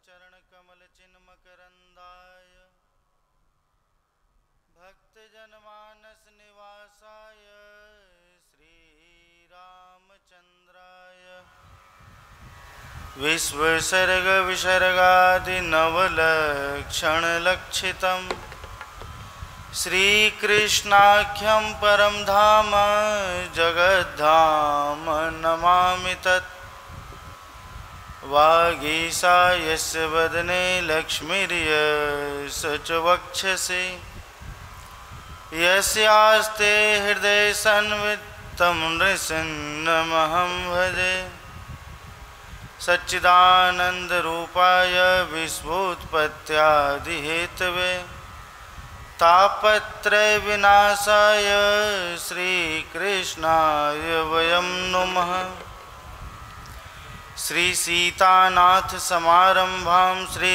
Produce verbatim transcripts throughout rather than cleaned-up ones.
चरणकमलचिन्मकरन्दाय भक्तजनमानसनिवासाय श्रीरामचन्द्राय विश्वसर्गविसर्गादिनवलक्षणलक्षितं श्रीकृष्णाख्यं परं धाम जगद्धाम नमामि तत्। वागीसा यस्य वदने लक्ष्मीर्यस्य च वक्षसि यस्यास्ते हृदये संवित्तं नृसिंहमहं भजे। सच्चिदानन्दरूपाय विश्वोत्पत्त्यादिहेतवे तापत्रयविनाशाय श्रीकृष्णाय वयं नुमः। श्री सीतानाथ समारंभां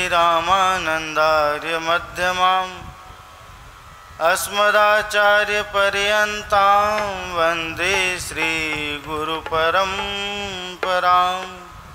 श्रीरामानन्दार्यमध्यमाम् अस्मदाचार्यपर्यन्तां वन्दे श्रीगुरुपरम्पराम्।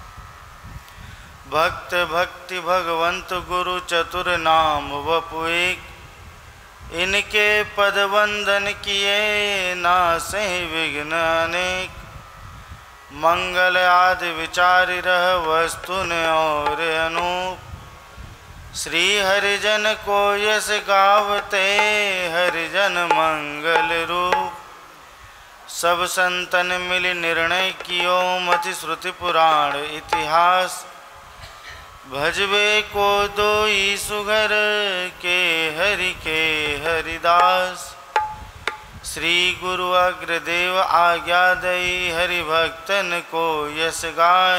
भक्त भक्ति भगवंत गुरु चतुर नाम वपु एक, इनके पद वंदन किए नासे विघ्न अनेक। मंगल आदि विचारि रह वस्तुन और अनूप, श्री हरिजन को यस गावते हरिजन मंगल रूप। सब संतन मिल निर्णय कियो मति श्रुति पुराण इतिहास, भजबे को दोई सुगर के हरि के हरिदास। श्री गुरु अग्रदेव आज्ञा दई हरि भक्तन को यस गाय,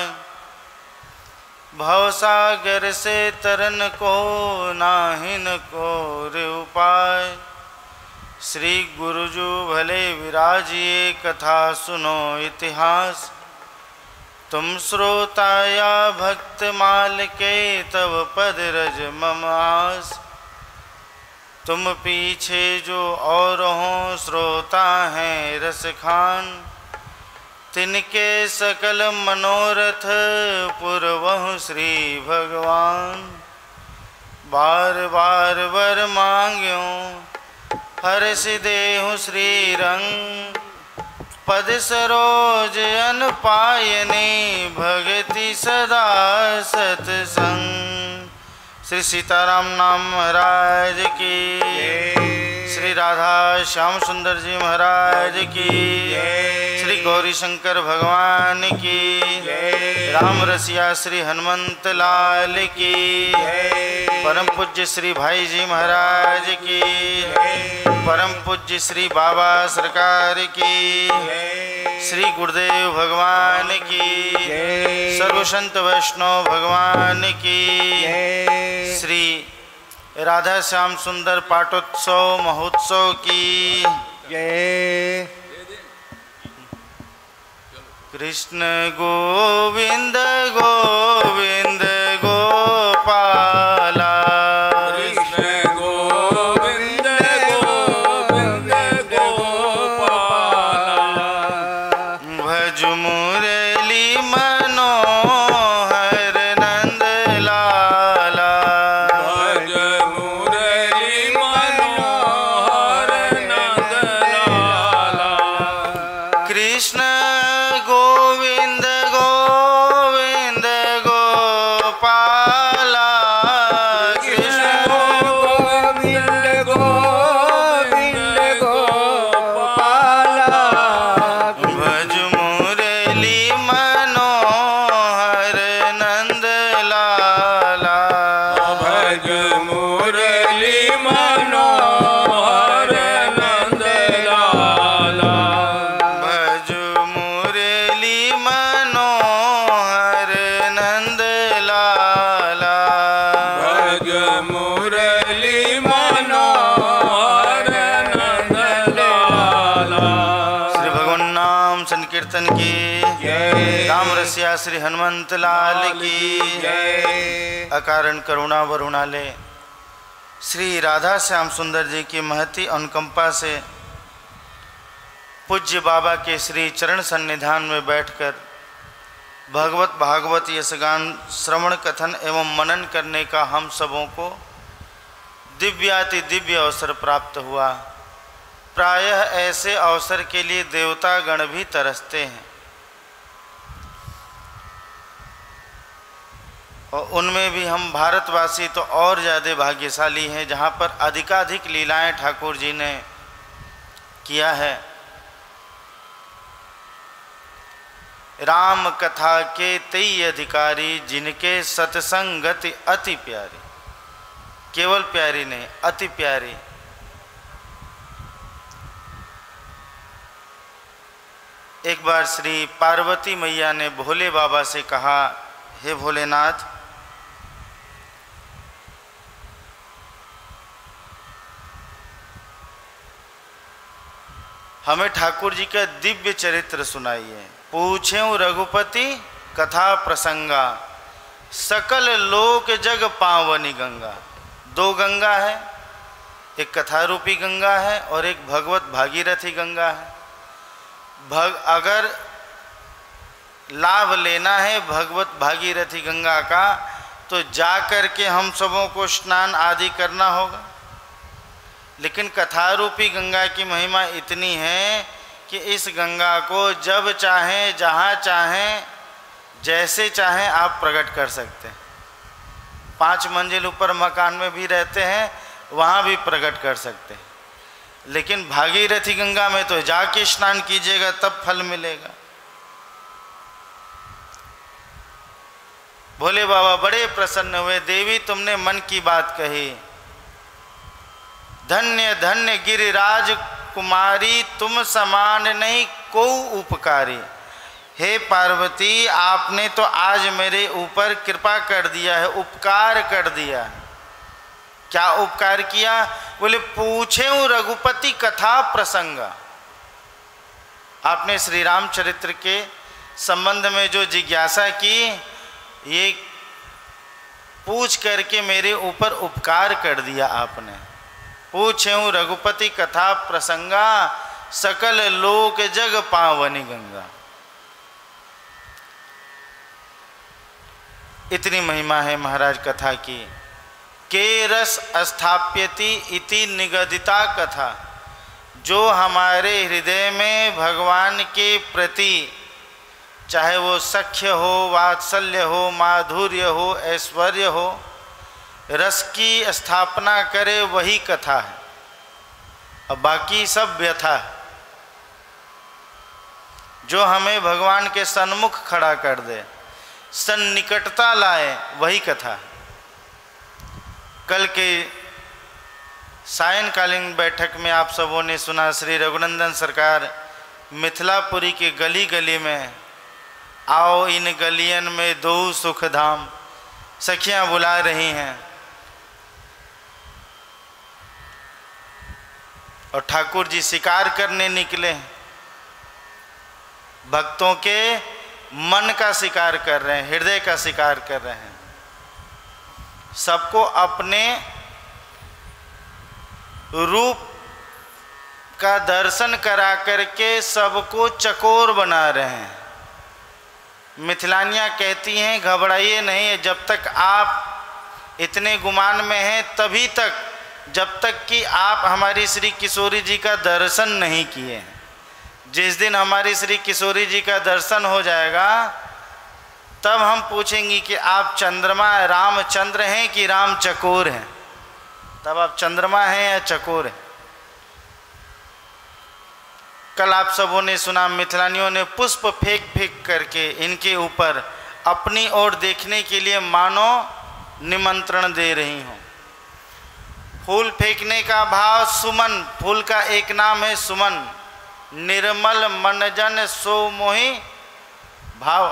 भवसागर से तरन को नाहिन को रे उपाय। श्री गुरुजू भले विराजिए कथा सुनो इतिहास, तुम श्रोता या भक्त माल के तब पद रज मम आस। तुम पीछे जो और हों श्रोता हैं रस खान, तिनके सकल मनोरथ पुरवहु श्री भगवान। बार बार वर मांग्यो हर्ष देहु श्री रंग, पद सरोज अन पायने भगति सदा सतसंग। श्री सीताराम नाम महाराज की, श्री राधा श्याम सुंदर जी महाराज की, श्री गौरी शंकर भगवान की, राम रसिया श्री हनुमंत लाल की, परम पूज्य श्री भाई जी महाराज की, परम पूज्य श्री बाबा सरकार की, श्री गुरुदेव भगवान की, सर्व संत वैष्णव भगवान की, श्री राधा श्याम सुंदर पाटोत्सव महोत्सव की जय। कृष्ण गोविंद गोविंद गोपाला, कृष्ण गोविंद गोविंद गोपाला। भज मुरली मनोहर नंद लाला, भज मुरली मनोहर नंद लाला। कृष्ण गोविंद गोविंद गोपाला, कृष्ण गोविंद गोविंद गोपाला। भज मुरली मनोहर नंद लाला, भज मुरली मनोहर नंद लाला। भज मुरली मनोहर नंद लाला। भज मुरली मनोहर नंद लाला। श्री भगवान नाम संकीर्तन की जय। राम रसिया श्री हनुमंत लाल की जय। अकारण करुणा वरुणाले श्री राधा श्याम सुंदर जी की महती अनुकंपा से पूज्य बाबा के श्री चरण सन्निधान में बैठकर भगवत भागवत यशगान श्रवण कथन एवं मनन करने का हम सबों को दिव्याति दिव्य अवसर प्राप्त हुआ। प्रायः ऐसे अवसर के लिए देवता गण भी तरसते हैं और उनमें भी हम भारतवासी तो और ज़्यादा भाग्यशाली हैं, जहाँ पर अधिकाधिक लीलाएं ठाकुर जी ने किया है। राम कथा के तेई अधिकारी, जिनके सत्संगति अति प्यारी, केवल प्यारी नहीं अति प्यारी। एक बार श्री पार्वती मैया ने भोले बाबा से कहा, हे भोलेनाथ, हमें ठाकुर जी का दिव्य चरित्र सुनाइए। पूछें रघुपति कथा प्रसंगा, सकल लोक जग पावनी गंगा। दो गंगा है, एक कथा रूपी गंगा है और एक भगवत भागीरथी गंगा है। भग अगर लाभ लेना है भगवत भागीरथी गंगा का तो जा कर के हम सबों को स्नान आदि करना होगा। लेकिन कथा रूपी गंगा की महिमा इतनी है कि इस गंगा को जब चाहें, जहाँ चाहें, जैसे चाहें आप प्रकट कर सकते हैं। पाँच मंजिल ऊपर मकान में भी रहते हैं, वहाँ भी प्रकट कर सकते हैं। लेकिन भागीरथी गंगा में तो जाके स्नान कीजिएगा तब फल मिलेगा। भोले बाबा बड़े प्रसन्न हुए, देवी तुमने मन की बात कही। धन्य धन्य गिरिराज कुमारी, तुम समान नहीं को उपकारी। हे पार्वती, आपने तो आज मेरे ऊपर कृपा कर दिया है, उपकार कर दिया है। क्या उपकार किया? बोले पूछे रघुपति कथा प्रसंगा। आपने श्री रामचरित्र के संबंध में जो जिज्ञासा की, ये पूछ करके मेरे ऊपर उपकार कर दिया आपने। पूछें रघुपति कथा प्रसंगा, सकल लोक जग पावनी गंगा। इतनी महिमा है महाराज कथा की। के रस स्थाप्यति इति निगदिता कथा। जो हमारे हृदय में भगवान के प्रति, चाहे वो सख्य हो, वात्सल्य हो, माधुर्य हो, ऐश्वर्य हो, रस की स्थापना करे वही कथा है। अब बाकी सब व्यथा है। जो हमें भगवान के सन्मुख खड़ा कर दे, सन्निकटता लाए, वही कथा है। कल के सायंकालीन बैठक में आप सबों ने सुना, श्री रघुनंदन सरकार मिथिलापुरी के गली गली में, आओ इन गलियन में दो सुख धाम, सखियां बुला रही हैं। और ठाकुर जी शिकार करने निकले, भक्तों के मन का शिकार कर रहे हैं, हृदय का शिकार कर रहे हैं। सबको अपने रूप का दर्शन करा करके सबको चकोर बना रहे हैं। मिथिलानियाँ कहती हैं घबराइए नहीं, जब तक आप इतने गुमान में हैं तभी तक, जब तक कि आप हमारी श्री किशोरी जी का दर्शन नहीं किए हैं। जिस दिन हमारी श्री किशोरी जी का दर्शन हो जाएगा तब हम पूछेंगे कि आप चंद्रमा रामचंद्र हैं कि राम चकोर हैं। तब आप चंद्रमा हैं या चकोर हैं। कल आप सबों ने सुना, मिथिलानियों ने पुष्प फेंक फेंक करके इनके ऊपर अपनी ओर देखने के लिए मानो निमंत्रण दे रही हूँ। फूल फेंकने का भाव सुमन, फूल का एक नाम है सुमन। निर्मल मनजन सो मोहि भाव।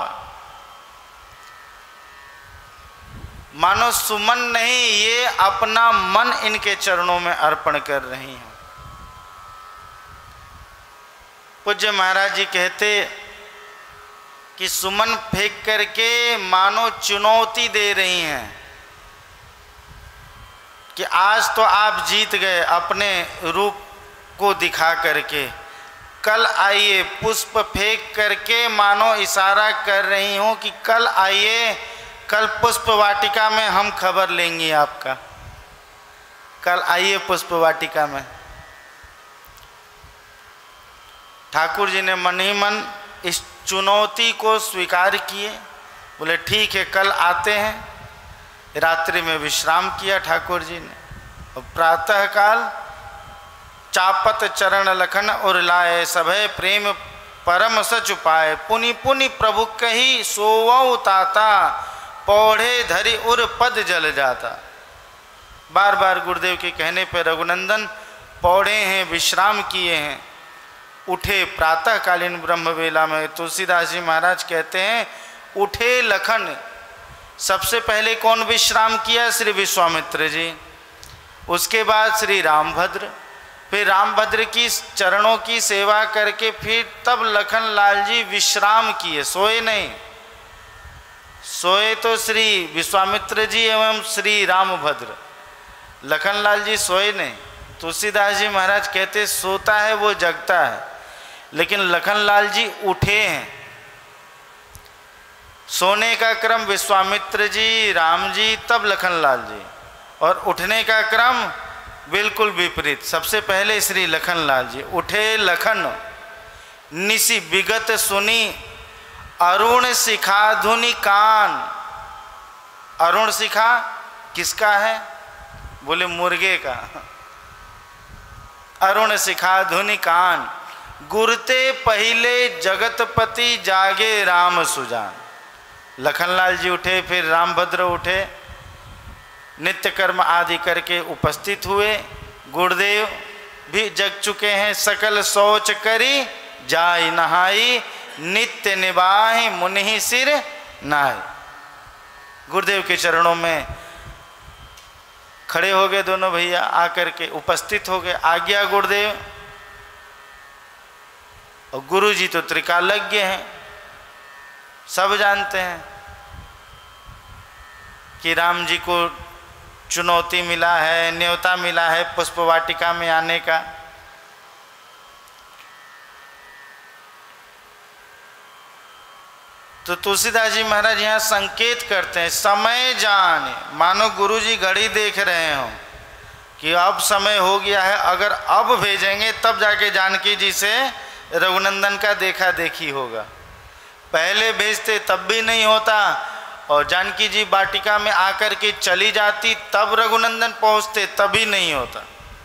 मानो सुमन नहीं, ये अपना मन इनके चरणों में अर्पण कर रही हैं। पूज्य महाराज जी कहते कि सुमन फेंक करके मानो चुनौती दे रही हैं कि आज तो आप जीत गए अपने रूप को दिखा करके, कल आइए, पुष्प फेंक करके मानो इशारा कर रही हूं कि कल आइए, कल पुष्प वाटिका में हम खबर लेंगे आपका, कल आइए पुष्प वाटिका में। ठाकुर जी ने मन ही मन इस चुनौती को स्वीकार किए, बोले ठीक है कल आते हैं। रात्रि में विश्राम किया ठाकुर जी ने, और प्रातः काल चापत चरण लखन और लाए, सभय प्रेम परम सच पाए, पुनि पुनि प्रभु कही सोवौ ताता, पौढ़े धरि उर पद जल जाता। बार बार गुरुदेव के कहने पर रघुनंदन पौढ़े हैं, विश्राम किए हैं, उठे प्रातःकालीन ब्रह्म वेला में। तुलसीदास जी महाराज कहते हैं उठे लखन। सबसे पहले कौन विश्राम किया? श्री विश्वामित्र जी, उसके बाद श्री रामभद्र, फिर रामभद्र की चरणों की सेवा करके फिर तब लखन लाल जी विश्राम किए, सोए नहीं। सोए तो श्री विश्वामित्र जी एवं श्री रामभद्र, लखन लाल जी सोए नहीं। तुलसीदास जी महाराज कहते सोता है वो जगता है, लेकिन लखन लाल जी उठे हैं। सोने का क्रम विश्वामित्र जी, राम जी, तब लखन लाल जी, और उठने का क्रम बिल्कुल विपरीत। सबसे पहले श्री लखन लाल जी उठे। लखन निसी विगत सुनी, अरुण शिखा धुनि कान। अरुण शिखा किसका है? बोले मुर्गे का। अरुण शिखा धुनि कान, गुरते पहिले जगतपति जागे राम सुजान। लखनलाल जी उठे, फिर रामभद्र उठे, नित्य कर्म आदि करके उपस्थित हुए। गुरुदेव भी जग चुके हैं। सकल सोच करी जाय नहाई, नित्य निभाहि मुनि सिर नाय। गुरुदेव के चरणों में खड़े हो गए दोनों भैया, आकर के उपस्थित हो गए। आज्ञा गुरुदेव। और गुरु जी तो त्रिकालज्ञ हैं, सब जानते हैं कि राम जी को चुनौती मिला है, न्योता मिला है पुष्प वाटिका में आने का। तो तुलसीदास जी महाराज यहाँ संकेत करते हैं समय जान, मानो गुरु जी घड़ी देख रहे हो कि अब समय हो गया है, अगर अब भेजेंगे तब जाके जानकी जी से रघुनंदन का देखा देखी होगा। पहले भेजते तब भी नहीं होता, और जानकी जी वाटिका में आकर के चली जाती तब रघुनंदन पहुंचते, तभी नहीं होता।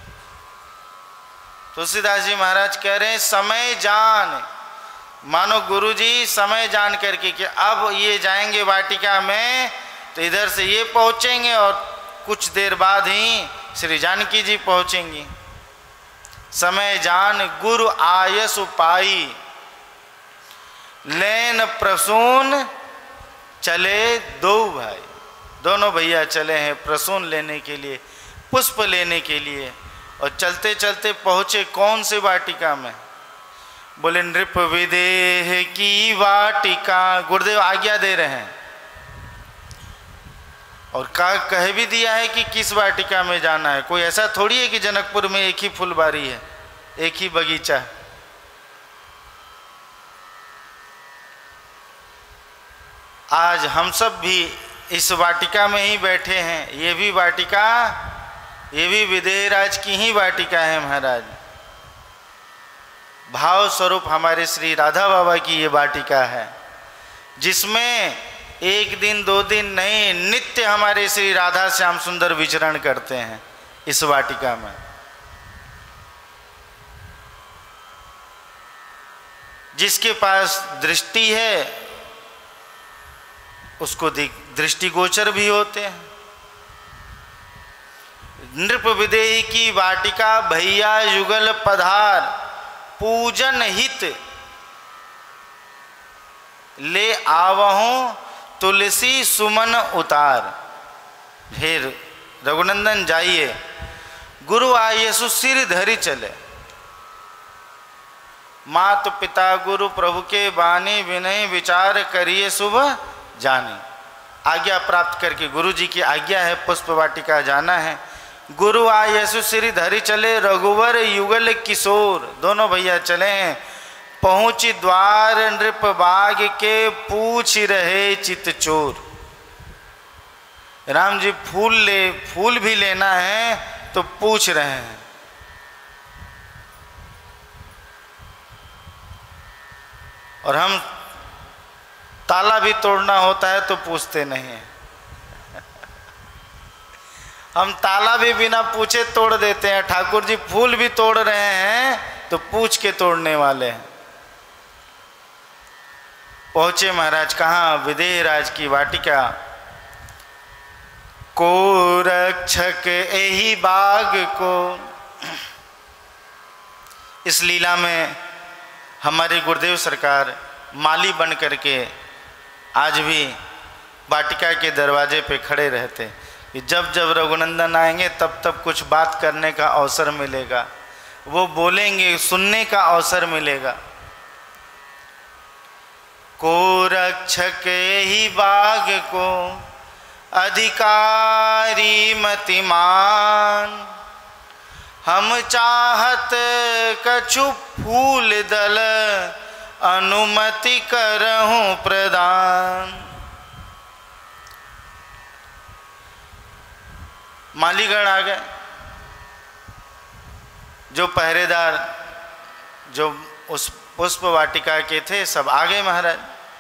तुलसीदास जी महाराज कह रहे हैं समय जान, मानो गुरुजी समय जान करके कि अब ये जाएंगे वाटिका में तो इधर से ये पहुंचेंगे और कुछ देर बाद ही श्री जानकी जी पहुंचेंगी। समय जान गुरु आयस पाई, लेन प्रसून चले दो भाई। दोनों भैया चले हैं प्रसून लेने के लिए, पुष्प लेने के लिए। और चलते चलते पहुँचे कौन से वाटिका में? बोले नृप विदेह की वाटिका। गुरुदेव आज्ञा दे रहे हैं, और का कह भी दिया है कि किस वाटिका में जाना है। कोई ऐसा थोड़ी है कि जनकपुर में एक ही फुलबारी है, एक ही बगीचा है। आज हम सब भी इस वाटिका में ही बैठे हैं। ये भी वाटिका, ये भी विदेहराज की ही वाटिका है महाराज। भाव स्वरूप हमारे श्री राधा बाबा की ये वाटिका है, जिसमें एक दिन दो दिन नहीं, नित्य हमारे श्री राधा श्याम सुंदर विचरण करते हैं इस वाटिका में। जिसके पास दृष्टि है उसको दृष्टिगोचर भी होते हैं। नृप विदेही की वाटिका भैया युगल पधार, पूजन हित ले आवहूं तुलसी सुमन उतार। फिर रघुनंदन जाइए, गुरु आयसु सिर धरि चले। मात पिता गुरु प्रभु के बानी, विनय विचार करिए शुभ जाने। आज्ञा प्राप्त करके, गुरु जी की आज्ञा है पुष्प वाटिका जाना है। गुरु आयसु श्री धरि चले, रघुवर युगल किशोर। दोनों भैया चले हैं। पहुँच द्वार नृप बाग के, पूछ रहे चित चोर। राम जी फूल ले, फूल भी लेना है तो पूछ रहे हैं। और हम ताला भी तोड़ना होता है तो पूछते नहीं हैं। हम ताला भी बिना पूछे तोड़ देते हैं। ठाकुर जी फूल भी तोड़ रहे हैं तो पूछ के तोड़ने वाले हैं। पहुंचे महाराज कहाँ? विदेह राज की वाटिका। को रक्षक एही बाग को। इस लीला में हमारे गुरुदेव सरकार माली बन करके आज भी वाटिका के दरवाजे पे खड़े रहते कि जब जब रघुनंदन आएंगे तब तब कुछ बात करने का अवसर मिलेगा, वो बोलेंगे, सुनने का अवसर मिलेगा। को रक्षक ही बाग को, अधिकारी मतिमान। हम चाहत कछु फूल दल, अनुमति करहूं प्रदान। मालीगढ़ आ गए। जो पहरेदार जो उस पुष्प वाटिका के थे सब आ गए महाराज।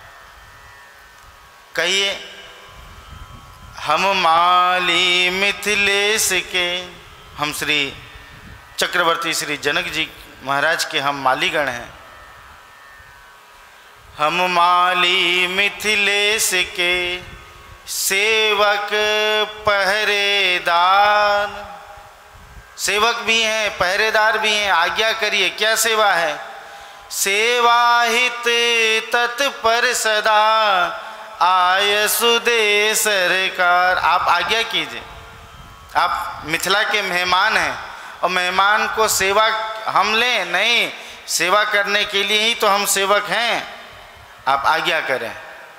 कहिए हम माली मिथिलेश के, हम श्री चक्रवर्ती श्री जनक जी महाराज के हम मालीगण हैं। हम माली मिथिलेश के, सेवक पहरेदार। सेवक भी हैं, पहरेदार भी हैं। आज्ञा करिए, क्या सेवा है? सेवा हित तत्पर सदा, आयसु दे सरकार। आप आज्ञा कीजिए। आप मिथिला के मेहमान हैं और मेहमान को सेवा हम लें? नहीं, सेवा करने के लिए ही तो हम सेवक हैं। आप आज्ञा करें।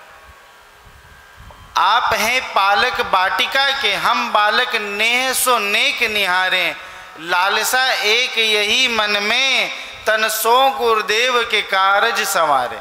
आप हैं पालक वाटिका के, हम बालक नेह सो नेक निहारें। लालसा एक यही मन में, तन सो गुरुदेव के कारज संवारे।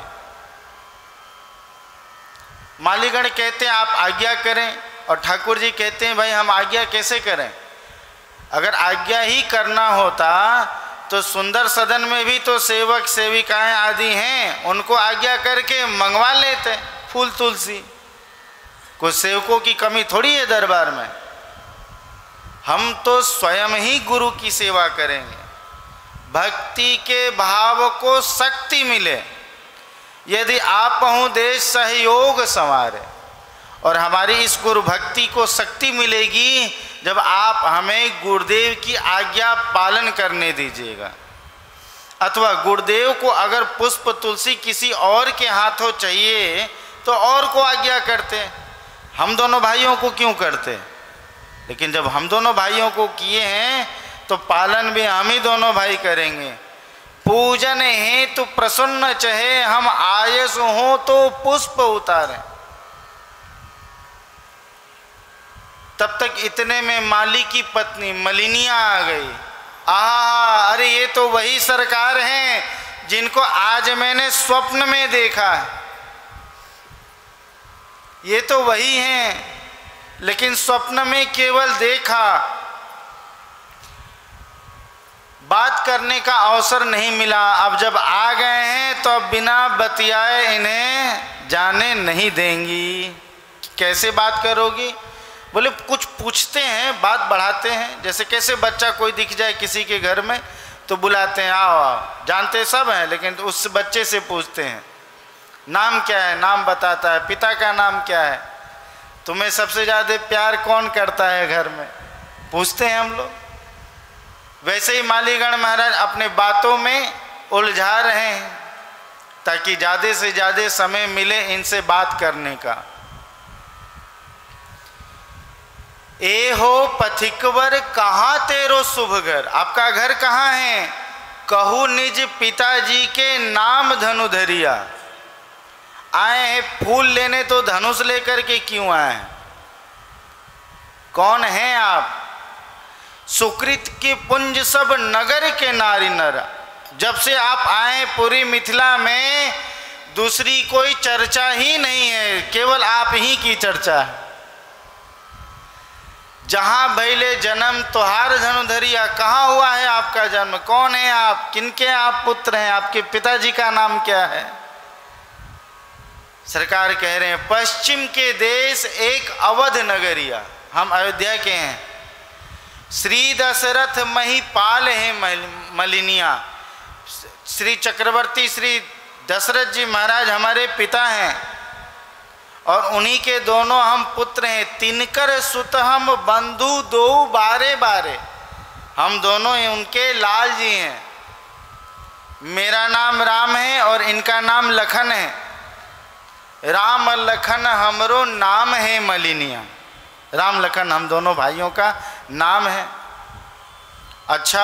मालीगण कहते हैं आप आज्ञा करें, और ठाकुर जी कहते हैं भाई हम आज्ञा कैसे करें? अगर आज्ञा ही करना होता तो सुंदर सदन में भी तो सेवक सेविकाएं आदि हैं, उनको आज्ञा करके मंगवा लेते फूल तुलसी। कुछ सेवकों की कमी थोड़ी है दरबार में। हम तो स्वयं ही गुरु की सेवा करेंगे। भक्ति के भाव को शक्ति मिले, यदि आप हूँ देश सहयोग संवारे। और हमारी इस गुरु भक्ति को शक्ति मिलेगी जब आप हमें गुरुदेव की आज्ञा पालन करने दीजिएगा। अथवा गुरुदेव को अगर पुष्प तुलसी किसी और के हाथों चाहिए तो और को आज्ञा करते, हम दोनों भाइयों को क्यों करते? लेकिन जब हम दोनों भाइयों को किए हैं तो पालन भी हम ही दोनों भाई करेंगे। पूजन हेतु तो प्रसन्न चहे, हम आयस हो तो पुष्प उतारें। तब तक इतने में माली की पत्नी मलिनिया आ गई। आहा, अरे ये तो वही सरकार हैं जिनको आज मैंने स्वप्न में देखा है। ये तो वही हैं, लेकिन स्वप्न में केवल देखा, बात करने का अवसर नहीं मिला। अब जब आ गए हैं तो अब बिना बतियाए इन्हें जाने नहीं देंगी। कैसे बात करोगी? बोले कुछ पूछते हैं, बात बढ़ाते हैं। जैसे कैसे बच्चा कोई दिख जाए किसी के घर में तो बुलाते हैं, आओ आओ। जानते सब हैं लेकिन उस बच्चे से पूछते हैं नाम क्या है, नाम बताता है, पिता का नाम क्या है, तुम्हें सबसे ज़्यादा प्यार कौन करता है घर में, पूछते हैं हम लोग। वैसे ही मालीगण महाराज अपने बातों में उलझा रहे हैं ताकि ज़्यादा से ज़्यादा समय मिले इनसे बात करने का। ए हो पथिकवर कहाँ तेरो शुभ घर, आपका घर कहाँ है? कहू निज पिताजी के नाम धनुधरिया। आए हैं फूल लेने तो धनुष लेकर के क्यों आए हैं? कौन हैं आप? सुकृत के पुंज सब नगर के नारी नर। जब से आप आए पूरी मिथिला में दूसरी कोई चर्चा ही नहीं है, केवल आप ही की चर्चा है। जहाँ भैले जन्म तोहार धनुधरिया, कहाँ हुआ है आपका जन्म, कौन है आप, किनके आप पुत्र हैं, आपके पिताजी का नाम क्या है। सरकार कह रहे हैं पश्चिम के देश एक अवध नगरिया, हम अयोध्या के हैं। श्री दशरथ महिपाल है मलिनिया, श्री चक्रवर्ती श्री दशरथ जी महाराज हमारे पिता हैं और उन्हीं के दोनों हम पुत्र हैं। तिनकर सुत हम बंधु दो बारे बारे, हम दोनों ही उनके लाल जी हैं। मेरा नाम राम है और इनका नाम लखन है। राम लखन हमरो नाम है मलिनिया, राम लखन हम दोनों भाइयों का नाम है। अच्छा,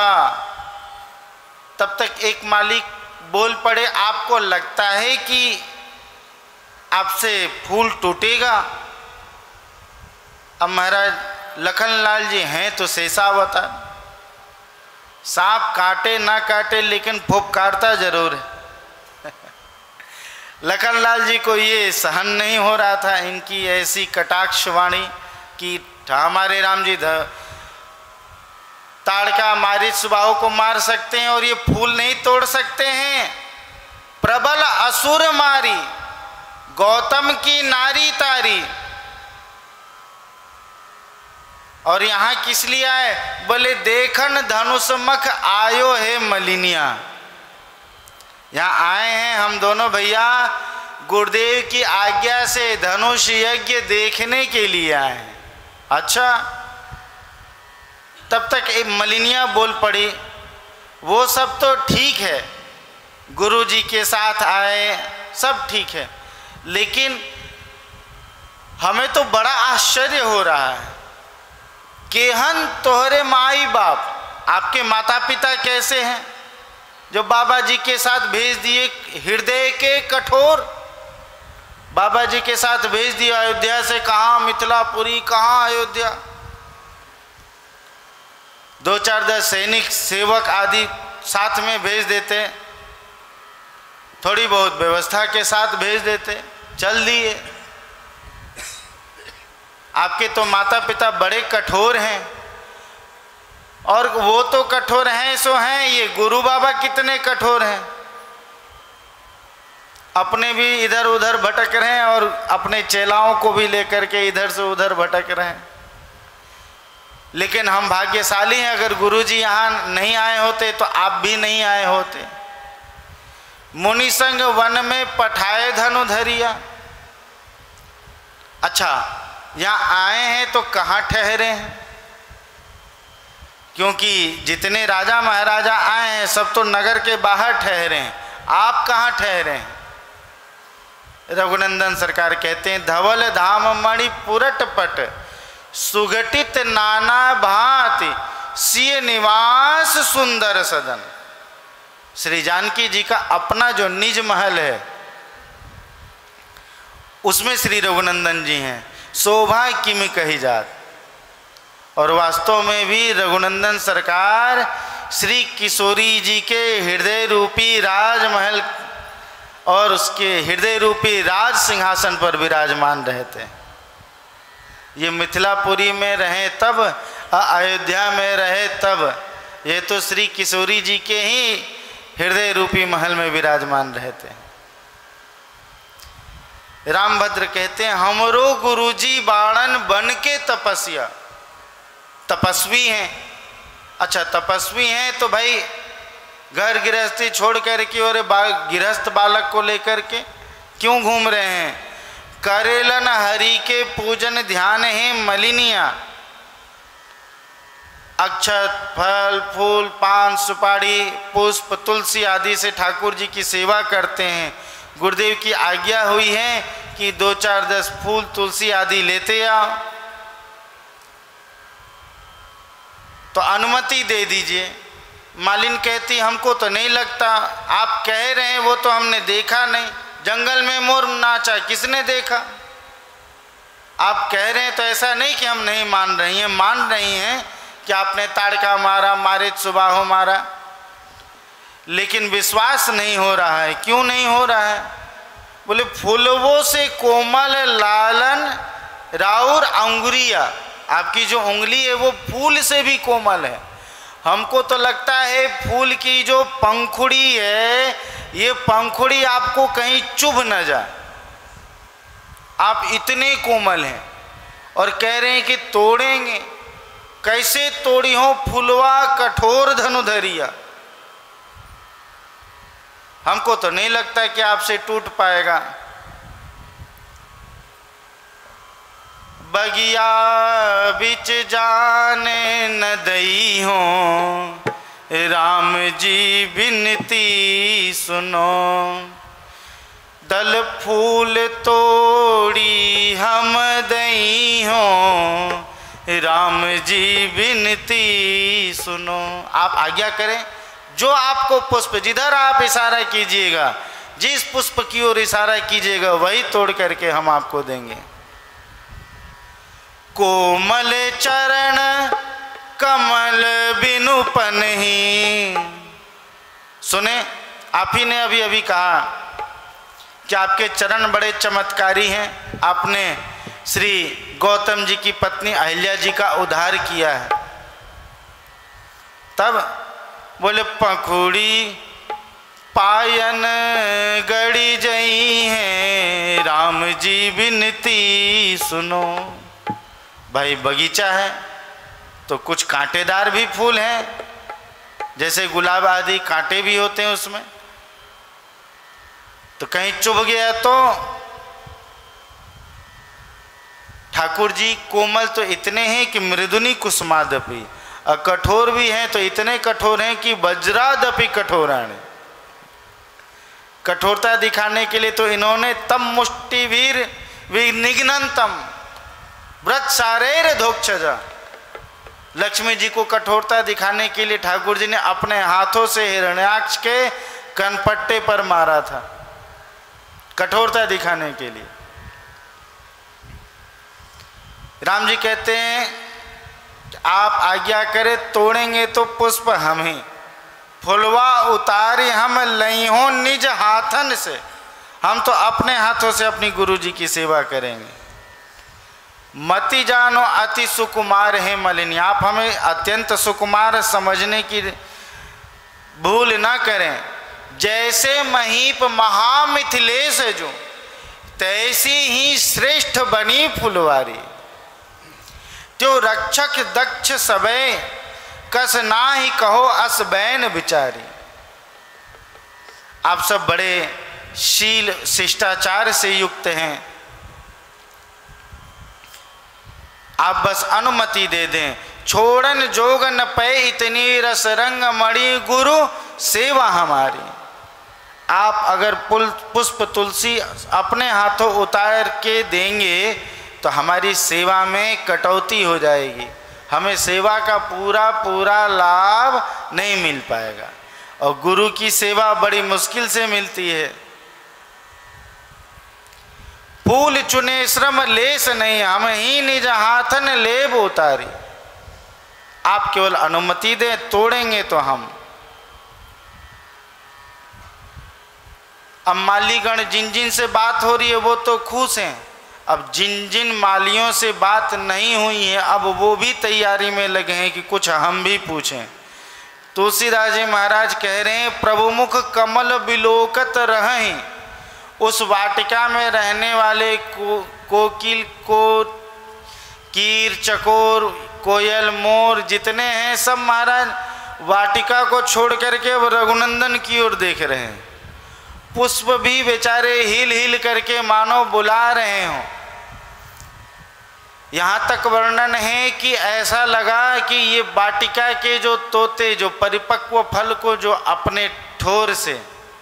तब तक एक मालिक बोल पड़े, आपको लगता है कि आपसे फूल टूटेगा? अब महाराज लखन लाल जी हैं तो शेषावतार, सांप काटे ना काटे लेकिन फुफकारता जरूर है। लखन लाल जी को ये सहन नहीं हो रहा था इनकी ऐसी कटाक्ष वाणी कि हमारे राम जी ताड़का मारी सुबाहु को मार सकते हैं और ये फूल नहीं तोड़ सकते हैं। प्रबल असुर मारी गौतम की नारी तारी, और यहाँ किस लिए आए? बोले देखन धनुष मख आयो है मलिनिया। यहाँ आए हैं हम दोनों भैया गुरुदेव की आज्ञा से धनुष यज्ञ देखने के लिए आए हैं। अच्छा, तब तक एक मलिनिया बोल पड़ी, वो सब तो ठीक है, गुरु जी के साथ आए सब ठीक है, लेकिन हमें तो बड़ा आश्चर्य हो रहा है। केहन तोहरे माई बाप, आपके माता पिता कैसे हैं जो बाबा जी के साथ भेज दिए? हृदय के कठोर बाबा जी के साथ भेज दिया अयोध्या से। कहाँ मिथिलापुरी, कहाँ अयोध्या। दो चार दस सैनिक सेवक आदि साथ में भेज देते, थोड़ी बहुत व्यवस्था के साथ भेज देते, चल दिए। आपके तो माता पिता बड़े कठोर हैं, और वो तो कठोर हैं सो हैं, ये गुरु बाबा कितने कठोर हैं। अपने भी इधर उधर भटक रहे हैं और अपने चेलाओं को भी लेकर के इधर से उधर भटक रहे हैं। लेकिन हम भाग्यशाली हैं, अगर गुरुजी यहाँ नहीं आए होते तो आप भी नहीं आए होते। मुनि संग वन में पठाए धनुधरिया। अच्छा, यहाँ आए हैं तो कहाँ ठहरे हैं? क्योंकि जितने राजा महाराजा आए हैं सब तो नगर के बाहर ठहरे हैं, आप कहाँ ठहरे हैं? रघुनंदन सरकार कहते हैं धवल धाम मणि पुरट पट सुघटित नाना भांति सिय निवास सुंदर सदन। श्री जानकी जी का अपना जो निज महल है उसमें श्री रघुनंदन जी हैं। शोभा किम कही जात। और वास्तव में भी रघुनंदन सरकार श्री किशोरी जी के हृदय रूपी राजमहल और उसके हृदय रूपी राज सिंहासन पर विराजमान रहते हैं। ये मिथिलापुरी में रहे तब, अयोध्या में रहे तब, ये तो श्री किशोरी जी के ही हृदय रूपी महल में विराजमान रहते हैं। रामभद्र कहते हैं हमरो गुरुजी बाणन बन के तपस्या, तपस्वी हैं। अच्छा, तपस्वी हैं तो भाई घर गृहस्थी छोड़ कर के और बा, गृहस्थ बालक को लेकर के क्यों घूम रहे हैं? करेलन हरि के पूजन ध्यान है मलिनिया। अक्षत फल फूल पान सुपारी पुष्प तुलसी आदि से ठाकुर जी की सेवा करते हैं। गुरुदेव की आज्ञा हुई है कि दो चार दस फूल तुलसी आदि लेते आओ, तो अनुमति दे दीजिए। मालिन कहती हमको तो नहीं लगता, आप कह रहे हैं वो तो हमने देखा नहीं, जंगल में मोर नाचा किसने देखा? आप कह रहे हैं तो ऐसा नहीं कि हम नहीं मान रही हैं, मान रही हैं कि आपने ताड़का मारा, मारे सुबाहो मारा, लेकिन विश्वास नहीं हो रहा है। क्यों नहीं हो रहा है? बोले फूलों से कोमल लालन राउर अंगुरिया, आपकी जो उंगली है वो फूल से भी कोमल है। हमको तो लगता है फूल की जो पंखुड़ी है, ये पंखुड़ी आपको कहीं चुभ न जाए, आप इतने कोमल हैं। और कह रहे हैं कि तोड़ेंगे, कैसे तोड़ी हो फुलवा कठोर धनुधरिया। हमको तो नहीं लगता कि आपसे टूट पाएगा। बगिया बिच जाने न दई हो, राम जी बिनती सुनो। दल फूल तोड़ी हम दई हो, राम जी बिनती सुनो। आप आज्ञा करें, जो आपको पुष्प, जिधर आप इशारा कीजिएगा, जिस पुष्प की ओर इशारा कीजिएगा वही तोड़ करके हम आपको देंगे। कोमल चरण कमल बिनु पनहि। सुने, आप ही ने अभी अभी कहा कि आपके चरण बड़े चमत्कारी हैं। आपने श्री गौतम जी की पत्नी अहिल्या जी का उद्धार किया है। तब बोले पंखुड़ी पायन गड़ी जई हैं, राम जी बिनती सुनो। भाई बगीचा है तो कुछ कांटेदार भी फूल हैं, जैसे गुलाब आदि कांटे भी होते हैं उसमें, तो कहीं चुभ गया तो। ठाकुर जी कोमल तो इतने हैं कि मृदुनी कुसुमादपि, और कठोर भी हैं तो इतने कठोर हैं कि वज्रादपि कठोराणी। कठोरता दिखाने के लिए तो इन्होंने तम मुष्टिवीर विनिघ्नन्तम व्रत सारेर धोक्षजा, लक्ष्मी जी को कठोरता दिखाने के लिए ठाकुर जी ने अपने हाथों से हिरण्याक्ष के कनपट्टे पर मारा था, कठोरता दिखाने के लिए। राम जी कहते हैं आप आज्ञा करें, तोड़ेंगे तो पुष्प हम ही, फुलवा उतारी हम लई हो निज हाथन से। हम तो अपने हाथों से अपनी गुरु जी की सेवा करेंगे। मति जानो अति सुकुमार है मलिनी, आप हमें अत्यंत सुकुमार समझने की भूल ना करें। जैसे महीप महामिथिलेश जो, तैसी ही श्रेष्ठ बनी फुलवारी। त्यो रक्षक दक्ष सबे, कस ना ही कहो अस बैन बिचारी। आप सब बड़े शील शिष्टाचार से युक्त हैं, आप बस अनुमति दे दें। छोड़न जोग न पे इतनी रस रंग मणि गुरु सेवा हमारी। आप अगर पुष्प तुलसी अपने हाथों उतार के देंगे तो हमारी सेवा में कटौती हो जाएगी, हमें सेवा का पूरा पूरा लाभ नहीं मिल पाएगा। और गुरु की सेवा बड़ी मुश्किल से मिलती है। फूल चुने श्रम लेस नहीं, हम ही निज हाथन लेब उतारी। आप केवल अनुमति दें, तोड़ेंगे तो हम। अब मालीगण जिन जिन से बात हो रही है वो तो खुश हैं, अब जिन जिन मालियों से बात नहीं हुई है अब वो भी तैयारी में लगे हैं कि कुछ हम भी पूछें। तुलसीदास जी महाराज कह रहे हैं, प्रभु मुख कमल बिलोकत रहें। उस वाटिका में रहने वाले को, कोकिल को, कीर चकोर, कोयल मोर जितने हैं सब महाराज वाटिका को छोड़ करके अब रघुनंदन की ओर देख रहे हैं। पुष्प भी बेचारे हिल हिल करके मानो बुला रहे हों। यहाँ तक वर्णन है कि ऐसा लगा कि ये वाटिका के जो तोते जो परिपक्व फल को जो अपने ठोर से,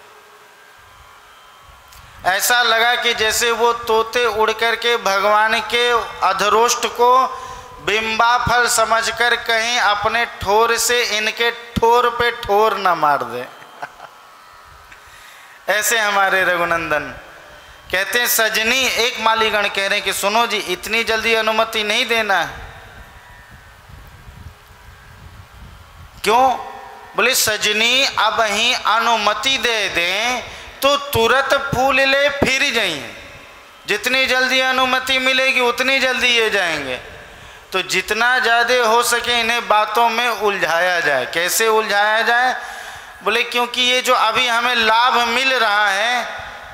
ऐसा लगा कि जैसे वो तोते उड़ करके भगवान के अधरोष्ट को बिंबा फल समझकर कहीं अपने ठोर से इनके ठोर पे ठोर न मार दे। ऐसे हमारे रघुनंदन कहते हैं। सजनी, एक मालीगण कह रहे हैं कि सुनो जी, इतनी जल्दी अनुमति नहीं देना है। क्यों? बोले सजनी अब ही अनुमति दे दें तो तुरंत फूल ले फिर जाइए। जितनी जल्दी अनुमति मिलेगी उतनी जल्दी ये जाएंगे। तो जितना ज़्यादा हो सके इन्हें बातों में उलझाया जाए। कैसे उलझाया जाए? बोले क्योंकि ये जो अभी हमें लाभ मिल रहा है,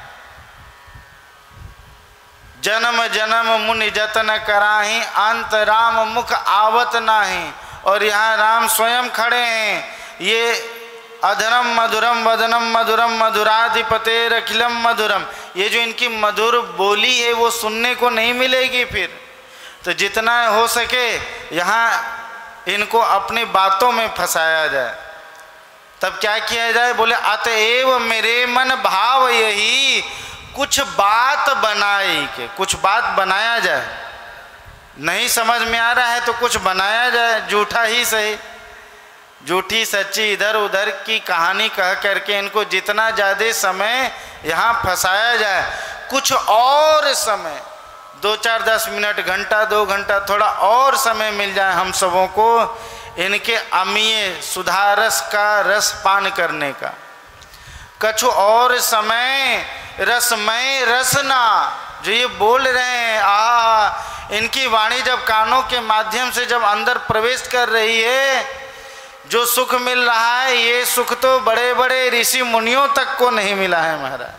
जन्म जन्म मुनि जतन कराही अंत राम मुख आवत नाही। और यहाँ राम स्वयं खड़े हैं। ये अधरम मधुरम वदनम मधुरम मधुराधिपतेर अखिलम मधुरम, ये जो इनकी मधुर बोली है वो सुनने को नहीं मिलेगी फिर। तो जितना हो सके यहाँ इनको अपनी बातों में फंसाया जाए। तब क्या किया जाए? बोले अतएव मेरे मन भाव यही कुछ बात बनाई के, कुछ बात बनाया जाए। नहीं समझ में आ रहा है तो कुछ बनाया जाए, झूठा ही सही, झूठी सच्ची इधर उधर की कहानी कह करके इनको जितना ज़्यादा समय यहाँ फंसाया जाए। कुछ और समय, दो चार दस मिनट, घंटा, दो घंटा, थोड़ा और समय मिल जाए हम सबों को इनके अमीय सुधारस का रस पान करने का। कछु और समय रसमय रसना, जो ये बोल रहे हैं, आ इनकी वाणी जब कानों के माध्यम से जब अंदर प्रवेश कर रही है, जो सुख मिल रहा है ये सुख तो बड़े बड़े ऋषि मुनियों तक को नहीं मिला है महाराज।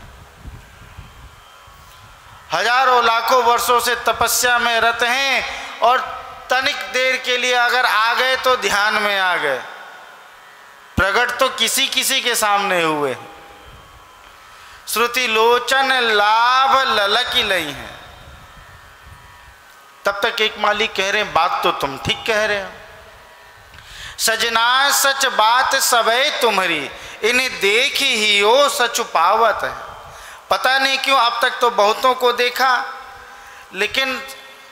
हजारों लाखों वर्षों से तपस्या में रत हैं और तनिक देर के लिए अगर आ गए तो ध्यान में आ गए। प्रकट तो किसी किसी के सामने हुए। श्रुति लोचन लाभ ललकी लई हैं। तब तक एक मालिक कह रहे हैं बात तो तुम ठीक कह रहे हो, सजना सच बात सबे तुम्हारी, इन्हें देख ही हो सच पावत है। पता नहीं क्यों अब तक तो बहुतों को देखा लेकिन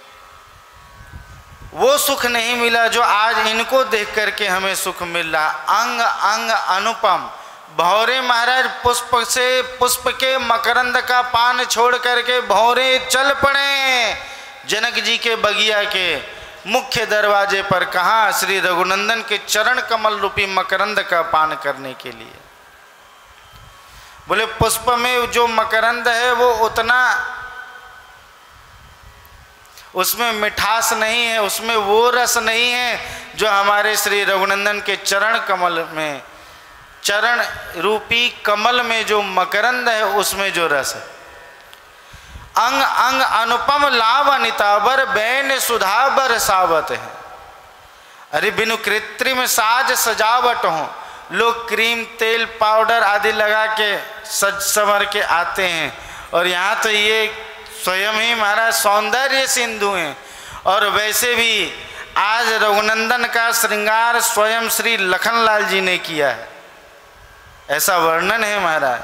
वो सुख नहीं मिला जो आज इनको देख करके हमें सुख मिल रहा। अंग अंग अनुपम। भौरे महाराज पुष्प से पुष्प के मकरंद का पान छोड़ करके भौरे चल पड़े जनक जी के बगिया के मुख्य दरवाजे पर। कहाँ? श्री रघुनंदन के चरण कमल रूपी मकरंद का पान करने के लिए। बोले पुष्प में जो मकरंद है वो उतना, उसमें मिठास नहीं है, उसमें वो रस नहीं है जो हमारे श्री रघुनंदन के चरण कमल में, चरण रूपी कमल में जो मकरंद है उसमें जो रस है। अंग अंग अनुपम लाभ निताबर बैन सुधा बरसावत है। अरे बिनु कृत्रिम साज सजावट हो, लोग क्रीम तेल पाउडर आदि लगा के सज संवर के आते हैं और यहाँ तो ये स्वयं ही महाराज सौंदर्य सिंधु हैं। और वैसे भी आज रघुनंदन का श्रृंगार स्वयं श्री लखनलाल जी ने किया है, ऐसा वर्णन है महाराज।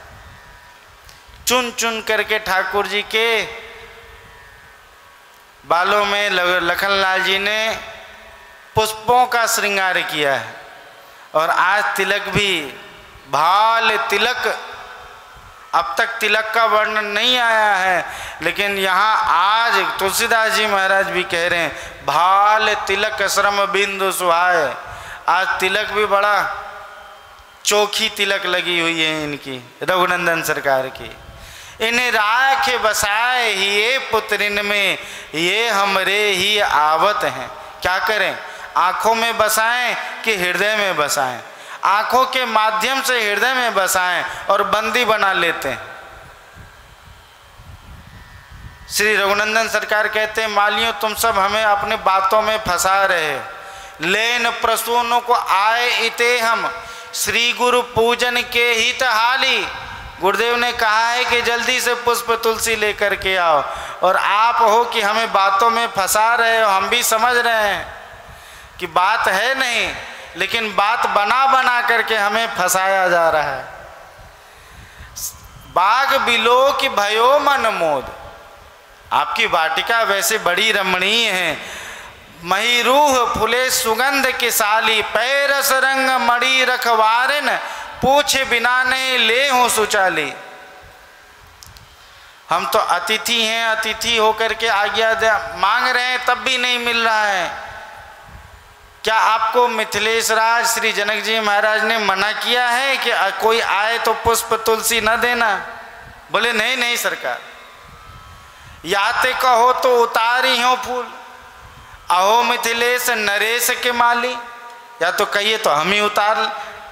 चुन चुन करके ठाकुर जी के बालों में लखनलाल जी ने पुष्पों का श्रृंगार किया है। और आज तिलक भी, भाल तिलक, अब तक तिलक का वर्णन नहीं आया है लेकिन यहाँ आज तुलसीदास जी महाराज भी कह रहे हैं भाल तिलक श्रम बिंदु सुहाए। आज तिलक भी बड़ा चोखी तिलक लगी हुई है इनकी, रघुनंदन सरकार की। इन्हें राख बसाए ही ये पुत्रिन में, ये हमरे ही आवत हैं। क्या करें? आँखों में बसाएं कि हृदय में बसाएं? आँखों के माध्यम से हृदय में बसाएं और बंदी बना लेते हैं। श्री रघुनंदन सरकार कहते हैं मालियों तुम सब हमें अपने बातों में फंसा रहे हो। लेन प्रसूनों को आए इते हम, श्री गुरु पूजन के हित हाली। गुरुदेव ने कहा है कि जल्दी से पुष्प तुलसी लेकर के आओ और आप हो कि हमें बातों में फंसा रहे हो। हम भी समझ रहे हैं कि बात है नहीं लेकिन बात बना बना करके हमें फंसाया जा रहा है। बाग बिलो की भयो मन मोद, आपकी वाटिका वैसे बड़ी रमणीय है। मही रूह फुले सुगंध की साली, पैरस रंग मड़ी रखवारन, पूछे बिना नहीं ले हो सुचाली। हम तो अतिथि हैं, अतिथि होकर के आज्ञा मांग रहे हैं तब भी नहीं मिल रहा है। क्या आपको मिथिलेश राज श्री जनक जी महाराज ने मना किया है कि कोई आए तो पुष्प तुलसी न देना? बोले नहीं नहीं सरकार, याते कहो तो उतारी हो फूल, अहो मिथिलेश नरेश के माली, या तो कहिए तो हम ही उतार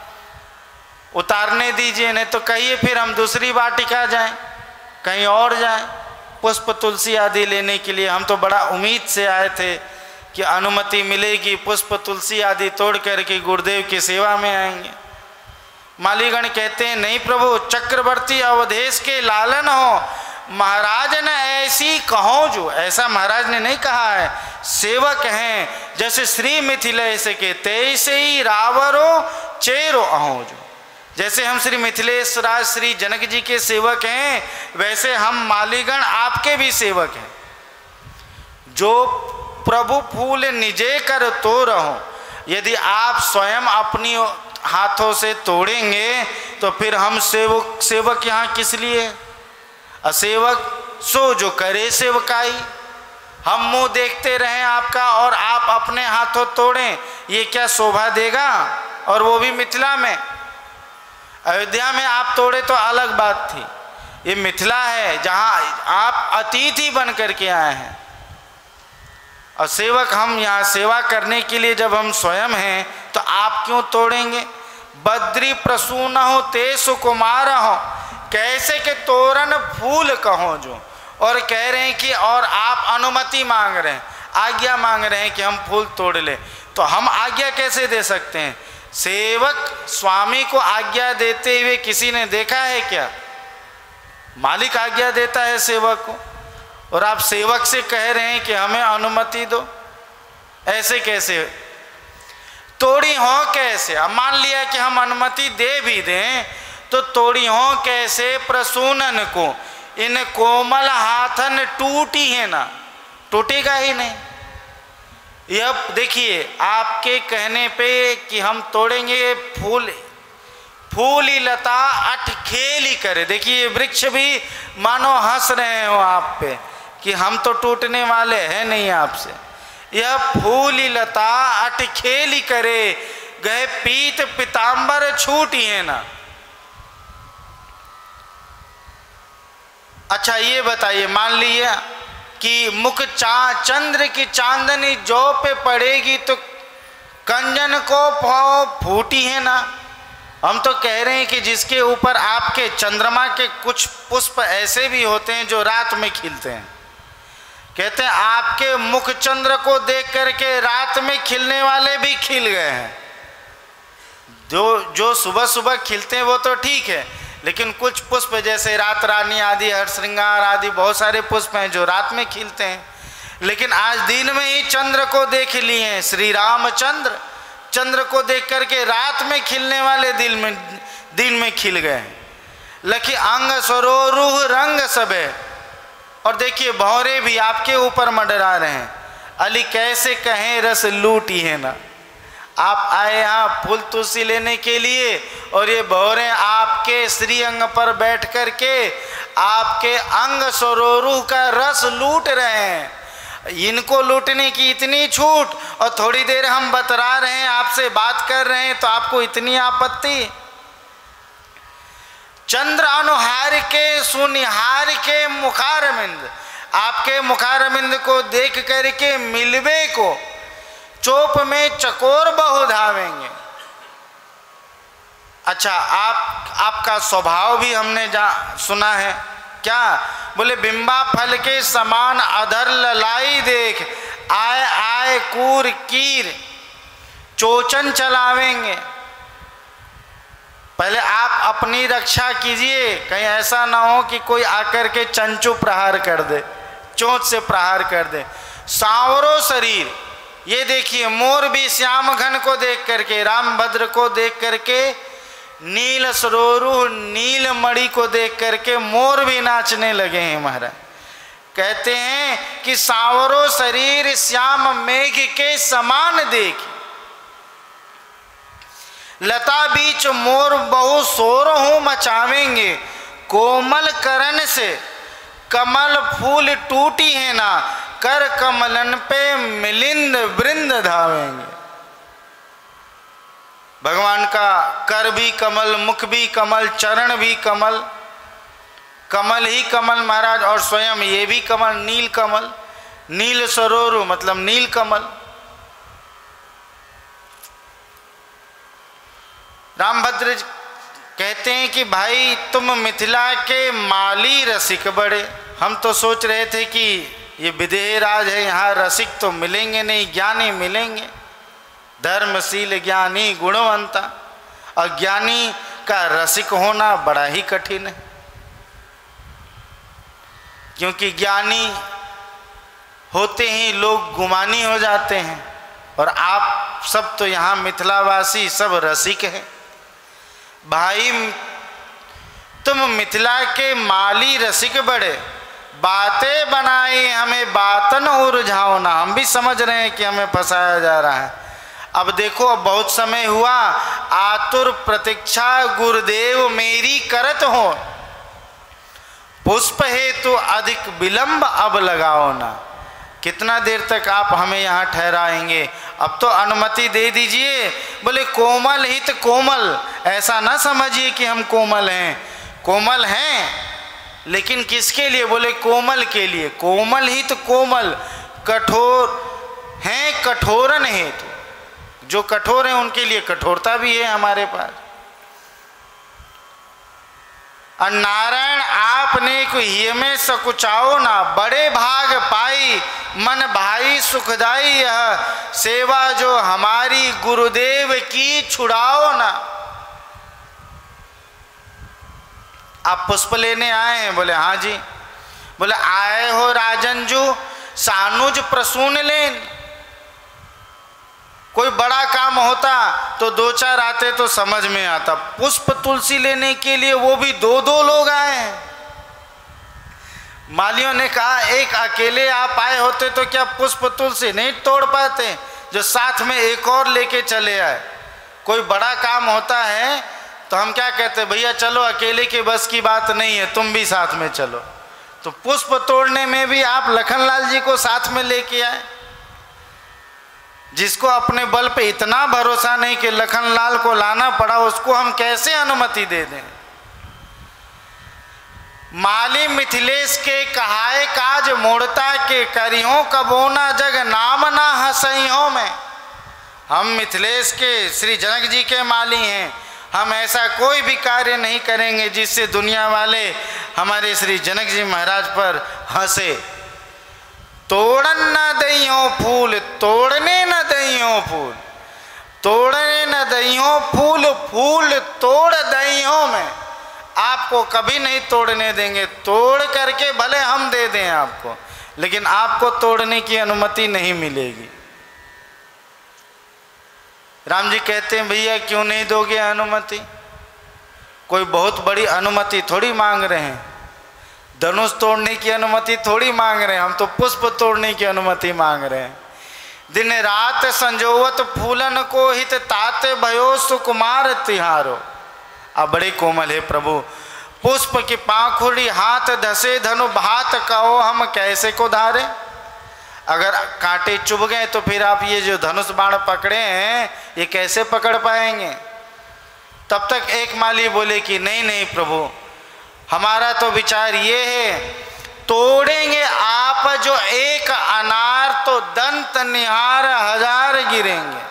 उतारने दीजिए, नहीं तो कहिए फिर हम दूसरी वाटिका जाएं, कहीं और जाएं पुष्प तुलसी आदि लेने के लिए। हम तो बड़ा उम्मीद से आए थे कि अनुमति मिलेगी, पुष्प तुलसी आदि तोड़ करके गुरुदेव की सेवा में आएंगे। मालीगण कहते हैं नहीं प्रभु, चक्रवर्ती अवधेश के लालन हो, महाराज ने ऐसी कहो जो, ऐसा महाराज ने नहीं कहा है, सेवक हैं जैसे श्री मिथिलेश के तैसे ही रावरो चेरो अहो जो। जैसे हम श्री मिथिलेश राज श्री जनक जी के सेवक हैं, वैसे हम मालीगण आपके भी सेवक हैं। जो प्रभु फूल निजे कर तो रहो, यदि आप स्वयं अपनी हाथों से तोड़ेंगे तो फिर हम सेवक सेवक यहाँ किस लिए? असेवक सो जो करे सेवकाई। हम मुंह देखते रहें आपका और आप अपने हाथों तोड़ें, ये क्या शोभा देगा? और वो भी मिथिला में। अयोध्या में आप तोड़े तो अलग बात थी, ये मिथिला है जहाँ आप अतिथि बन करके आए हैं और सेवक हम यहाँ सेवा करने के लिए जब हम स्वयं हैं तो आप क्यों तोड़ेंगे? बद्री प्रसून हो ते सुकुमार हो, कैसे के तोरण फूल कहो जो। और कह रहे हैं कि और आप अनुमति मांग रहे हैं, आज्ञा मांग रहे हैं कि हम फूल तोड़ ले, तो हम आज्ञा कैसे दे सकते हैं? सेवक स्वामी को आज्ञा देते हुए किसी ने देखा है क्या? मालिक आज्ञा देता है सेवक को, और आप सेवक से कह रहे हैं कि हमें अनुमति दो, ऐसे कैसे? तोड़ी हो कैसे? अब मान लिया कि हम अनुमति दे भी दें तो तोड़ी हो कैसे प्रसूनन को, इन कोमल हाथन टूटी है ना, टूटेगा ही नहीं। यह देखिए आपके कहने पे कि हम तोड़ेंगे फूल फूली लता अठ खेली करे। देखिए वृक्ष भी मानो हंस रहे हो आप पे कि हम तो टूटने वाले हैं नहीं आपसे। यह फूली लता अठ खेली करे, गए पीत पिताम्बर छूटी है ना। अच्छा ये बताइए, मान लिया कि मुख चा चंद्र की चांदनी जो पे पड़ेगी तो कंजन को भाव फूटी है ना। हम तो कह रहे हैं कि जिसके ऊपर आपके चंद्रमा के कुछ पुष्प ऐसे भी होते हैं जो रात में खिलते हैं। कहते हैं आपके मुख चंद्र को देख करके रात में खिलने वाले भी खिल गए हैं। जो जो सुबह सुबह खिलते हैं वो तो ठीक है, लेकिन कुछ पुष्प जैसे रात रानी आदि, हर श्रृंगार आदि बहुत सारे पुष्प हैं जो रात में खिलते हैं। लेकिन आज दिन में ही चंद्र को देख लिए हैं, श्री रामचंद्र चंद्र को देख करके रात में खिलने वाले दिन में दिन में खिल गए। लखी अंग सरोरुह रंग सबे। और देखिए भौरे भी आपके ऊपर मंडरा रहे हैं। अली कैसे कहें रस लूटी है ना। आप आए यहाँ फूल तुलसी लेने के लिए और ये भौरे आपके श्री अंग पर बैठ कर के आपके अंग सरोरुह का रस लूट रहे हैं। इनको लूटने की इतनी छूट, और थोड़ी देर हम बतरा रहे हैं, आपसे बात कर रहे हैं तो आपको इतनी आपत्ति। चंद्र अनुहार के सुनिहार के मुखारविंद, आपके मुखारविंद को देख करके मिलवे को चोप में चकोर बहु धावेंगे। अच्छा आप आपका स्वभाव भी हमने जा सुना है क्या? बोले बिंबा फल के समान अधर ललाई देख, आए आए कूर कीर चोचन चलावेंगे। पहले आप अपनी रक्षा कीजिए, कहीं ऐसा ना हो कि कोई आकर के चंचू प्रहार कर दे, चोंच से प्रहार कर दे। सांवरो शरीर, ये देखिए मोर भी श्याम घन को देख करके, रामभद्र को देख करके, नील सरोरु नील मणि को देख करके मोर भी नाचने लगे हैं महाराज। कहते हैं कि सांवरो शरीर श्याम मेघ के समान देख, लता बीच मोर बहु शोर हूँ मचावेंगे। कोमल करण से कमल फूल टूटी है ना, कर कमलन पे मिलिंद वृंद धावेंगे। भगवान का कर भी कमल, मुख भी कमल, चरण भी कमल, कमल ही कमल महाराज, और स्वयं ये भी कमल, नील कमल, नील सरोरु मतलब नील कमल। रामभद्र कहते हैं कि भाई तुम मिथिला के माली रसिक बड़े। हम तो सोच रहे थे कि ये विदेह राज है, यहाँ रसिक तो मिलेंगे नहीं, ज्ञानी मिलेंगे, धर्मशील ज्ञानी गुणवंता, और ज्ञानी का रसिक होना बड़ा ही कठिन है, क्योंकि ज्ञानी होते ही लोग गुमानी हो जाते हैं। और आप सब तो यहाँ मिथिलावासी सब रसिक हैं। भाई तुम मिथिला के माली रसिक बड़े, बातें बनाई हमें बातन उलझाओ ना। हम भी समझ रहे हैं कि हमें फंसाया जा रहा है। अब देखो, अब बहुत समय हुआ, आतुर प्रतीक्षा गुरुदेव मेरी करत हो, पुष्प हेतु अधिक विलंब अब लगाओ ना। कितना देर तक आप हमें यहाँ ठहराएंगे? अब तो अनुमति दे दीजिए। बोले कोमल हित कोमल, ऐसा ना समझिए कि हम कोमल हैं। कोमल हैं लेकिन किसके लिए? बोले कोमल के लिए। कोमल हित कोमल, कठोर हैं कठोरन हेतु, जो कठोर हैं उनके लिए कठोरता भी है हमारे पास। और नारायण आपने को ये में सकुचाओ ना, बड़े भाग पाई मन भाई सुखदाई, यह सेवा जो हमारी गुरुदेव की छुड़ाओ ना। आप पुष्प लेने आए हैं? बोले हाँ जी। बोले आए हो राजन जो सानुज प्रसून लेन। कोई बड़ा काम होता तो दो चार आते तो समझ में आता, पुष्प तुलसी लेने के लिए वो भी दो दो लोग आए हैं। मालियों ने कहा एक अकेले आप आए होते तो क्या पुष्प तुलसी नहीं तोड़ पाते, जो साथ में एक और लेके चले आए। कोई बड़ा काम होता है तो हम क्या कहते, भैया चलो, अकेले के बस की बात नहीं है, तुम भी साथ में चलो। तो पुष्प तोड़ने में भी आप लखनलाल जी को साथ में लेके आए। जिसको अपने बल पे इतना भरोसा नहीं कि लखनलाल को लाना पड़ा, उसको हम कैसे अनुमति दे दें? माली मिथिलेश के कहाए काज मोड़ता के, करियों कबोना जग नाम ना हसइयों में। हम मिथिलेश के श्री जनक जी के माली हैं, हम ऐसा कोई भी कार्य नहीं करेंगे जिससे दुनिया वाले हमारे श्री जनक जी महाराज पर हंसे। तोड़न न दइयों फूल, तोड़ने न दइयों फूल, तोड़ने न दइयों फूल, फूल तोड़ दइयों में। आपको कभी नहीं तोड़ने देंगे। तोड़ करके भले हम दे दें आपको, लेकिन आपको तोड़ने की अनुमति नहीं मिलेगी। राम जी कहते हैं भैया क्यों नहीं दोगे अनुमति? कोई बहुत बड़ी अनुमति थोड़ी मांग रहे हैं, धनुष तोड़ने की अनुमति थोड़ी मांग रहे हैं, हम तो पुष्प तोड़ने की अनुमति मांग रहे हैं। दिन रात संजोवत फूलन को हित ताते भयो सुकुमार तिहारो। अब बड़े कोमल है प्रभु, पुष्प की पाखुड़ी हाथ धसे धनु भात कहो हम कैसे को धारे। अगर कांटे चुभ गए तो फिर आप ये जो धनुष बाण पकड़े हैं ये कैसे पकड़ पाएंगे? तब तक एक माली बोले कि नहीं नहीं प्रभु, हमारा तो विचार ये है, तोड़ेंगे आप जो एक अनार तो दंत निहार हजार गिरेंगे।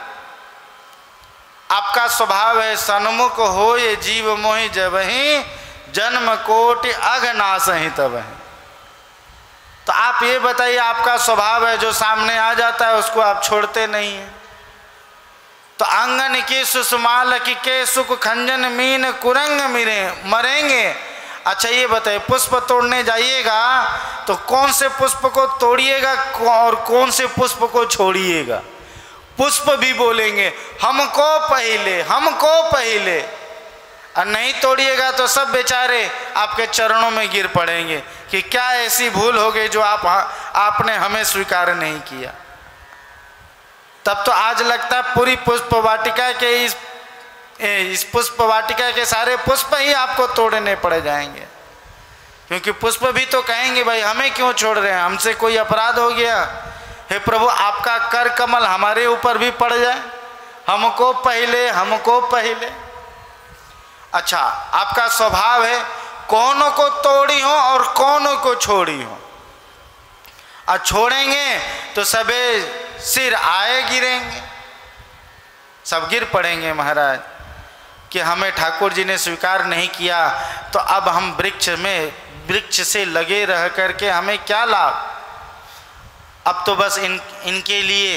आपका स्वभाव है सन्मुख हो ये जीव मोहि जबहि, जन्म कोटि अघनाश ही तब है। तो आप ये बताइए, आपका स्वभाव है जो सामने आ जाता है उसको आप छोड़ते नहीं हैं। तो अंगन की सुषमाल के सुख खंजन मीन कुरंग मिरे मरेंगे। अच्छा ये बताइए, पुष्प तोड़ने जाइएगा तो कौन से पुष्प को तोड़िएगा और कौन से पुष्प को छोड़िएगा? पुष्प भी बोलेंगे हमको पहले, हमको पहले, और नहीं तोड़िएगा तो सब बेचारे आपके चरणों में गिर पड़ेंगे कि क्या ऐसी भूल हो गई जो आप आपने हमें स्वीकार नहीं किया। तब तो आज लगता है पूरी पुष्प वाटिका के इस इस पुष्प वाटिका के सारे पुष्प ही आपको तोड़ने पड़ जाएंगे, क्योंकि पुष्प भी तो कहेंगे भाई हमें क्यों छोड़ रहे हैं, हमसे कोई अपराध हो गया। हे प्रभु, आपका कर कमल हमारे ऊपर भी पड़ जाए हमको पहले, हमको पहले। अच्छा, आपका स्वभाव है कौनों को तोड़ी हो और कौनों को छोड़ी हो, और छोड़ेंगे तो सबे सिर आए गिरेंगे, सब गिर पड़ेंगे महाराज कि हमें ठाकुर जी ने स्वीकार नहीं किया, तो अब हम वृक्ष में वृक्ष से लगे रह करके हमें क्या लाभ। अब तो बस इन इनके लिए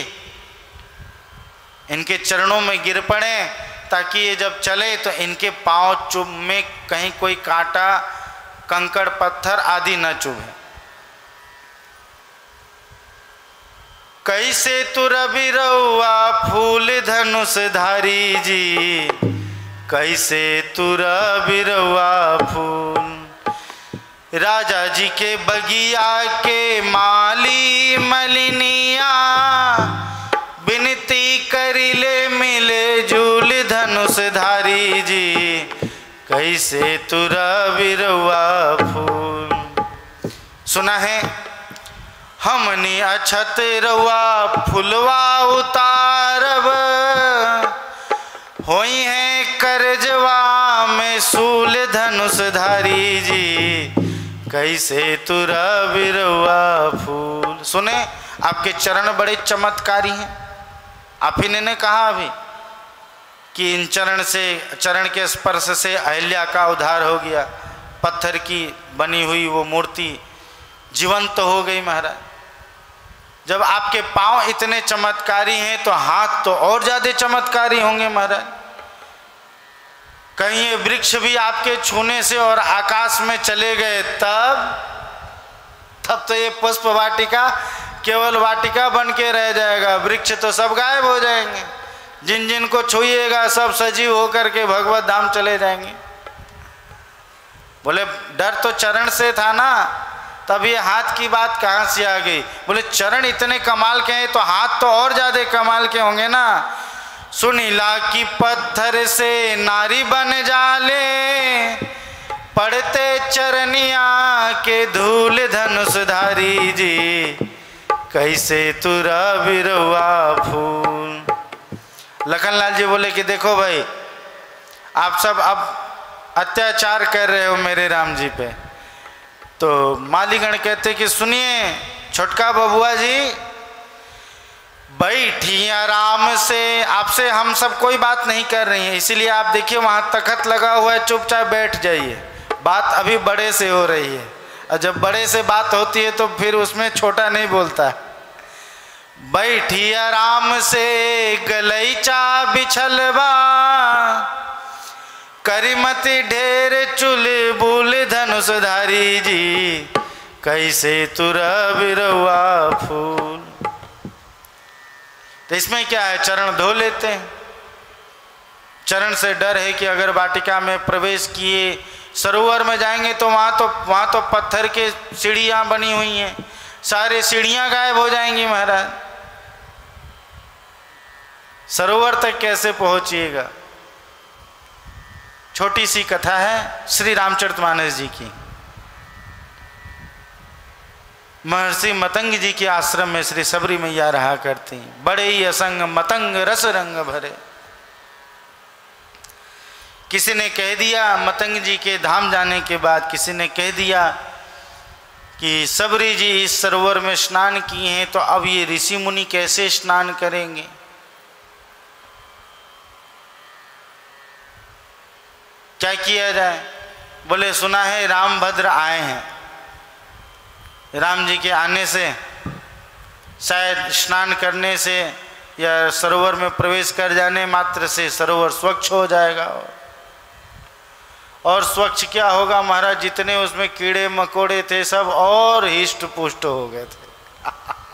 इनके चरणों में गिर पड़े ताकि ये जब चले तो इनके पांव चुभ में कहीं कोई कांटा कंकड़ पत्थर आदि न चुभे। कैसे तुर बिरौआ फूल धनुष धारी जी, कैसे तुर बिरौआ फूल। राजा जी के बगिया के माली मलिनिया, बिनती करिले मिले झूल धनुष धारी जी, कैसे तुरा बिरवा फूल। सुना है हमनी अछत रवा फुलवा उतारब, होई है करजवा में सूल धनुष धारी जी, कैसे तुरा बिरवा फूल। सुने, आपके चरण बड़े चमत्कारी हैं। आप ही ने कहा अभी कि इन चरण से, चरण के स्पर्श से अहिल्या का उद्धार हो गया, पत्थर की बनी हुई वो मूर्ति जीवंत तो हो गई महाराज। जब आपके पांव इतने चमत्कारी हैं तो हाथ तो और ज्यादा चमत्कारी होंगे महाराज। कहीं ये वृक्ष भी आपके छूने से और आकाश में चले गए तब तब तो ये पुष्प वाटिका केवल वाटिका बन के रह जाएगा, वृक्ष तो सब गायब हो जाएंगे। जिन जिन को छुइएगा सब सजीव होकर के भगवत धाम चले जाएंगे। बोले डर तो चरण से था ना, तब ये हाथ की बात कहाँ से आ गई। बोले चरण इतने कमाल के हैं तो हाथ तो और ज्यादा कमाल के होंगे ना। सुनीला की पत्थर से नारी बन जाले, पड़ते चरनिया के धूल धनुष धारी जी, कैसे तुरा बिरवा फूल। लखनलाल जी बोले कि देखो भाई, आप सब अब अत्याचार कर रहे हो मेरे राम जी पे। तो मालीगण कहते कि सुनिए छोटका बबुआ जी, बैठी आराम से, आपसे हम सब कोई बात नहीं कर रही हैं, इसीलिए आप देखिए वहाँ तखत लगा हुआ है, चुपचाप बैठ जाइए। बात अभी बड़े से हो रही है, और जब बड़े से बात होती है तो फिर उसमें छोटा नहीं बोलता। बैठी आराम से गलैचा बिछलवा, करिमति ढेर चुल बुल धनुष धारी जी, कैसे तुरा बिरवा फूल। तो इसमें क्या है, चरण धो लेते हैं। चरण से डर है कि अगर वाटिका में प्रवेश किए, सरोवर में जाएंगे तो वहाँ तो वहाँ तो पत्थर के सीढ़ियाँ बनी हुई हैं, सारे सीढ़ियाँ गायब हो जाएंगी महाराज। सरोवर तक कैसे पहुँचिएगा। छोटी सी कथा है श्री रामचरितमानस जी की। महर्षि मतंग जी के आश्रम में श्री सबरी मैया रहा करती, बड़े ही असंग मतंग रस रंग भरे। किसी ने कह दिया मतंग जी के धाम जाने के बाद, किसी ने कह दिया कि सबरी जी इस सरोवर में स्नान किए हैं तो अब ये ऋषि मुनि कैसे स्नान करेंगे। क्या किया जाए। बोले सुना है रामभद्र आए हैं, राम जी के आने से शायद स्नान करने से या सरोवर में प्रवेश कर जाने मात्र से सरोवर स्वच्छ हो जाएगा। और स्वच्छ क्या होगा महाराज, जितने उसमें कीड़े मकोड़े थे सब और हिष्ट पुष्ट हो गए थे।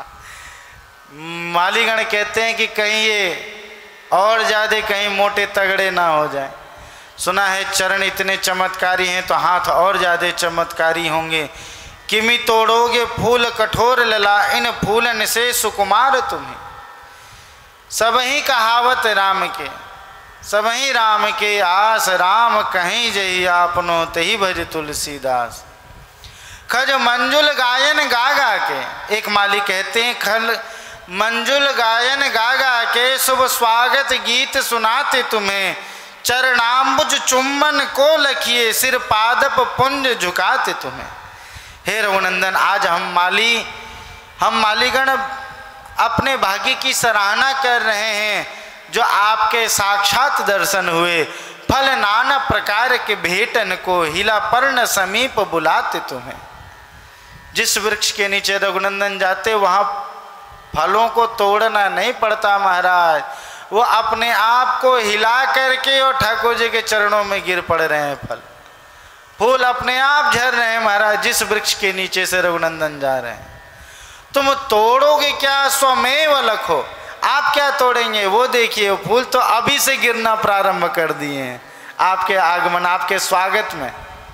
मालीगण कहते हैं कि कहीं ये और ज़्यादा कहीं मोटे तगड़े ना हो जाए। सुना है चरण इतने चमत्कारी हैं तो हाथ और ज़्यादा चमत्कारी होंगे। किमि तोड़ोगे फूल कठोर लला, इन फूलन से सुकुमार तुम्हें। सबही कहावत राम के, सबही राम के आस, राम कहीं जही आपनो तही भज तुलसीदास। खज मंजुल गायन गा गा के, एक माली कहते हैं खल मंजुल गायन गा गा के शुभ स्वागत गीत सुनाते तुम्हें, चरणाम्बुज चुम्बन को लखिए सिर पादप पुंज झुकाते तुम्हें। हे रघुनंदन, आज हम माली हम मालीगण अपने भाग्य की सराहना कर रहे हैं जो आपके साक्षात दर्शन हुए। फल नाना प्रकार के भेटन को हिला पर्ण समीप बुलाते तुम्हें। जिस वृक्ष के नीचे रघुनंदन जाते वहाँ फलों को तोड़ना नहीं पड़ता महाराज, वो अपने आप को हिला करके और ठाकुर जी के चरणों में गिर पड़ रहे हैं। फल फूल अपने आप झर रहे हैं महाराज, जिस वृक्ष के नीचे से रघुनंदन जा रहे हैं। तुम तोड़ोगे क्या, स्वमेव लखो, आप क्या तोड़ेंगे? वो देखिए फूल तो अभी से गिरना प्रारंभ कर दिए हैं आपके आगमन, आपके स्वागत में।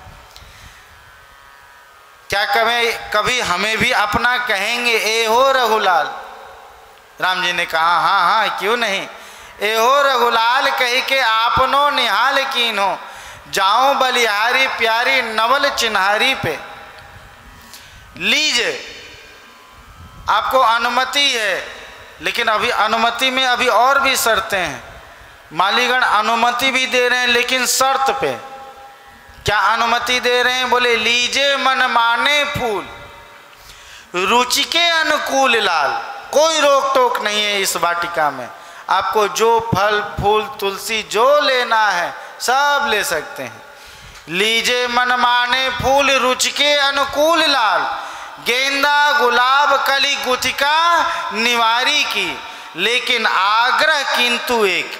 क्या कभी कभी हमें भी अपना कहेंगे, ए हो रघुलाल? राम जी ने कहा हाँ हाँ क्यों नहीं। ए हो रघुलाल कही के आपनो निहाल कीन्हो, जाऊं बलिहारी प्यारी नवल चिन्हारी पे। लीजिए, आपको अनुमति है, लेकिन अभी अनुमति में अभी और भी शर्तें हैं। मालीगण अनुमति भी दे रहे हैं लेकिन शर्त पे। क्या अनुमति दे रहे हैं? बोले लीजिए मन माने फूल, रुचि के अनुकूल लाल। कोई रोक टोक नहीं है इस वाटिका में, आपको जो फल फूल तुलसी जो लेना है सब ले सकते हैं। लीजिए मन माने फूल रुचि के अनुकूल लाल, गेंदा गुलाब कली गुथिका निवारी की, लेकिन आग्रह किंतु एक।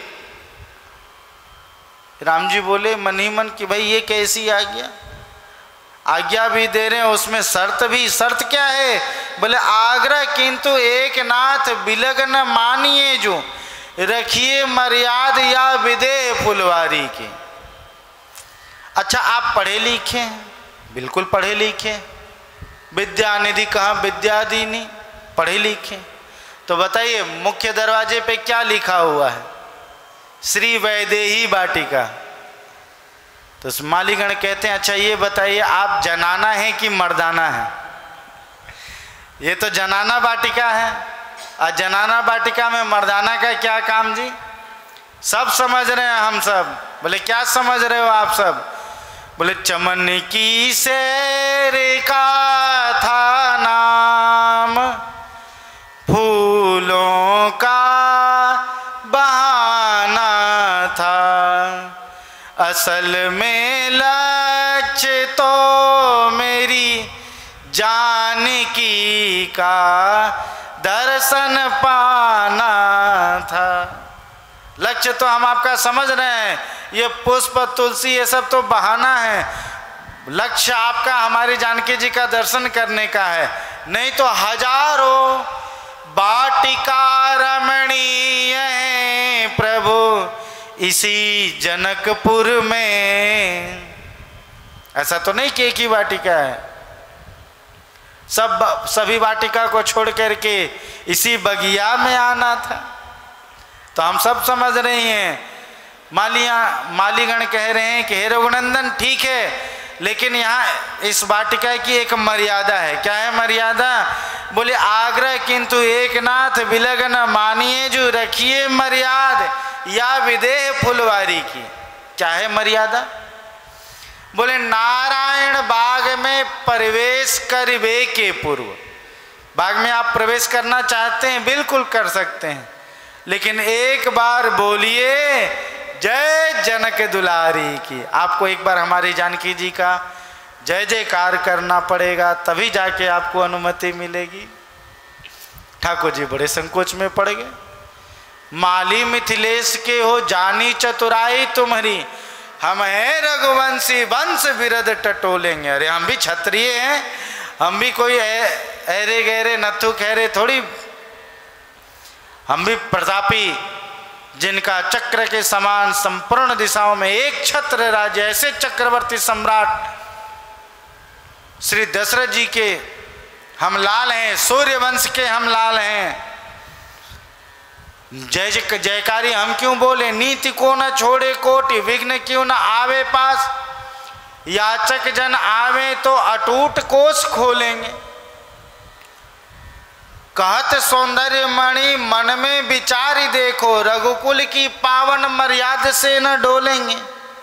राम जी बोले मन ही मन कि भाई ये कैसी आज्ञा? आज्ञा भी दे रहे हैं उसमें शर्त भी। शर्त क्या है? बोले आग्रह किंतु एक नाथ बिलग न मानिए जो, रखिए मर्याद या विदेह फुलवारी की। अच्छा, आप पढ़े लिखे हैं? बिल्कुल पढ़े लिखे। विद्या निधि कहाँ विद्या दीनी, पढ़े लिखे। तो बताइए मुख्य दरवाजे पे क्या लिखा हुआ है? श्री वैदेही वाटिका। तो मालीगण कहते हैं अच्छा ये बताइए आप जनाना है कि मर्दाना है? ये तो जनाना वाटिका है, और जनाना वाटिका में मर्दाना का क्या काम जी? सब समझ रहे हैं हम सब। बोले क्या समझ रहे हो आप सब? बोले चमन की सैर का था नाम, फूलों का बहाना था, असल में लक्ष्य तो मेरी जानकी का दर्शन पाना था। लक्ष्य तो हम आपका समझ रहे हैं, ये पुष्प तुलसी ये सब तो बहाना है। लक्ष्य आपका हमारी जानकी जी का दर्शन करने का है। नहीं तो हजारों वाटिका रमणीय है प्रभु इसी जनकपुर में। ऐसा तो नहीं कि एक ही वाटिका है, सब सभी वाटिका को छोड़ करके इसी बगिया में आना था। तो हम सब समझ रहे हैं। मालिया मालीगण कह रहे हैं कि हे रघुनंदन ठीक है, लेकिन यहाँ इस वाटिका की एक मर्यादा है। क्या है मर्यादा? बोले आग्रह किंतु एक नाथ बिलगन मानिए जो, रखिए मर्याद या विदेह फुलवारी की। क्या है मर्यादा? बोले नारायण बाग में प्रवेश करिबे के पूर्व। बाग में आप प्रवेश करना चाहते हैं, बिल्कुल कर सकते हैं, लेकिन एक बार बोलिए जय जनक दुलारी की। आपको एक बार हमारी जानकी जी का जय जयकार करना पड़ेगा, तभी जाके आपको अनुमति मिलेगी। ठाकुर जी बड़े संकोच में पड़ गए। माली मिथिलेश के हो जानी चतुराई तुम्हारी, हम हैं रघुवंशी वंश बिरद टटोलेंगे। अरे हम भी क्षत्रिय हैं, हम भी कोई ऐरे गहरे नथु खैरे थोड़ी, हम भी प्रतापी जिनका चक्र के समान संपूर्ण दिशाओं में एक छत्र राज्य, ऐसे चक्रवर्ती सम्राट श्री दशरथ जी के हम लाल हैं, सूर्य वंश के हम लाल हैं। जय जयकारी हम क्यों बोले? नीति को न छोड़े कोटि, विघ्न क्यों न आवे पास, याचक जन आवे तो अटूट कोष खोलेंगे। कहत सौंदर्य मणि मन में विचारी देखो, रघुकुल की पावन मर्यादा से न डोलेंगे।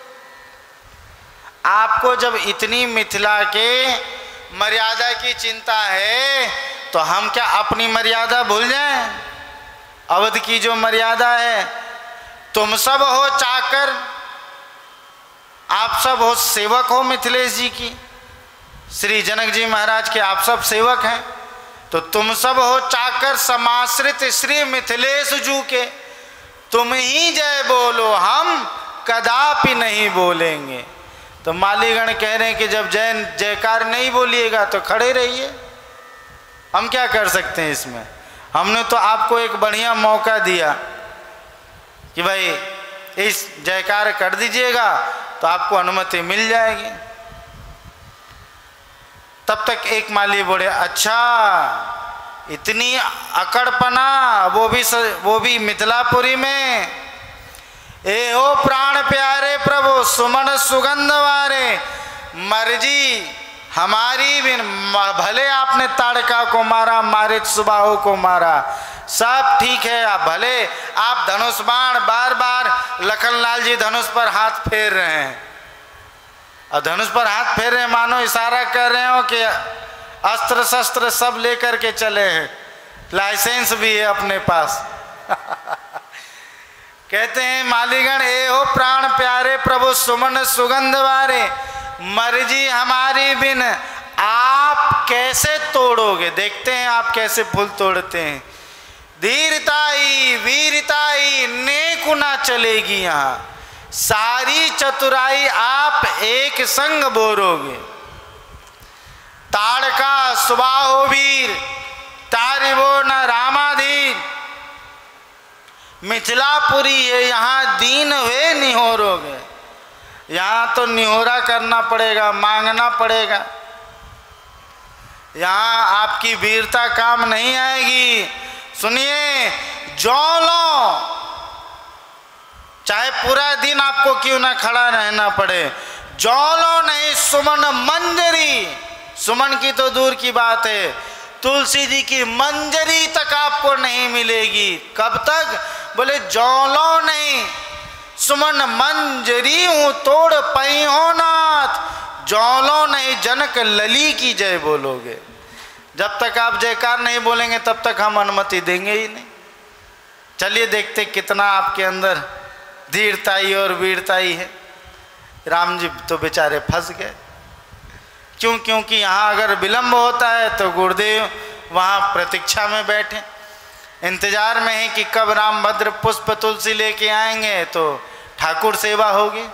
आपको जब इतनी मिथिला के मर्यादा की चिंता है तो हम क्या अपनी मर्यादा भूल जाएं? अवध की जो मर्यादा है, तुम सब हो चाकर, आप सब हो सेवक हो मिथिलेश जी की, श्री जनक जी महाराज के आप सब सेवक हैं, तो तुम सब हो चाकर समाश्रित श्री मिथिलेश जू के, तुम ही जय बोलो, हम कदापि नहीं बोलेंगे। तो मालीगण कह रहे हैं कि जब जय जयकार नहीं बोलिएगा तो खड़े रहिए, हम क्या कर सकते हैं इसमें। हमने तो आपको एक बढ़िया मौका दिया कि भाई इस जयकार कर दीजिएगा तो आपको अनुमति मिल जाएगी। तब तक एक माली बोले, अच्छा इतनी अकड़पना, वो भी वो भी मिथिलापुरी में। ए हो प्राण प्यारे प्रभु सुमन सुगंध वारे, मर्जी हमारी भी, भले आपने ताड़का को मारा, मारिच सुबाहु को मारा, सब ठीक है, आप भले आप धनुष बाण बार बार लखनलाल जी धनुष पर हाथ फेर रहे हैं, और धनुष पर हाथ फेर रहे हैं मानो इशारा कर रहे हो कि अस्त्र शस्त्र सब लेकर के चले हैं, लाइसेंस भी है अपने पास। कहते हैं मालीगण, ए हो प्राण प्यारे प्रभु सुमन सुगंध वारे, मर्जी हमारी बिन आप कैसे तोड़ोगे। देखते हैं आप कैसे फूल तोड़ते हैं। धीरताई वीरताई नेकुना चलेगी यहाँ, सारी चतुराई आप एक संग बोरोगे। ताड़का सुबाहो वीर तारिवो न रामाधीर, मिथिलापुरी है यहाँ दीन हुए निहोरोगे। यहाँ तो निहोरा करना पड़ेगा, मांगना पड़ेगा, यहाँ आपकी वीरता काम नहीं आएगी। सुनिए, जौलों चाहे पूरा दिन आपको क्यों ना खड़ा रहना पड़े, जौलों नहीं सुमन मंजरी, सुमन की तो दूर की बात है, तुलसी जी की मंजरी तक आपको नहीं मिलेगी। कब तक? बोले जौलों नहीं सुमन मंजरी हूँ तोड़ पई हो नाथ, जौलों नहीं जनक लली की जय बोलोगे। जब तक आप जयकार नहीं बोलेंगे तब तक हम अनुमति देंगे ही नहीं। चलिए देखते कितना आपके अंदर धीरताई और वीरताई है। राम जी तो बेचारे फंस गए, क्यों? क्योंकि यहाँ अगर विलंब होता है तो गुरुदेव वहाँ प्रतीक्षा में बैठे, इंतजार में है कि कब रामभद्र पुष्प तुलसी लेके आएंगे तो ठाकुर सेवा होगी।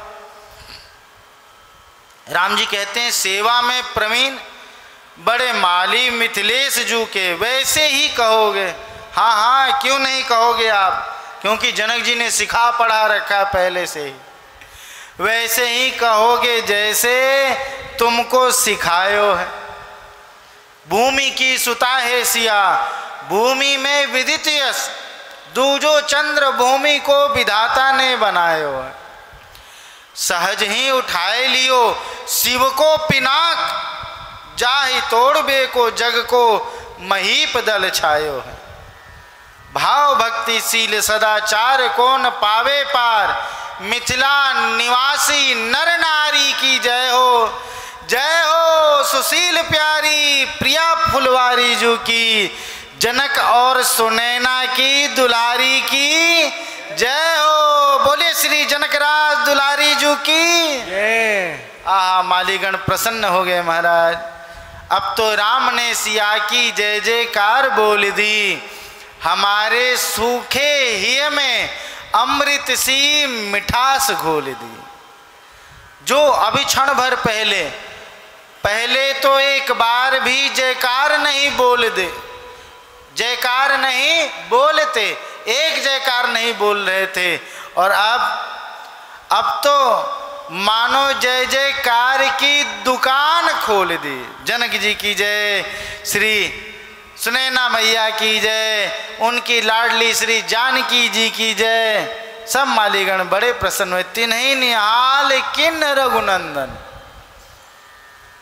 राम जी कहते हैं, सेवा में प्रवीण बड़े माली मिथिलेश जू के, वैसे ही कहोगे। हाँ हाँ, क्यों नहीं कहोगे आप, क्योंकि जनक जी ने सिखा पढ़ा रखा पहले से ही। वैसे ही कहोगे जैसे तुमको सिखायो है। भूमि की सुता है सिया, भूमि में विदित यश, दूजो चंद्र भूमि को विधाता ने बनायो है। सहज ही उठाए लियो शिव को पिनाक, जाहि तोड़बे को जग को महीप दल छायो है। भाव भक्ति शील सदाचार को न पावे पार, मिथिला निवासी नर नारी की जय हो। जय हो सुशील प्यारी प्रिया फुलवारी जू की, जनक और सुनैना की दुलारी की जय हो। बोले श्री जनकराज दुलारी जू की जय। आहा, मालीगण प्रसन्न हो गए महाराज। अब तो राम ने सिया की जय जयकार बोल दी, हमारे सूखे हिय में अमृत सी मिठास घोल दी। जो अभी क्षण भर पहले पहले तो एक बार भी जयकार नहीं बोल दे, जयकार नहीं बोलते, एक जयकार नहीं बोल रहे थे, और अब अब तो मानो जय जयकार की दुकान खोल दी। जनक जी की जय, श्री सुनैना मैया की जय, उनकी लाडली श्री जानकी जी की जय। सब मालीगण बड़े प्रसन्न हुए। तिन्हीं निहाल किन्न रघुनंदन,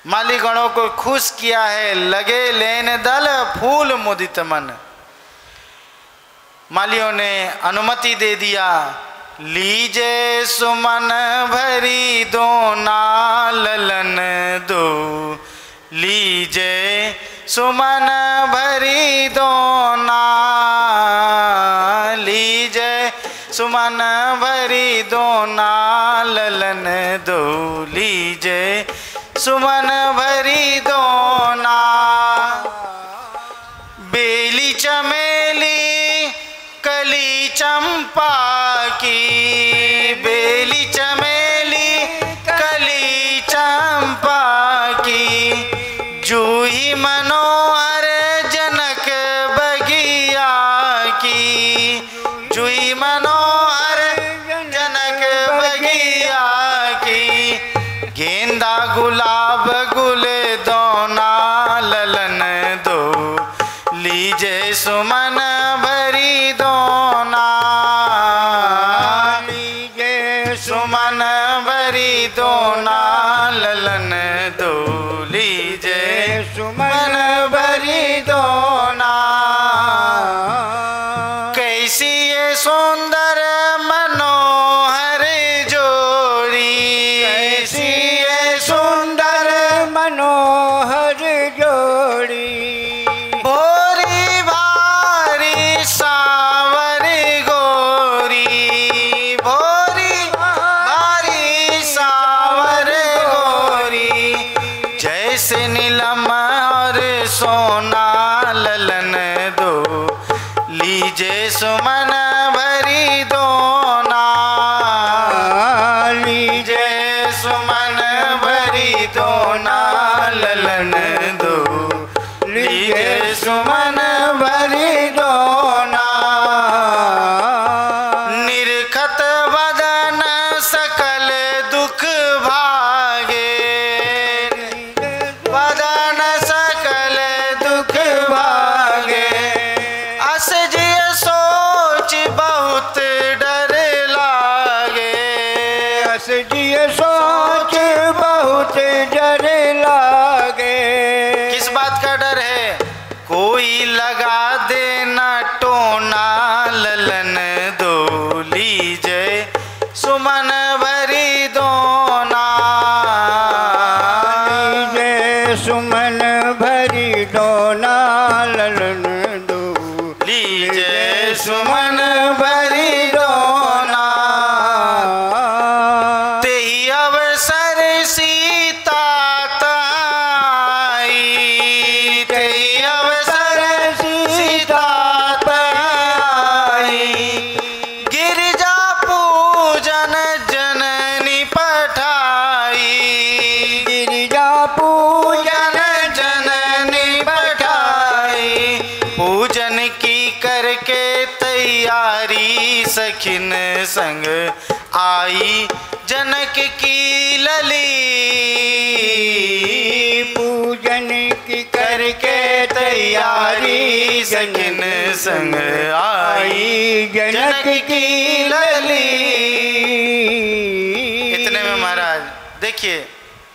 माली गणों को खुश किया है, लगे लेन दल फूल मुदित मन। मालियों ने अनुमति दे दिया, लीजे सुमन भरी दो नालन दो, लीजे सुमन भरी दो ना, लीजे सुमन भरी दो नालन दो, लीजे सुमन भरी दो ना। बेली चमेली कली चंपा की, बेली चमेली कली चंपा की, जूही मनोहर जनक बगिया की, जूही मनोहर जनक बगिया की, गेंदा गुलाब गुल दोना ललन दो, लीजे सुमन भरी दोना, लीजे सुमन भरी दोना ललन दो, लीजे सुमन भरी दोना। कैसी ये सुंदर मनोहर जोड़ी, कैसी ये सुंदर मनोहर जोड़ी, भोरी भारी सावर गोरी, भोरी भारी सावर गोरी, जैसे नीलम और सोना ललन दो, लीजे सुमन भरी दोना, लीजे सुमन भरी दोना ललन दो, लीजे सुमन भरी दोना। निरखत बदन सकल दुख भागे, बदन सकल दुख भागे, अस जिय सोच बहुत डर लागे, अस जिय सोच बहुत डर लागे। किस बात का डर है? कोई लगा देना टोना ललन दो, लीजे सुमन भरी दोना, लीजे सुमन भरी दोना ललन दो, लीजे सुमन भरी दोना। तेहि अवसर सीता ताई, तेहि अवसर सीता ताई, गिरिजा पूजन जननी पठाई, गिरिजा पूजन जननी पठाई, पूजन की करके तैयारी सखिन संग आई, जनक की लली, पूजन की करके तैयारी सखिन संग आई, जनक की लली। इतने में महाराज देखिए,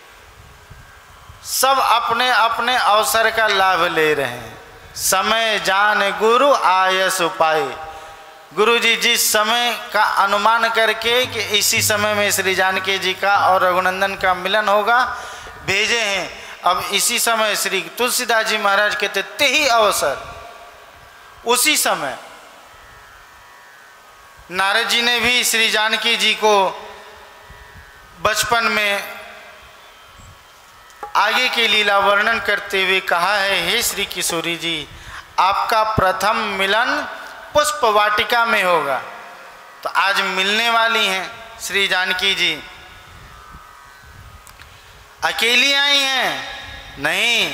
सब अपने अपने अवसर का लाभ ले रहे हैं। समय जान गुरु आयस उपाय, गुरु जी जिस समय का अनुमान करके कि इसी समय में श्री जानकी जी का और रघुनंदन का मिलन होगा भेजे हैं, अब इसी समय श्री तुलसीदास जी महाराज कहते ते ही अवसर, उसी समय नारद जी ने भी श्री जानकी जी को बचपन में आगे की लीला वर्णन करते हुए कहा है, हे श्री किशोरी जी, आपका प्रथम मिलन पुष्प वाटिका में होगा। तो आज मिलने वाली हैं श्री जानकी जी। अकेली आई हैं? नहीं,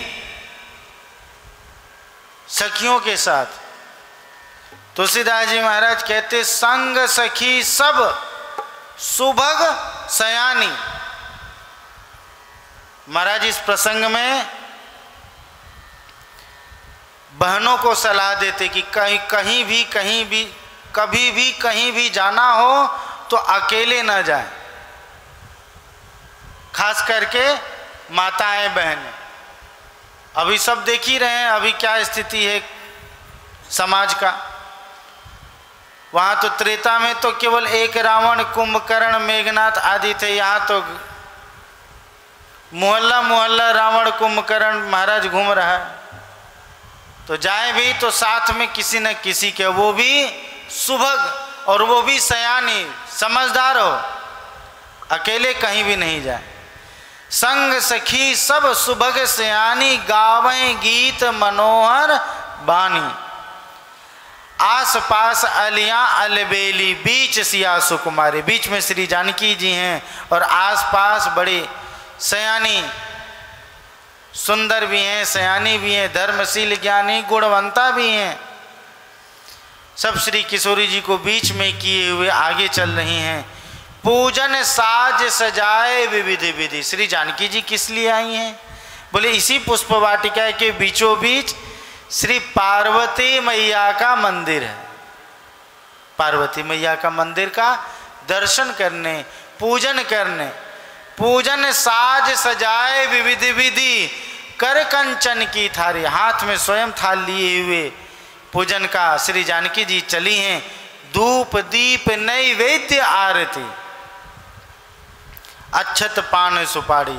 सखियों के साथ। तुलसीदास जी महाराज कहते, संग सखी सब सुभग सयानी। महाराज इस प्रसंग में बहनों को सलाह देते कि कहीं कहीं भी कहीं भी कभी भी कहीं भी जाना हो तो अकेले न जाएं। खास करके माताएं बहनें, अभी सब देख ही रहे हैं अभी क्या स्थिति है समाज का। वहाँ तो त्रेता में तो केवल एक रावण, कुंभकर्ण, मेघनाथ आदि थे, यहाँ तो मोहल्ला मोहल्ला रावण कुंभकर्ण महाराज घूम रहा है। तो जाए भी तो साथ में किसी न किसी के, वो भी सुभग और वो भी सयानी समझदार हो, अकेले कहीं भी नहीं जाए। संग सखी सब सुभग सयानी, गावें गीत मनोहर बानी। आस पास अलियां अलबेली, बीच सिया सुकुमारी, बीच में श्री जानकी जी हैं और आस पास बड़ी सयानी, सुंदर भी हैं, सयानी भी हैं, धर्मशील ज्ञानी गुणवंता भी हैं। सब श्री किशोरी जी को बीच में किए हुए आगे चल रही हैं। पूजन साज सजाए विविधि विधि। श्री जानकी जी किस लिए आई हैं? बोले इसी पुष्प वाटिका के बीचों बीच श्री पार्वती मैया का मंदिर है। पार्वती मैया का मंदिर का दर्शन करने, पूजन करने। पूजन साज सजाए विविधि विधि, कर कंचन की थारी, हाथ में स्वयं थाल लिए हुए पूजन का श्री जानकी जी चली हैं। धूप दीप नैवेद्य आरती, अक्षत पान सुपारी,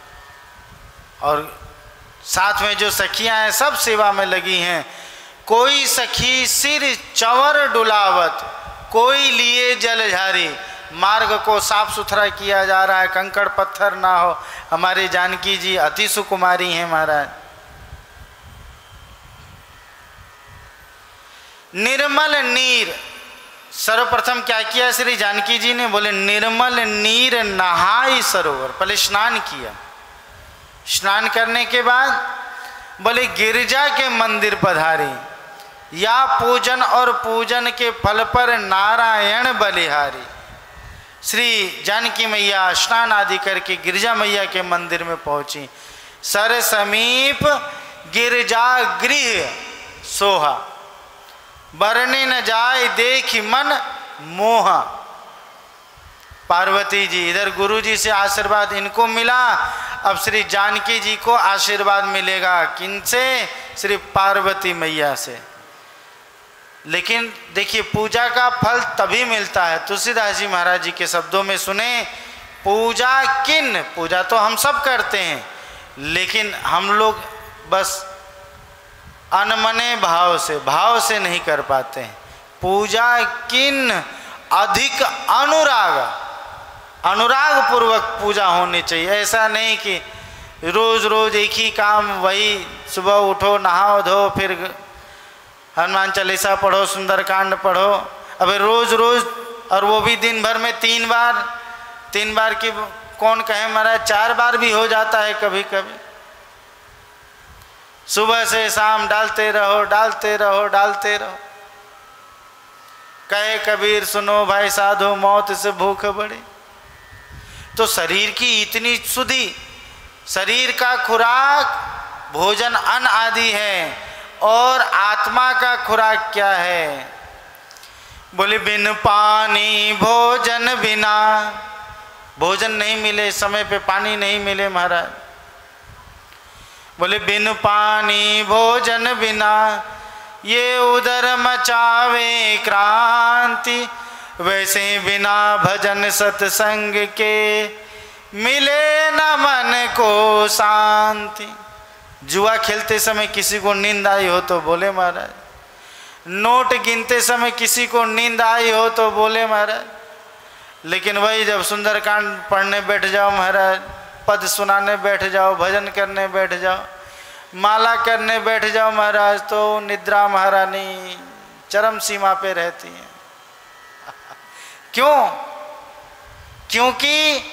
और साथ में जो सखियां हैं सब सेवा में लगी हैं। कोई सखी सिर चंवर डुलावत, कोई लिए जलझारी। मार्ग को साफ सुथरा किया जा रहा है, कंकड़ पत्थर ना हो। हमारी जानकी जी अति सुकुमारी हैं महाराज। निर्मल नीर, सर्वप्रथम क्या किया श्री जानकी जी ने? बोले निर्मल नीर नहाई सरोवर, पहले स्नान किया। स्नान करने के बाद बोले गिरजा के मंदिर पधारी, या पूजन और पूजन के फल पर नारायण बलिहारी। श्री जानकी मैया स्नान आदि करके गिरजा मैया के मंदिर में पहुंची। सर समीप गिरजा गृह सोहा, बरने न जाए देखी मन मोहा। पार्वती जी इधर गुरु जी से आशीर्वाद इनको मिला, अब श्री जानकी जी को आशीर्वाद मिलेगा किनसे? श्री पार्वती मैया से। लेकिन देखिए पूजा का फल तभी मिलता है, तुलसीदास जी महाराज जी के शब्दों में सुने, पूजा किन, पूजा तो हम सब करते हैं, लेकिन हम लोग बस अनमने भाव से, भाव से नहीं कर पाते हैं। पूजा किन अधिक अनुराग, अनुराग पूर्वक पूजा होनी चाहिए। ऐसा नहीं कि रोज रोज एक ही काम, वही सुबह उठो नहाओ धो फिर हनुमान चालीसा पढ़ो, सुंदरकांड पढ़ो। अबे रोज रोज, और वो भी दिन भर में तीन बार, तीन बार की कौन कहे महाराज, चार बार भी हो जाता है कभी कभी। सुबह से शाम डालते रहो डालते रहो डालते रहो। कहे कबीर सुनो भाई साधु, मौत से भूख बढ़े। तो शरीर की इतनी सुधि, शरीर का खुराक भोजन अन्न आदि है, और आत्मा का खुराक क्या है? बोले बिन पानी भोजन बिना, भोजन नहीं मिले समय पे, पानी नहीं मिले महाराज। बोले बिन पानी भोजन बिना, ये उदर मचावे क्रांति। वैसे बिना भजन सत्संग के, मिले न मन को शांति। जुआ खेलते समय किसी को नींद आई हो तो बोले महाराज, नोट गिनते समय किसी को नींद आई हो तो बोले महाराज, लेकिन वही जब सुंदरकांड पढ़ने बैठ जाओ महाराज, पद सुनाने बैठ जाओ, भजन करने बैठ जाओ, माला करने बैठ जाओ महाराज, तो निद्रा महारानी चरम सीमा पे रहती है। क्यों? क्योंकि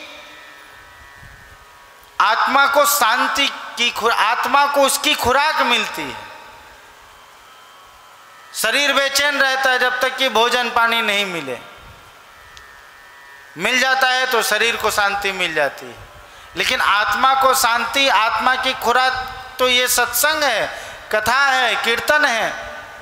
आत्मा को शांति की खुर आत्मा को उसकी खुराक मिलती है। शरीर बेचैन रहता है जब तक कि भोजन पानी नहीं मिले। मिल जाता है तो शरीर को शांति मिल जाती है, लेकिन आत्मा को शांति, आत्मा की खुराक तो ये सत्संग है, कथा है, कीर्तन है,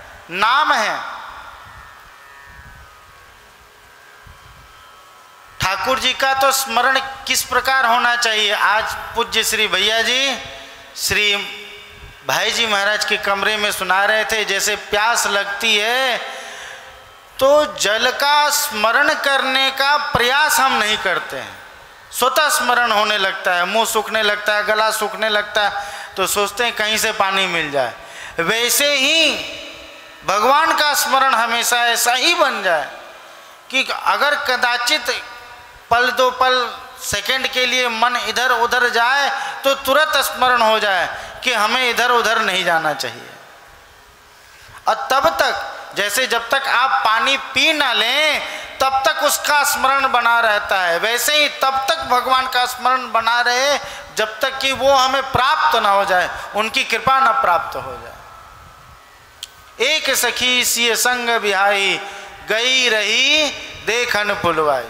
नाम है। ठाकुर जी का तो स्मरण किस प्रकार होना चाहिए। आज पूज्य श्री भैया जी श्री भाई जी महाराज के कमरे में सुना रहे थे, जैसे प्यास लगती है तो जल का स्मरण करने का प्रयास हम नहीं करते हैं, स्वतः स्मरण होने लगता है, मुंह सूखने लगता है, गला सूखने लगता है, तो सोचते हैं कहीं से पानी मिल जाए। वैसे ही भगवान का स्मरण हमेशा ऐसा ही बन जाए कि अगर कदाचित पल दो पल सेकंड के लिए मन इधर उधर जाए तो तुरंत स्मरण हो जाए कि हमें इधर उधर नहीं जाना चाहिए। और तब तक जैसे जब तक आप पानी पी ना लें तब तक उसका स्मरण बना रहता है, वैसे ही तब तक भगवान का स्मरण बना रहे जब तक कि वो हमें प्राप्त ना हो जाए, उनकी कृपा ना प्राप्त हो जाए। एक सखी सिय संग बिहाई, गई रही देखन पुलवाई।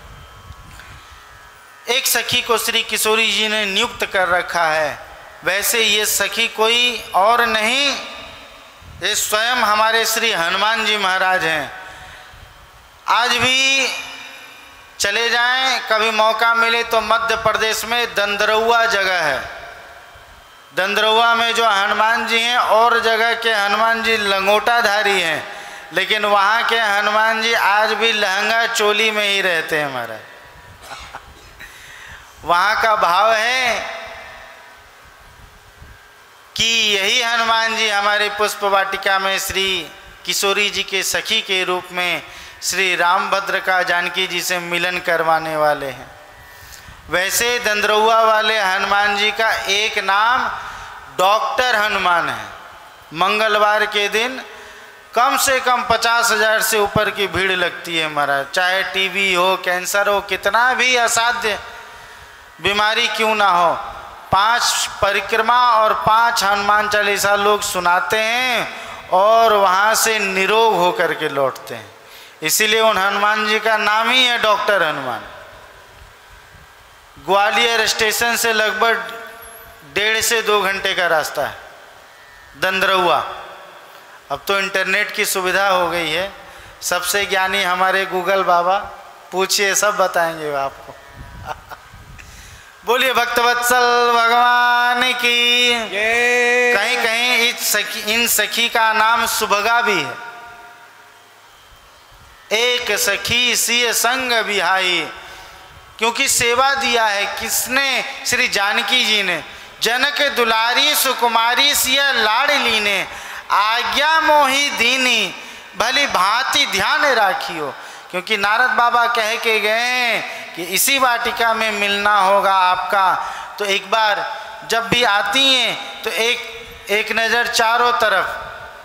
एक सखी को श्री किशोरी जी ने नियुक्त कर रखा है। वैसे ये सखी कोई और नहीं, ये स्वयं हमारे श्री हनुमान जी महाराज हैं। आज भी चले जाएं, कभी मौका मिले तो मध्य प्रदेश में दंदरौआ जगह है, दंदरौआ में जो हनुमान जी हैं और जगह के हनुमान जी लंगोटाधारी हैं, लेकिन वहाँ के हनुमान जी आज भी लहंगा चोली में ही रहते हैं महाराज। वहाँ का भाव है कि यही हनुमान जी हमारे पुष्प वाटिका में श्री किशोरी जी के सखी के रूप में श्री रामभद्र का जानकी जी से मिलन करवाने वाले हैं। वैसे दंदरौआ वाले हनुमान जी का एक नाम डॉक्टर हनुमान है। मंगलवार के दिन कम से कम पचास हजार से ऊपर की भीड़ लगती है महाराज, चाहे टीबी हो, कैंसर हो, कितना भी असाध्य बीमारी क्यों ना हो, पांच परिक्रमा और पांच हनुमान चालीसा लोग सुनाते हैं और वहाँ से निरोग होकर के लौटते हैं। इसीलिए उन हनुमान जी का नाम ही है डॉक्टर हनुमान। ग्वालियर स्टेशन से लगभग डेढ़ से दो घंटे का रास्ता है दंदरौआ। अब तो इंटरनेट की सुविधा हो गई है, सबसे ज्ञानी हमारे गूगल बाबा, पूछिए सब बताएंगे आपको। बोलिए भक्तवत्सल भगवान की। कहीं कहीं इस सखी, इन सखी का नाम सुभगा भी है। एक सखी सिय संग बिहाई, क्योंकि सेवा दिया है किसने? श्री जानकी जी ने। जनक दुलारी सुकुमारी सिय लाडली ने, आज्ञा मोही दीनी भली भांति ध्यान राखियो। क्योंकि नारद बाबा कह के गए कि इसी वाटिका में मिलना होगा आपका, तो एक बार जब भी आती हैं तो एक एक नज़र चारों तरफ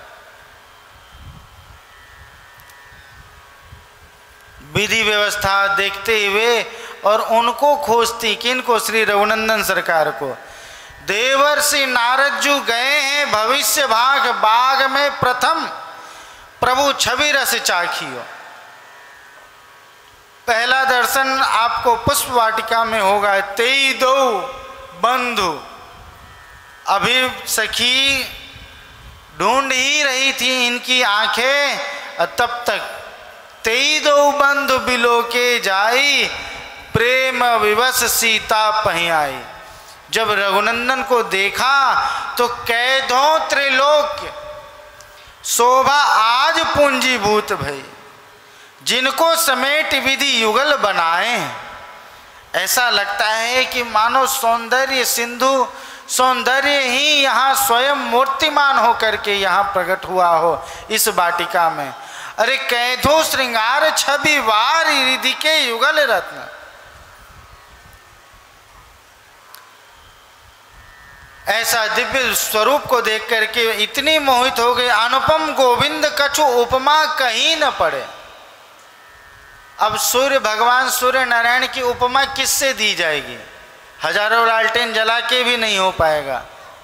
विधि व्यवस्था देखते हुए और उनको खोजती, किनको? श्री रघुनंदन सरकार को। देवर्षि नारद जी गए हैं भविष्य भाग, बाग में प्रथम प्रभु छवि रस चाखियो। पहला दर्शन आपको पुष्प वाटिका में होगा। तेई दो बंधु, अभी सखी ढूंढ ही रही थी इनकी आंखें, तब तक तेई दो बंधु बिलो के जाई, प्रेम विवश सीता पही आई। जब रघुनंदन को देखा तो कैधो त्रिलोक शोभा आज पूंजीभूत भई, जिनको समेट विधि युगल बनाए। ऐसा लगता है कि मानो सौंदर्य सिंधु, सौंदर्य ही यहाँ स्वयं मूर्तिमान होकर के यहाँ प्रकट हुआ हो इस वाटिका में। अरे कैधो श्रृंगार छवि वार रिधि के युगल रत्न। ऐसा दिव्य स्वरूप को देख करके इतनी मोहित हो गई, अनुपम गोविंद कछु उपमा कहीं न पड़े। अब सूर्य भगवान सूर्य नारायण की उपमा किससे दी जाएगी? हजारों लालटेन जला के भी नहीं हो पाएगा।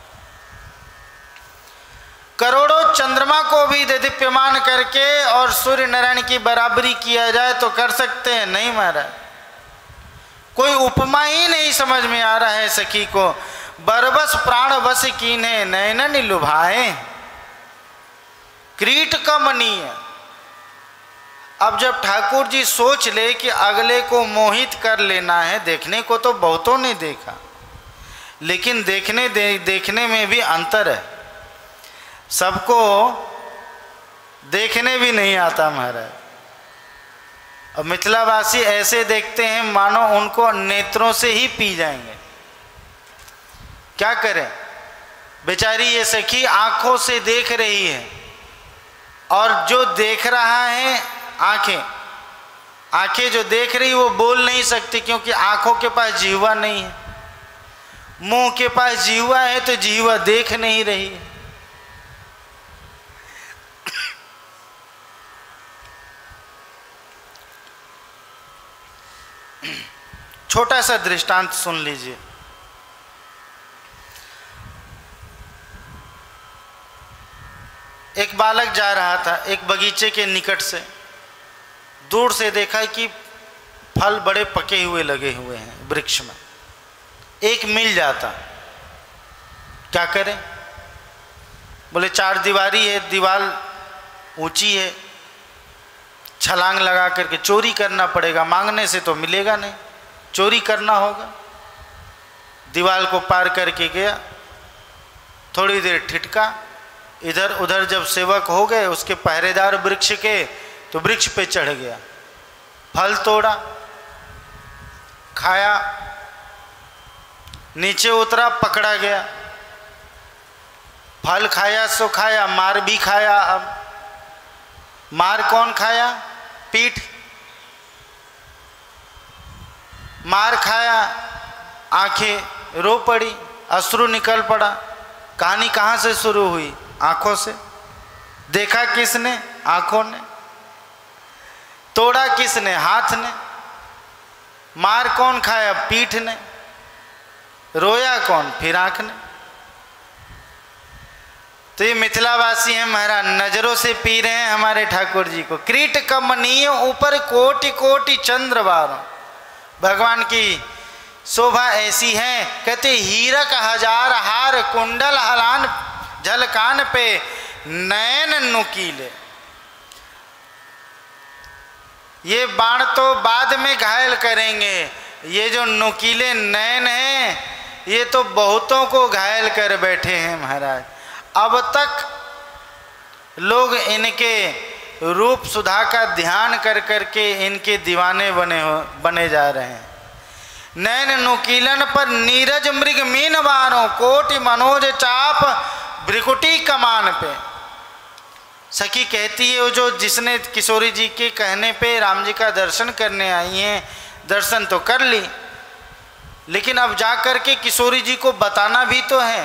करोड़ों चंद्रमा को भी दीप्यमान करके और सूर्य नारायण की बराबरी किया जाए तो कर सकते हैं? नहीं महाराज, कोई उपमा ही नहीं समझ में आ रहा है सखी को। बरबस प्राण बस कीन्हे नयनन लुभाए, क्रीट कमनीय। अब जब ठाकुर जी सोच ले कि अगले को मोहित कर लेना है, देखने को तो बहुतों ने देखा, लेकिन देखने दे, देखने में भी अंतर है। सबको देखने भी नहीं आता महाराज। अब मिथिलावासी ऐसे देखते हैं मानो उनको नेत्रों से ही पी जाएंगे। क्या करें, बेचारी ये सखी आंखों से देख रही है, और जो देख रहा है आंखें आंखें जो देख रही वो बोल नहीं सकती, क्योंकि आंखों के पास जीवा नहीं है। मुंह के पास जीवा है तो जीवा देख नहीं रही है। छोटा सा दृष्टांत सुन लीजिए। एक बालक जा रहा था एक बगीचे के निकट से, दूर से देखा कि फल बड़े पके हुए लगे हुए हैं वृक्ष में, एक मिल जाता, क्या करें? बोले चार दीवारी है, दीवार ऊंची है, छलांग लगा करके चोरी करना पड़ेगा, मांगने से तो मिलेगा नहीं, चोरी करना होगा। दीवार को पार करके गया, थोड़ी देर ठिठका, इधर उधर जब सेवक हो गए उसके पहरेदार वृक्ष के, तो वृक्ष पे चढ़ गया, फल तोड़ा, खाया, नीचे उतरा, पकड़ा गया, फल खाया सो खाया, मार भी खाया। अब मार कौन खाया? पीठ। मार खाया, आंखें रो पड़ी, अश्रु निकल पड़ा। कहानी कहाँ से शुरू हुई? आंखों से। देखा किसने? आंखों ने। तोड़ा किसने? हाथ ने। मार कौन खाया? पीठ ने। रोया कौन? फिर आंख ने। तो ये मिथिलावासी हैं महाराज, नजरों से पी रहे हैं हमारे ठाकुर जी को। क्रीट कमनीय ऊपर कोटि कोटि चंद्रवारों। भगवान की शोभा ऐसी है, कहते हीरक हजार हार कुंडल हलान झलकान पे नयन नुकीले। ये बाण तो बाद में घायल करेंगे, ये जो नुकीले नयन हैं ये तो बहुतों को घायल कर बैठे हैं महाराज। अब तक लोग इनके रूप सुधा का ध्यान कर करके इनके दीवाने बने हो बने जा रहे हैं। नैन नुकीलन पर नीरज मृग मीन बारों कोटि मनोज चाप भ्रिकुटी कमान पे। सखी कहती है वो जो जिसने किशोरी जी के कहने पे राम जी का दर्शन करने आई हैं, दर्शन तो कर ली, लेकिन अब जा कर के किशोरी जी को बताना भी तो है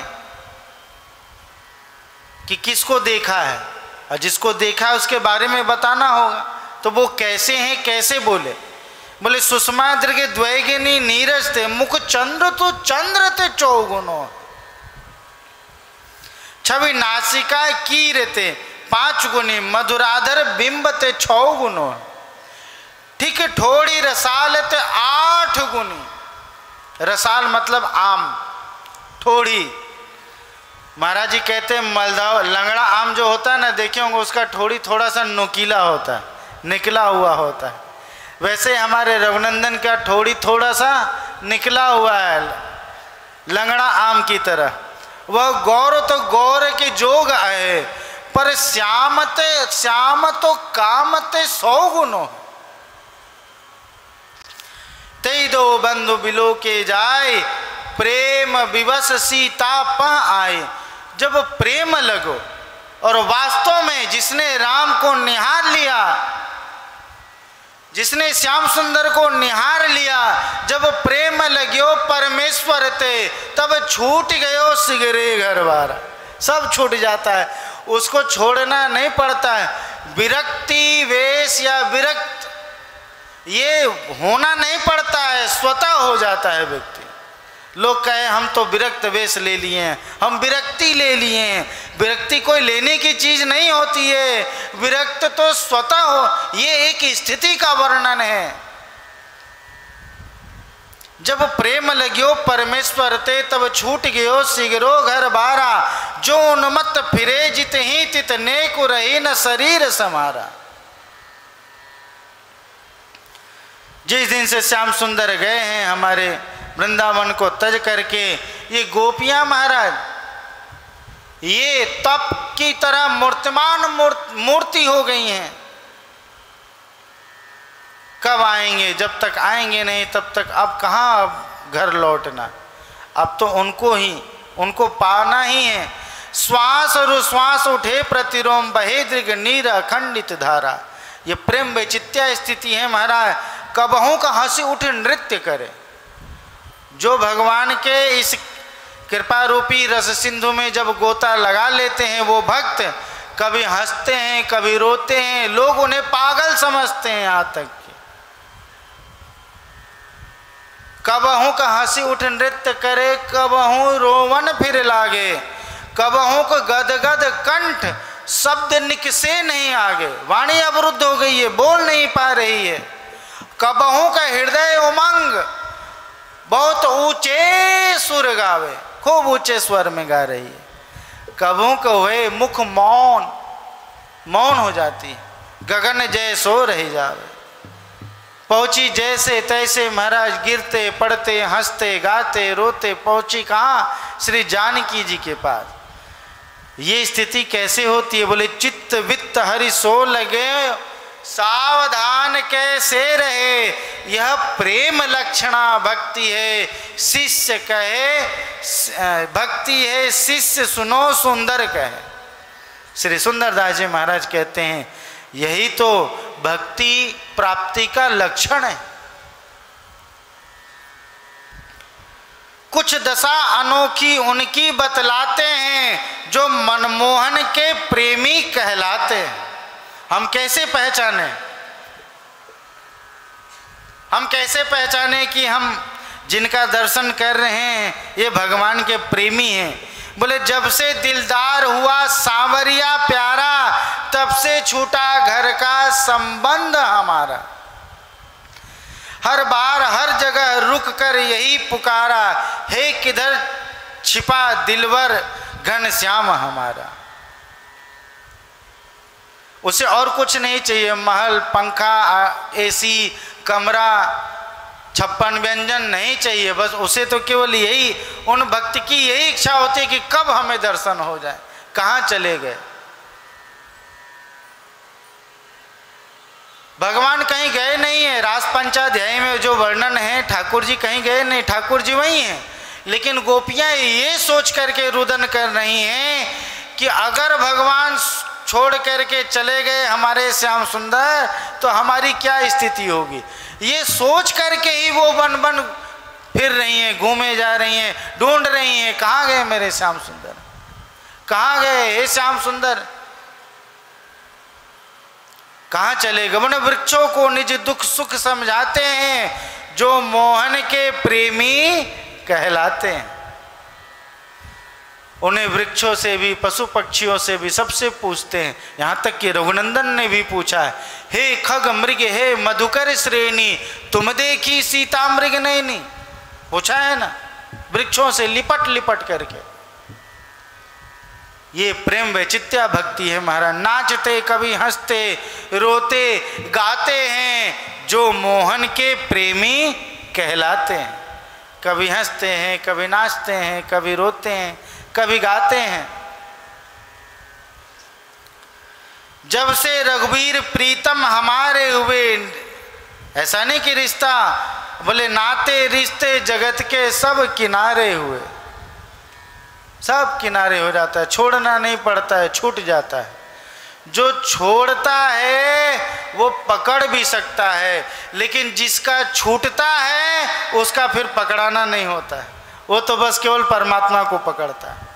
कि किसको देखा है, और जिसको देखा है उसके बारे में बताना होगा। तो वो कैसे हैं, कैसे बोले? बोले सुषमाद्र के द्वैगिनी नीरज थे, मुख चंद्र तो चंद्र थे चौगुनो। छवि नासिका कीर थे पांच गुनी, मधुराधर बिंब ते छौ गुनो। ठीक ठोड़ी रसाल ते आठ गुनी। रसाल मतलब आम, ठोड़ी। महाराज जी कहते हैं मलदाव लंगड़ा आम जो होता है ना, देखे होंगे उसका ठोड़ी थोड़ा सा नुकीला होता है, निकला हुआ होता है। वैसे हमारे रघुनंदन का ठोड़ी थोड़ा सा निकला हुआ है, लंगड़ा आम की तरह। वह गौर तो गौर के जोग आए, पर श्यामते श्याम तो कामते सौ गुनो। ते दो बंधु बिलो के जाए, प्रेम विवश सीता पा आए। जब प्रेम लगो, और वास्तव में जिसने राम को निहार लिया, जिसने श्याम सुंदर को निहार लिया, जब प्रेम लग्यो परमेश्वर ते, तब छूट गयो सिगरे घर बार। सब छूट जाता है, उसको छोड़ना नहीं पड़ता है। विरक्ति वेश या विरक्त ये होना नहीं पड़ता है, स्वतः हो जाता है व्यक्ति। लोग कहे हम तो विरक्त वेश ले लिए हैं, हम विरक्ति ले लिए हैं। विरक्ति कोई लेने की चीज नहीं होती है, विरक्त तो स्वतः हो, ये एक स्थिति का वर्णन है। जब प्रेम लग्यो परमेश्वर ते, तब छूट गयो सिगरो घर बारा। जो उन्मत्त फिरे जित ही तित नेकु रही न शरीर समारा। जिस दिन से श्याम सुंदर गए हैं हमारे वृंदावन को तज करके, ये गोपियां महाराज ये तप की तरह मूर्तिमान मूर्ति हो गई हैं। कब आएंगे? जब तक आएंगे नहीं तब तक अब कहाँ अब घर लौटना, अब तो उनको ही उनको पाना ही है। श्वास और श्वास उठे प्रतिरोम बहे दृग नीर अखंडित धारा, ये प्रेम वैचित्र्य स्थिति है महाराज। कबहों का हंसी उठ नृत्य करे, जो भगवान के इस कृपा रूपी रस सिंधु में जब गोता लगा लेते हैं वो भक्त कभी हंसते हैं कभी रोते हैं, लोग उन्हें पागल समझते हैं। यहाँ तक कि कबहू का हंसी उठ नृत्य करे, कबहू रोवन फिर लागे, कबहू को गदगद कंठ शब्द निकसे नहीं आगे, वाणी अवरुद्ध हो गई है, बोल नहीं पा रही है। कबहू का हृदय उमंग बहुत ऊंचे सुर गावे, खूब ऊंचे स्वर में गा रही है। कबहू को हुए मुख मौन मौन हो जाती है, गगन जय सो रही जावे। पहुंची जैसे तैसे महाराज गिरते पड़ते हंसते गाते रोते, पहुंची कहाँ? श्री जानकी जी के पास। ये स्थिति कैसे होती है? बोले चित्त वित्त हरि सो लगे, सावधान कैसे रहे, यह प्रेम लक्षणा भक्ति है। शिष्य कहे भक्ति है, शिष्य सुनो सुंदर कहे। श्री सुंदरदास जी महाराज कहते हैं यही तो भक्ति प्राप्ति का लक्षण है। कुछ दशा अनोखी उनकी बतलाते हैं, जो मनमोहन के प्रेमी कहलाते हैं। हम कैसे पहचाने हम कैसे पहचाने कि हम जिनका दर्शन कर रहे हैं ये भगवान के प्रेमी हैं? बोले जब से दिलदार हुआ सांवरिया प्यारा, तब से छूटा घर का संबंध हमारा। हर बार हर जगह रुक कर यही पुकारा, हे किधर छिपा दिलवर घनश्याम हमारा। उसे और कुछ नहीं चाहिए, महल पंखा एसी कमरा छप्पन व्यंजन नहीं चाहिए, बस उसे तो केवल यही, उन भक्त की यही इच्छा होती है कि कब हमें दर्शन हो जाए। कहाँ चले गए भगवान? कहीं गए नहीं है। रास पंचाध्याय में जो वर्णन है ठाकुर जी कहीं गए नहीं, ठाकुर जी वहीं हैं। लेकिन गोपियां ये सोच करके रुदन कर रही हैं कि अगर भगवान छोड़ करके चले गए हमारे श्याम सुंदर तो हमारी क्या स्थिति होगी। ये सोच करके ही वो बन बन फिर रही हैं, घूमे जा रही हैं, ढूंढ रही हैं कहाँ गए मेरे श्याम सुंदर, कहाँ गए हे श्याम सुंदर, कहाँ चले गए। उन्हें वृक्षों को निज दुख सुख समझाते हैं, जो मोहन के प्रेमी कहलाते हैं। उन्हें वृक्षों से भी पशु पक्षियों से भी सबसे पूछते हैं। यहाँ तक कि रघुनंदन ने भी पूछा है, हे खग मृग हे मधुकर श्रेणी, तुम देखी सीता मृग नैनी। पूछा है ना, वृक्षों से लिपट लिपट करके। ये प्रेम वैचित्र्य भक्ति है महाराज। नाचते कभी हंसते रोते गाते हैं, जो मोहन के प्रेमी कहलाते हैं। कभी हंसते हैं कभी नाचते हैं कभी रोते हैं कभी गाते हैं। जब से रघुवीर प्रीतम हमारे हुए, ऐसा नहीं कि रिश्ता, बोले नाते रिश्ते जगत के सब किनारे हुए, सब किनारे हो जाता है, छोड़ना नहीं पड़ता है, छूट जाता है। जो छोड़ता है वो पकड़ भी सकता है, लेकिन जिसका छूटता है उसका फिर पकड़ाना नहीं होता है, वो तो बस केवल परमात्मा को पकड़ता है।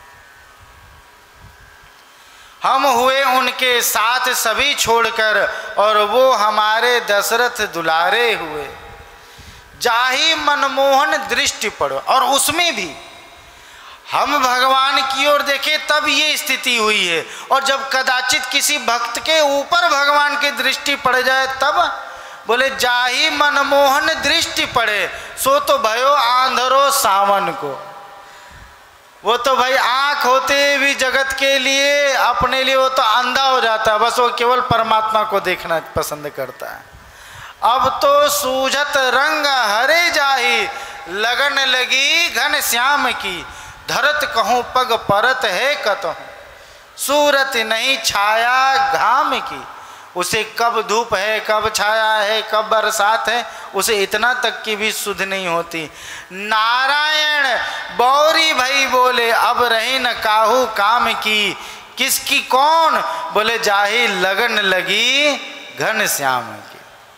हम हुए उनके साथ सभी छोड़कर, और वो हमारे दशरथ दुलारे हुए। जाहि मनमोहन दृष्टि पड़ो, और उसमें भी हम भगवान की ओर देखे तब ये स्थिति हुई है। और जब कदाचित किसी भक्त के ऊपर भगवान की दृष्टि पड़ जाए तब बोले जाहि मनमोहन दृष्टि पड़े, सो तो भयो आंधरो सावन को। वो तो भाई आँख होते भी जगत के लिए अपने लिए वो तो अंधा हो जाता है, बस वो केवल परमात्मा को देखना पसंद करता है। अब तो सूझत रंग हरे जाही, लगन लगी घन श्याम की। धरत कहूँ पग परत है कतहूँ, सूरत नहीं छाया घाम की। उसे कब धूप है, कब छाया है, कब बरसात है, उसे इतना तक की भी सुध नहीं होती। नारायण बौरी भई बोले, अब रही न काहू काम की। किसकी कौन? बोले जाही लगन लगी घन श्याम की।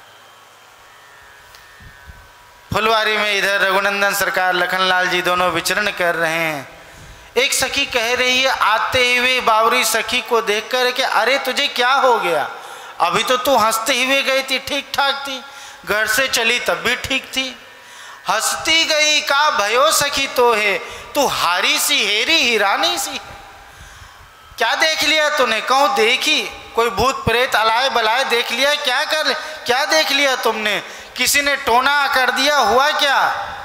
फुलवारी में इधर रघुनंदन सरकार लखनलाल जी दोनों विचरण कर रहे हैं। एक सखी कह रही है आते हुए बावरी सखी को देखकर कि अरे तुझे क्या हो गया, अभी तो तू हंसते हुए गई थी, ठीक ठाक थी, घर से चली तब भी ठीक थी, हंसती गई का भयो सखी तो है, तू हारी सी हेरी हिरानी सी। क्या देख लिया तूने? कहूँ देखी कोई भूत प्रेत अलाय बलाय देख लिया? क्या कर क्या देख लिया तुमने? किसी ने टोना कर दिया? हुआ क्या?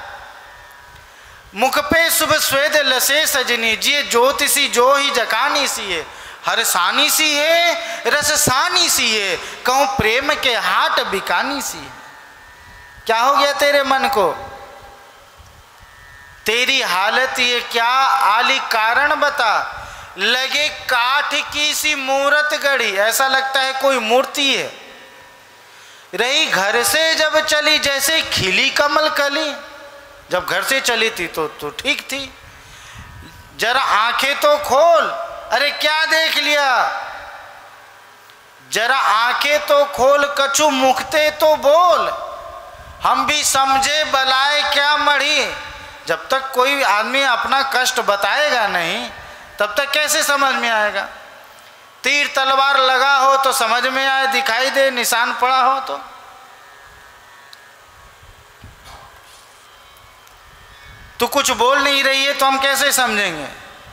मुख पे शुभ स्वेद लसे सजनी, जिये ज्योतिषी जो ही जकानी सी है, हरसानी सी है रससानी सी है, कहूँ प्रेम के हाट बिकानी सी है। क्या हो गया तेरे मन को? तेरी हालत ये क्या आली कारण बता। लगे काठ की सी मूरत गढ़ी, ऐसा लगता है कोई मूर्ति है। रही घर से जब चली जैसे खिली कमल कली, जब घर से चली थी तो तो ठीक थी। जरा आंखें तो खोल, अरे क्या देख लिया? जरा आंखें तो खोल, कछु मुखते तो बोल, हम भी समझे बलाए क्या मढ़ी। जब तक कोई आदमी अपना कष्ट बताएगा नहीं तब तक कैसे समझ में आएगा? तीर तलवार लगा हो तो समझ में आए, दिखाई दे, निशान पड़ा हो तो। तू कुछ बोल नहीं रही है तो हम कैसे समझेंगे?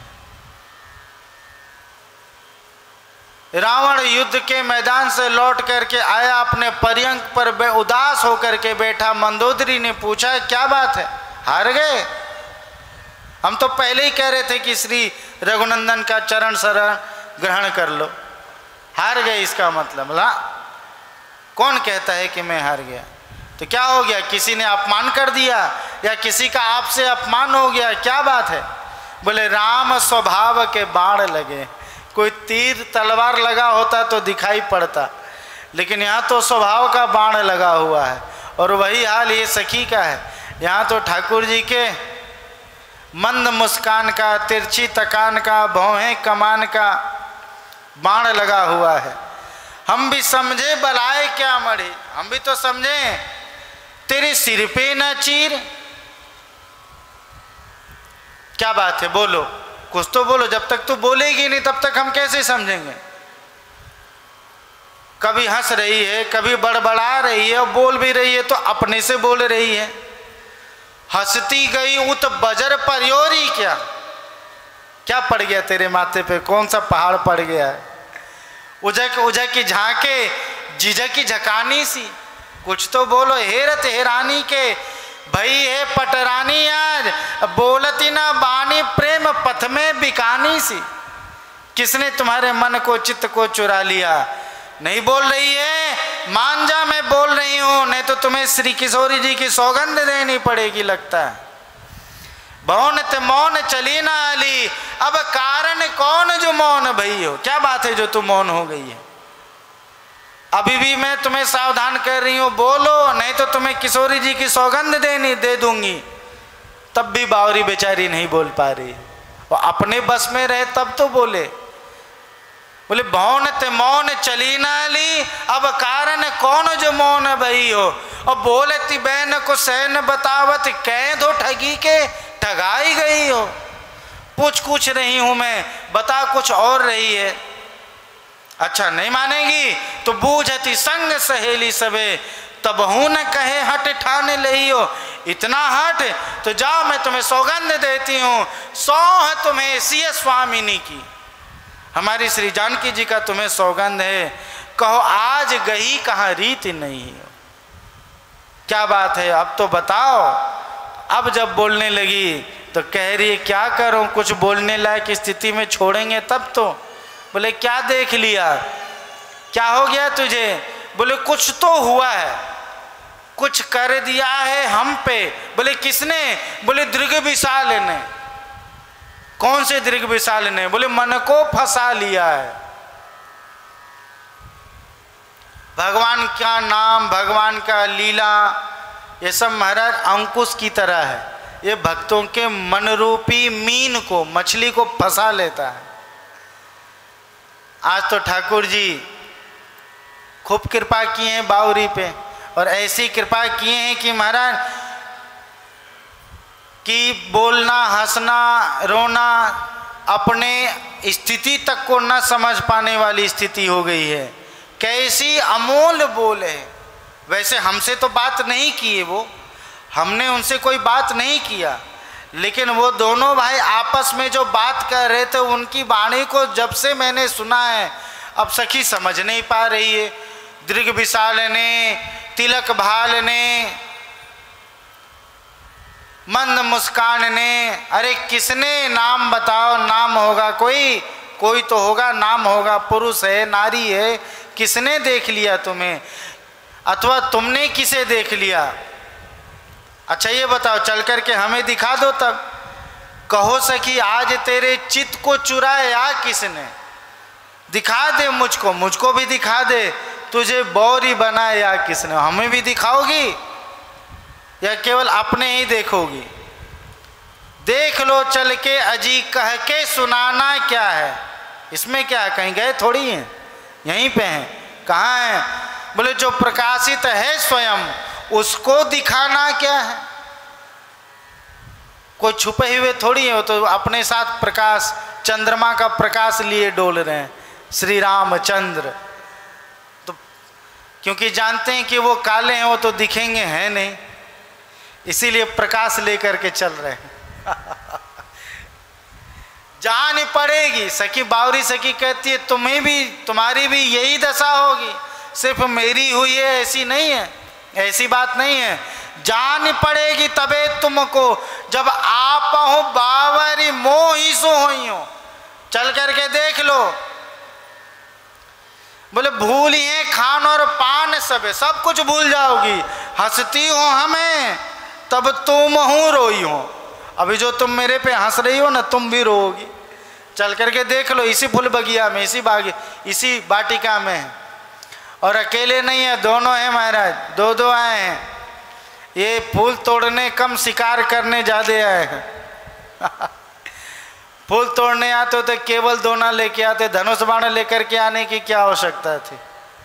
रावण युद्ध के मैदान से लौट करके आया, अपने पर्यंक पर उदास होकर के बैठा। मंदोदरी ने पूछा क्या बात है, हार गए? हम तो पहले ही कह रहे थे कि श्री रघुनंदन का चरण शरण ग्रहण कर लो। हार गए इसका मतलब? ला कौन कहता है कि मैं हार गया? तो क्या हो गया? किसी ने अपमान कर दिया या किसी का आपसे अपमान हो गया? क्या बात है? बोले राम स्वभाव के बाण लगे। कोई तीर तलवार लगा होता तो दिखाई पड़ता, लेकिन यहाँ तो स्वभाव का बाण लगा हुआ है। और वही हाल ये सखी का है। यहाँ तो ठाकुर जी के मंद मुस्कान का, तिरछी तकान का, भौहें कमान का बाण लगा हुआ है। हम भी समझे बलाए क्या मढ़ी, हम भी तो समझे तेरे सिर पे न चीर। क्या बात है? बोलो, कुछ तो बोलो। जब तक तू बोलेगी नहीं तब तक हम कैसे समझेंगे? कभी हंस रही है, कभी बड़बड़ा रही है, और बोल भी रही है तो अपने से बोल रही है। हंसती गई उत बजर परियोरी, क्या क्या पड़ गया तेरे माथे पे? कौन सा पहाड़ पड़ गया है? उजक उजक की झांके, झिझक की झकानी सी। कुछ तो बोलो। हेरत हेरानी के भई है पटरानी, आज बोलती ना बानी प्रेम पथ में बिकानी सी। किसने तुम्हारे मन को चित्त को चुरा लिया? नहीं बोल रही है? मान जा मैं बोल रही हूं, नहीं तो तुम्हें श्री किशोरी जी की सौगंध देनी पड़ेगी लगता है। भौन ते मौन चली ना आली, अब कारण कौन जो मौन भई हो? क्या बात है जो तुम मौन हो गई है? अभी भी मैं तुम्हें सावधान कर रही हूँ, बोलो, नहीं तो तुम्हें किशोरी जी की सौगंध देनी दे दूंगी। तब भी बावरी बेचारी नहीं बोल पा रही। और अपने बस में रहे तब तो बोले। बोले भौन ते मौन चली ना ली, अब कारण कौन जो मौन भई हो। और बोलती बहन को सहन बतावत, कह दो ठगी के ठगाई गई हो। पूछ कुछ रही हूं मैं, बता कुछ और रही है। अच्छा नहीं मानेगी तो बूझती संग सहेली सबे, तब हूं न कहे हट ठाने लही हो। इतना हट तो जाओ मैं तुम्हें सौगंध देती हूँ, सौह तुम्हें सिय स्वामिनी की। हमारी श्री जानकी जी का तुम्हें सौगंध है, कहो आज गई कहाँ रीत नहीं हो। क्या बात है? अब तो बताओ। अब जब बोलने लगी तो कह रही है क्या करूं, कुछ बोलने लायक स्थिति में छोड़ेंगे तब तो। बोले क्या देख लिया, क्या हो गया तुझे? बोले कुछ तो हुआ है। कुछ कर दिया है हम पे। बोले किसने? बोले दृग विशाल ने। कौन से दृग विशाल ने? बोले मन को फंसा लिया है। भगवान का नाम, भगवान का लीला, ये सब महाराज अंकुश की तरह है। ये भक्तों के मन रूपी मीन को, मछली को फंसा लेता है। आज तो ठाकुर जी खूब कृपा किए हैं बावरी पे, और ऐसी कृपा किए हैं कि महाराज कि बोलना, हंसना, रोना अपने स्थिति तक को न समझ पाने वाली स्थिति हो गई है। कैसी अमोल बोल है। वैसे हमसे तो बात नहीं की है वो, हमने उनसे कोई बात नहीं किया, लेकिन वो दोनों भाई आपस में जो बात कर रहे थे उनकी वाणी को जब से मैंने सुना है, अब सखी समझ नहीं पा रही है। दृग विशाल ने, तिलक भाल ने, मंद मुस्कान ने, अरे किसने? नाम बताओ, नाम होगा कोई, कोई तो होगा, नाम होगा, पुरुष है, नारी है, किसने देख लिया तुम्हें, अथवा तुमने किसे देख लिया? अच्छा ये बताओ, चल करके हमें दिखा दो, तब कहो सखी आज तेरे चित्त को चुराया किसने? दिखा दे मुझको, मुझको भी दिखा दे, तुझे बौरी बनाया किसने? हमें भी दिखाओगी या केवल अपने ही देखोगी? देख लो चल के अजी कह के सुनाना क्या है। इसमें क्या है? कहीं गए थोड़ी हैं, यहीं पे हैं। कहाँ हैं? बोले जो प्रकाशित है स्वयं उसको दिखाना क्या है? कोई छुपे हुए थोड़ी है, वो तो अपने साथ प्रकाश, चंद्रमा का प्रकाश लिए डोल रहे हैं श्री रामचंद्र। तो क्योंकि जानते हैं कि वो काले हैं, वो तो दिखेंगे हैं नहीं, इसीलिए प्रकाश लेकर के चल रहे हैं। जान पड़ेगी। सखी बावरी सखी कहती है तुम्हें भी, तुम्हारी भी यही दशा होगी, सिर्फ मेरी हुई है ऐसी नहीं है, ऐसी बात नहीं है। जान पड़ेगी तबे तुमको जब आप हो बावरी मोही सो होई हो। चल करके देख लो। बोले भूल ही खान और पान सब है, सब कुछ भूल जाओगी। हंसती हो हमें तब तुम हूँ रोई हो। अभी जो तुम मेरे पे हंस रही हो ना, तुम भी रोओगी। चल करके देख लो, इसी फूल बगिया में, इसी बागी, इसी वाटिका में है। और अकेले नहीं है, दोनों हैं महाराज, दो दो आए हैं। ये फूल तोड़ने कम शिकार करने ज़्यादा आए हैं। फूल तोड़ने आते हो तो केवल दोना लेके आते, धनुष बाण लेकर के आने की क्या आवश्यकता थी।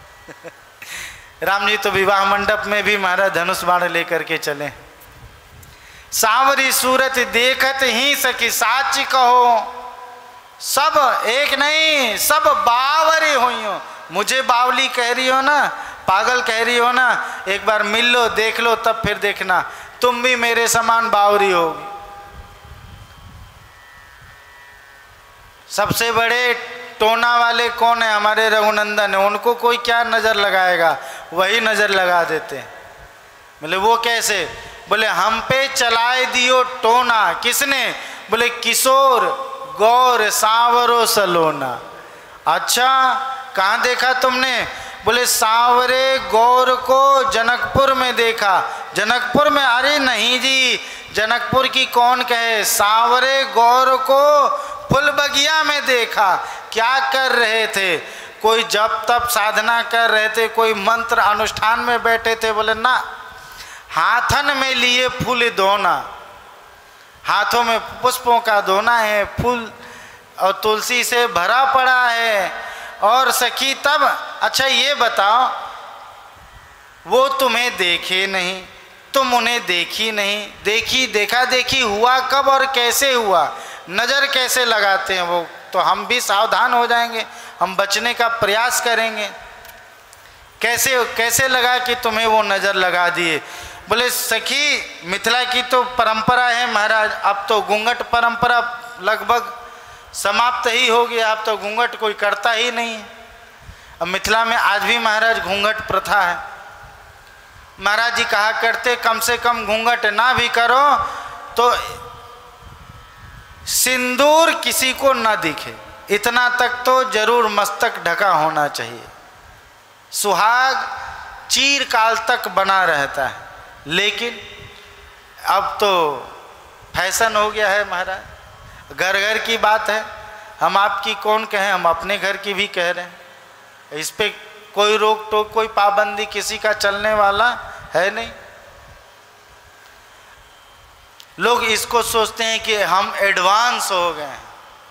राम जी तो विवाह मंडप में भी महाराज धनुष बाण लेकर के चले। सांवरी सूरत देखत ही सखी साची कहो, सब एक नहीं सब बावरी हुई हो। मुझे बावली कह रही हो ना, पागल कह रही हो ना, एक बार मिल लो, देख लो, तब फिर देखना तुम भी मेरे समान बावरी होगी। सबसे बड़े टोना वाले कौन है? हमारे रघुनंदन है। उनको कोई क्या नज़र लगाएगा, वही नज़र लगा देते हैं। बोले वो कैसे? बोले हम पे चलाए दियो टोना। किसने? बोले किशोर गौर सांवरो सलोना। अच्छा कहाँ देखा तुमने? बोले सांवरे गौर को जनकपुर में देखा। जनकपुर में? अरे नहीं जी, जनकपुर की कौन कहे, सांवरे गौर को फुल बगिया में देखा। क्या कर रहे थे? कोई जप तप साधना कर रहे थे, कोई मंत्र अनुष्ठान में बैठे थे। बोले ना, हाथन में लिए फूल दोना, हाथों में पुष्पों का दोना है, फूल और तुलसी से भरा पड़ा है। और सखी तब, अच्छा ये बताओ, वो तुम्हें देखे नहीं, तुम उन्हें देखी नहीं। देखी देखा देखी हुआ कब और कैसे हुआ? नज़र कैसे लगाते हैं वो? तो हम भी सावधान हो जाएंगे, हम बचने का प्रयास करेंगे। कैसे कैसे लगा कि तुम्हें वो नज़र लगा दिए? बोले सखी मिथिला की तो परंपरा है महाराज, अब तो घूंघट परंपरा लगभग समाप्त ही हो गया। अब तो घूंघट कोई करता ही नहीं है। अब मिथिला में आज भी महाराज घूंघट प्रथा है। महाराज जी कहा करते कम से कम घूंघट ना भी करो तो सिंदूर किसी को ना दिखे, इतना तक तो जरूर मस्तक ढका होना चाहिए। सुहाग चीर काल तक बना रहता है। लेकिन अब तो फैशन हो गया है महाराज, घर घर की बात है। हम आपकी कौन कहें, हम अपने घर की भी कह रहे हैं। इस पे कोई रोक टोक, कोई पाबंदी किसी का चलने वाला है नहीं। लोग इसको सोचते हैं कि हम एडवांस हो गए हैं।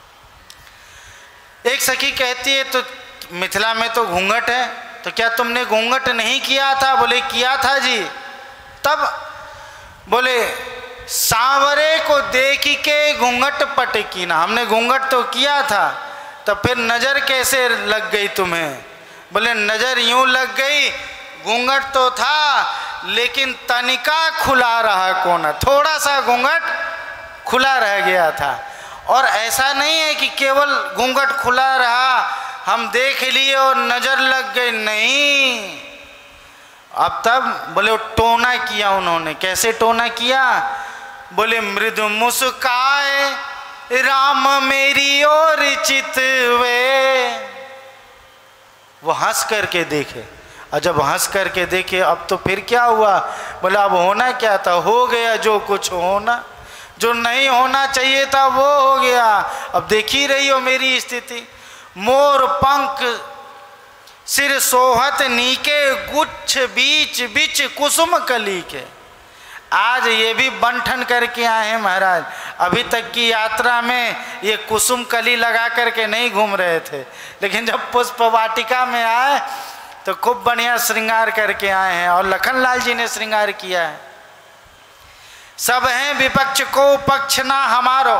एक सखी कहती है, तो मिथिला में तो घूंघट है, तो क्या तुमने घूंघट नहीं किया था? बोले किया था जी। तब बोले सांवरे को देख के घूंघट पटकी ना, हमने घूंघट तो किया था, तब फिर नज़र कैसे लग गई तुम्हें? बोले नज़र यूं लग गई, घूंघट तो था लेकिन तनिका खुला रहा कोना, थोड़ा सा घूंघट खुला रह गया था। और ऐसा नहीं है कि केवल घूंघट खुला रहा, हम देख लिए और नज़र लग गई, नहीं। अब तब बोले टोना किया उन्होंने। कैसे टोना किया? बोले मृदु मुस्काए राम मेरी ओर चितवे। वो हंस करके देखे, और जब हंस करके देखे अब तो फिर क्या हुआ? बोला अब होना क्या था, हो गया जो कुछ होना, जो नहीं होना चाहिए था वो हो गया। अब देख ही रही हो मेरी स्थिति, मोर पंख सिर सोहत नीके, गुच्छ बीच बीच कुसुम कली के। आज ये भी बंठन करके आए हैं महाराज। अभी तक की यात्रा में ये कुसुम कली लगा करके नहीं घूम रहे थे, लेकिन जब पुष्प वाटिका में आए तो खूब बढ़िया श्रृंगार करके आए हैं। और लखनलाल जी ने श्रृंगार किया है। सब हैं विपक्ष को पक्ष ना हमारो,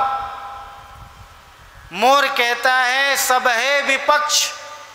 मोर कहता है सब है विपक्ष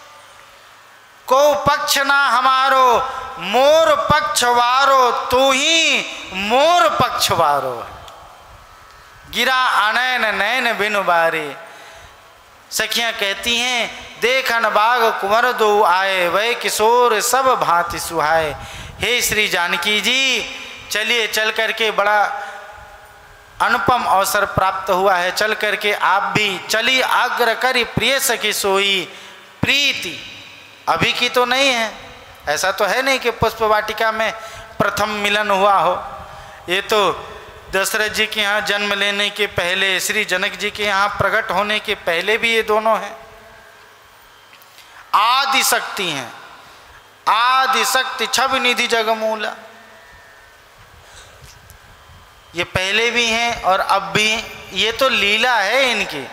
को पक्ष ना हमारो, मोर पक्षवारो तू ही मोर पक्षवारो। गिरा अनैन नैन बिनु बारे। सखियां कहती हैं देखन बाग कुंवर दो आए, वह किशोर सब भांति सुहाए। हे श्री जानकी जी, चलिए चल करके बड़ा अनुपम अवसर प्राप्त हुआ है, चल करके आप भी चली आग्रह करी प्रिय सखी सोई। प्रीति अभी की तो नहीं है, ऐसा तो है नहीं कि पुष्प वाटिका में प्रथम मिलन हुआ हो। ये तो दशरथ जी के यहाँ जन्म लेने के पहले, श्री जनक जी के यहाँ प्रकट होने के पहले भी ये दोनों हैं। आदि शक्ति हैं, आदि शक्ति छवि निधि जगमूला। ये पहले भी हैं और अब भी, ये तो लीला है इनकी।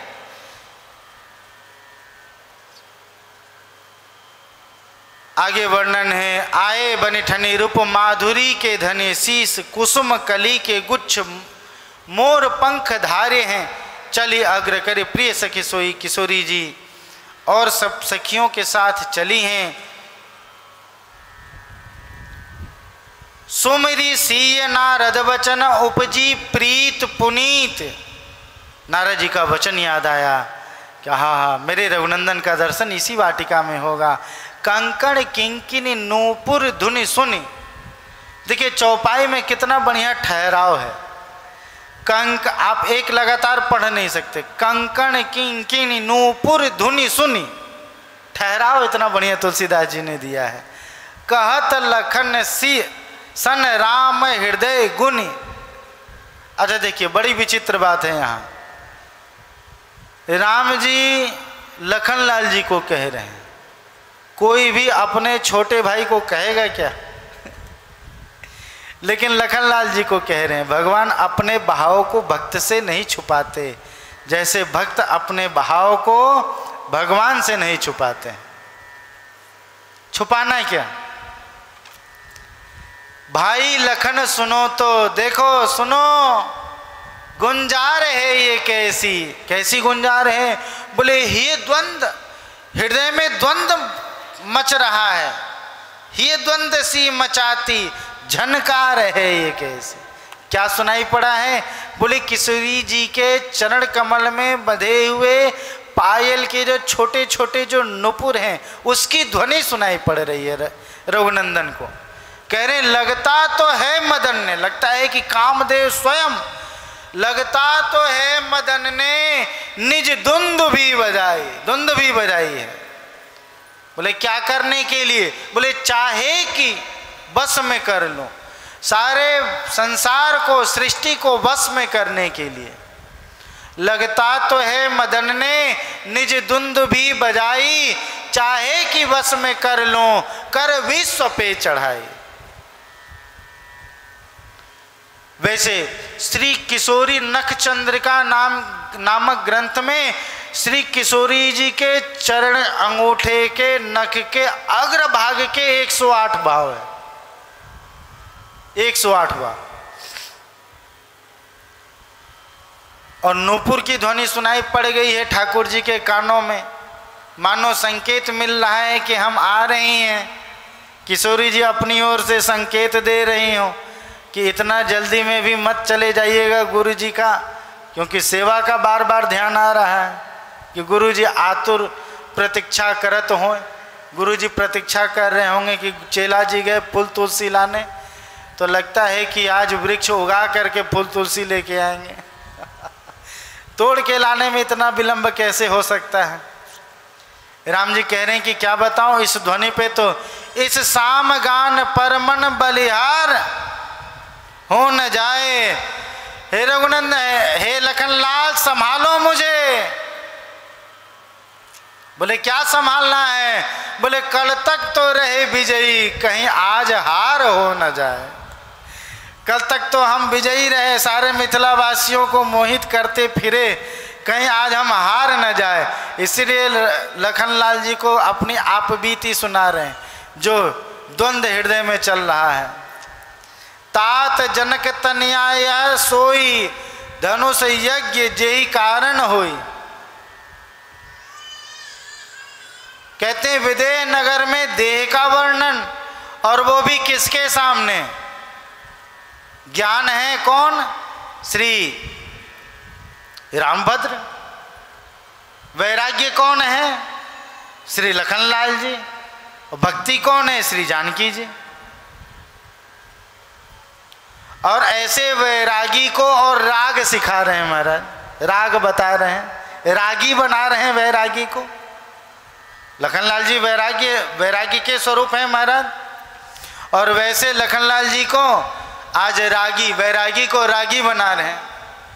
आगे वर्णन है, आए बनिठनी रूप माधुरी के धने, शीस कुसुम कली के गुच्छ मोर पंख धारे हैं। चली अग्र करे प्रिय सखी सोई। किशोरी जी और सब सखियों के साथ चली हैं। सुमरी सीय नारद वचन उपजी प्रीत पुनीत। नारद जी का वचन याद आया कि हाँ हाँ मेरे रघुनंदन का दर्शन इसी वाटिका में होगा। कंकण किंकिनी नूपुर धुनि सुनी। देखिए चौपाई में कितना बढ़िया ठहराव है। कंक आप एक लगातार पढ़ नहीं सकते। कंकण किंकिनी नूपुर धुनि सुनी, ठहराव इतना बढ़िया तुलसीदास जी ने दिया है। कहत लखन सी सन राम हृदय गुनी। अच्छा देखिए बड़ी विचित्र बात है यहाँ, राम जी लखनलाल जी को कह रहे हैं। कोई भी अपने छोटे भाई को कहेगा क्या? लेकिन लखनलाल जी को कह रहे हैं। भगवान अपने भाव को भक्त से नहीं छुपाते, जैसे भक्त अपने भाव को भगवान से नहीं छुपाते। छुपाना क्या? भाई लखन सुनो तो देखो, सुनो गुंजार है ये कैसी कैसी गुंजार है। बोले ये द्वंद, हृदय में द्वंद मच रहा है, ये द्वंद सी मचाती झनकार है ये कैसी। क्या सुनाई पड़ा है? बोले किशोरी जी के चरण कमल में बंधे हुए पायल के जो छोटे छोटे जो नुपुर हैं उसकी ध्वनि सुनाई पड़ रही है रघुनंदन को। कह रहे लगता तो है मदन ने, लगता है कि कामदेव स्वयं, लगता तो है मदन ने निज धुंद भी बजाई, धुंद भी बजाई है। बोले क्या करने के लिए? बोले चाहे कि बस में कर लो, सारे संसार को, सृष्टि को वश में करने के लिए। लगता तो है मदन ने निज धुंध भी बजाई, चाहे कि वश में कर लो कर विश्व पे चढ़ाई। वैसे श्री किशोरी नख चंद्रिका नाम नामक ग्रंथ में श्री किशोरी जी के चरण अंगूठे के नख के अग्र भाग के एक सौ आठ भाव है, एक सौ आठ भाव। और नूपुर की ध्वनि सुनाई पड़ गई है ठाकुर जी के कानों में, मानो संकेत मिल रहा है कि हम आ रहे हैं। किशोरी जी अपनी ओर से संकेत दे रही हो कि इतना जल्दी में भी मत चले जाइएगा गुरु जी का, क्योंकि सेवा का बार बार ध्यान आ रहा है कि गुरु जी आतुर प्रतीक्षा करत हों। गुरु जी प्रतीक्षा कर रहे होंगे कि चेला जी गए फूल तुलसी लाने, तो लगता है कि आज वृक्ष उगा करके फूल तुलसी लेके आएंगे। तोड़ के लाने में इतना विलंब कैसे हो सकता है। राम जी कह रहे हैं कि क्या बताऊं इस ध्वनि पे, तो इस साम गान पर मन बलिहार हो न जाए। हे रघुनंदन, हे लखनलाल संभालो मुझे। बोले क्या संभालना है? बोले कल तक तो रहे विजयी, कहीं आज हार हो न जाए। कल तक तो हम विजयी रहे, सारे मिथिला वासियों को मोहित करते फिरे, कहीं आज हम हार न जाए। इसलिए लखनलाल जी को अपनी आप बीती सुना रहे हैं जो द्वंद्व हृदय में चल रहा है। तात जनक तनया सोई, धनुष यज्ञ जेहि कारण होई। कहते हैं विदेह नगर में देह का वर्णन, और वो भी किसके सामने? ज्ञान है कौन? श्री रामभद्र। वैराग्य कौन है? श्री लखनलाल जी। और भक्ति कौन है? श्री जानकी जी। और ऐसे वैरागी को और राग सिखा रहे हैं महाराज, राग बता रहे हैं, रागी बना रहे हैं वैरागी को। लखनलाल जी वैराग्य वैरागी के स्वरूप हैं महाराज, और वैसे लखनलाल जी को आज रागी, वैरागी को रागी बना रहे हैं।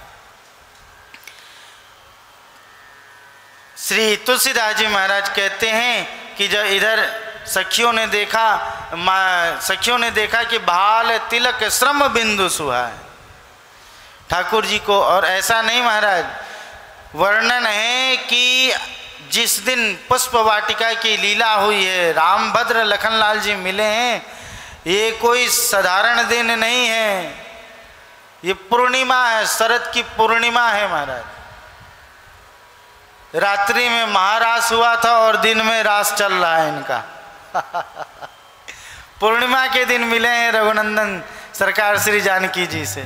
श्री तुलसीदास जी महाराज कहते हैं कि जब इधर सखियों ने देखा, सखियों ने देखा कि भाल तिलक श्रम बिंदु सुहाए ठाकुर जी को। और ऐसा नहीं महाराज, वर्णन है कि जिस दिन पुष्प वाटिका की लीला हुई है, रामभद्र लखनलाल जी मिले हैं, ये कोई साधारण दिन नहीं है, ये पूर्णिमा है, शरद की पूर्णिमा है महाराज। रात्रि में महारास हुआ था और दिन में रास चल रहा है इनका। पूर्णिमा के दिन मिले हैं रघुनंदन सरकार श्री जानकी जी से।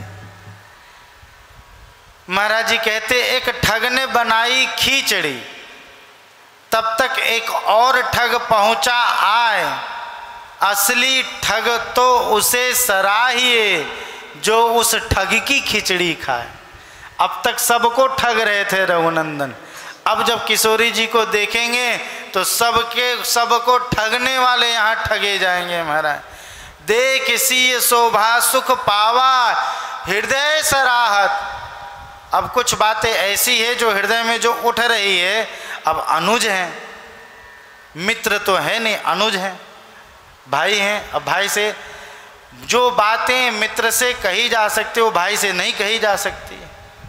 महाराज जी कहते एक ठग ने बनाई खींचड़ी, तब तक एक और ठग पहुंचा आए, असली ठग तो उसे सराहिए जो उस ठग की खिचड़ी खाए। अब तक सबको ठग रहे थे रघुनंदन, अब जब किशोरी जी को देखेंगे तो सबके सबको ठगने वाले यहाँ ठगे जाएंगे महाराज। देख सी शोभा सुख पावा हृदय सराहत। अब कुछ बातें ऐसी है जो हृदय में जो उठ रही है, अब अनुज हैं, मित्र तो है नहीं, अनुज हैं, भाई हैं। अब भाई से जो बातें मित्र से कही जा सकती वो भाई से नहीं कही जा सकती।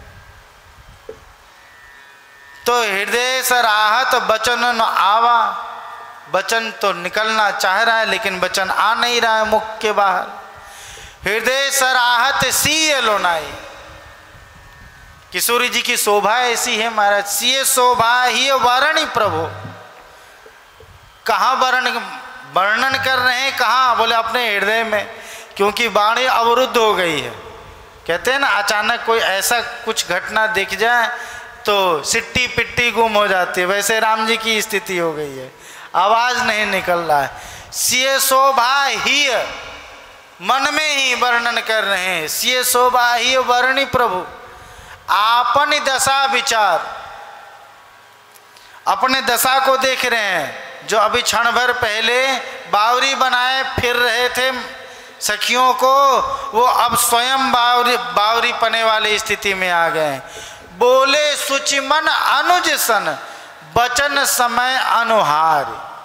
तो हृदय सराहत बचन न आवा, बचन तो निकलना चाह रहा है लेकिन बचन आ नहीं रहा है मुख के बाहर। हृदय सराहत सी लोनाई, किशोरी जी की शोभा ऐसी है महाराज, सी शोभा ही वर्णी प्रभु। कहाँ वर्ण वर्णन कर रहे हैं, कहाँ? बोले अपने हृदय में, क्योंकि वाणी अवरुद्ध हो गई है। कहते हैं ना अचानक कोई ऐसा कुछ घटना दिख जाए तो सिट्टी पिट्टी गुम हो जाती है, वैसे राम जी की स्थिति हो गई है, आवाज नहीं निकल रहा है। सिय शोभा ही मन में ही वर्णन कर रहे हैं, सिय शोभा ही वर्णी प्रभु। आपन दशा विचार, अपने दशा को देख रहे हैं, जो अभी क्षण भर पहले बावरी बनाए फिर रहे थे सखियों को वो अब स्वयं बावरी बावरी पने वाली स्थिति में आ गए। बोले सुचिमन अनुज सन बचन समय अनुहार।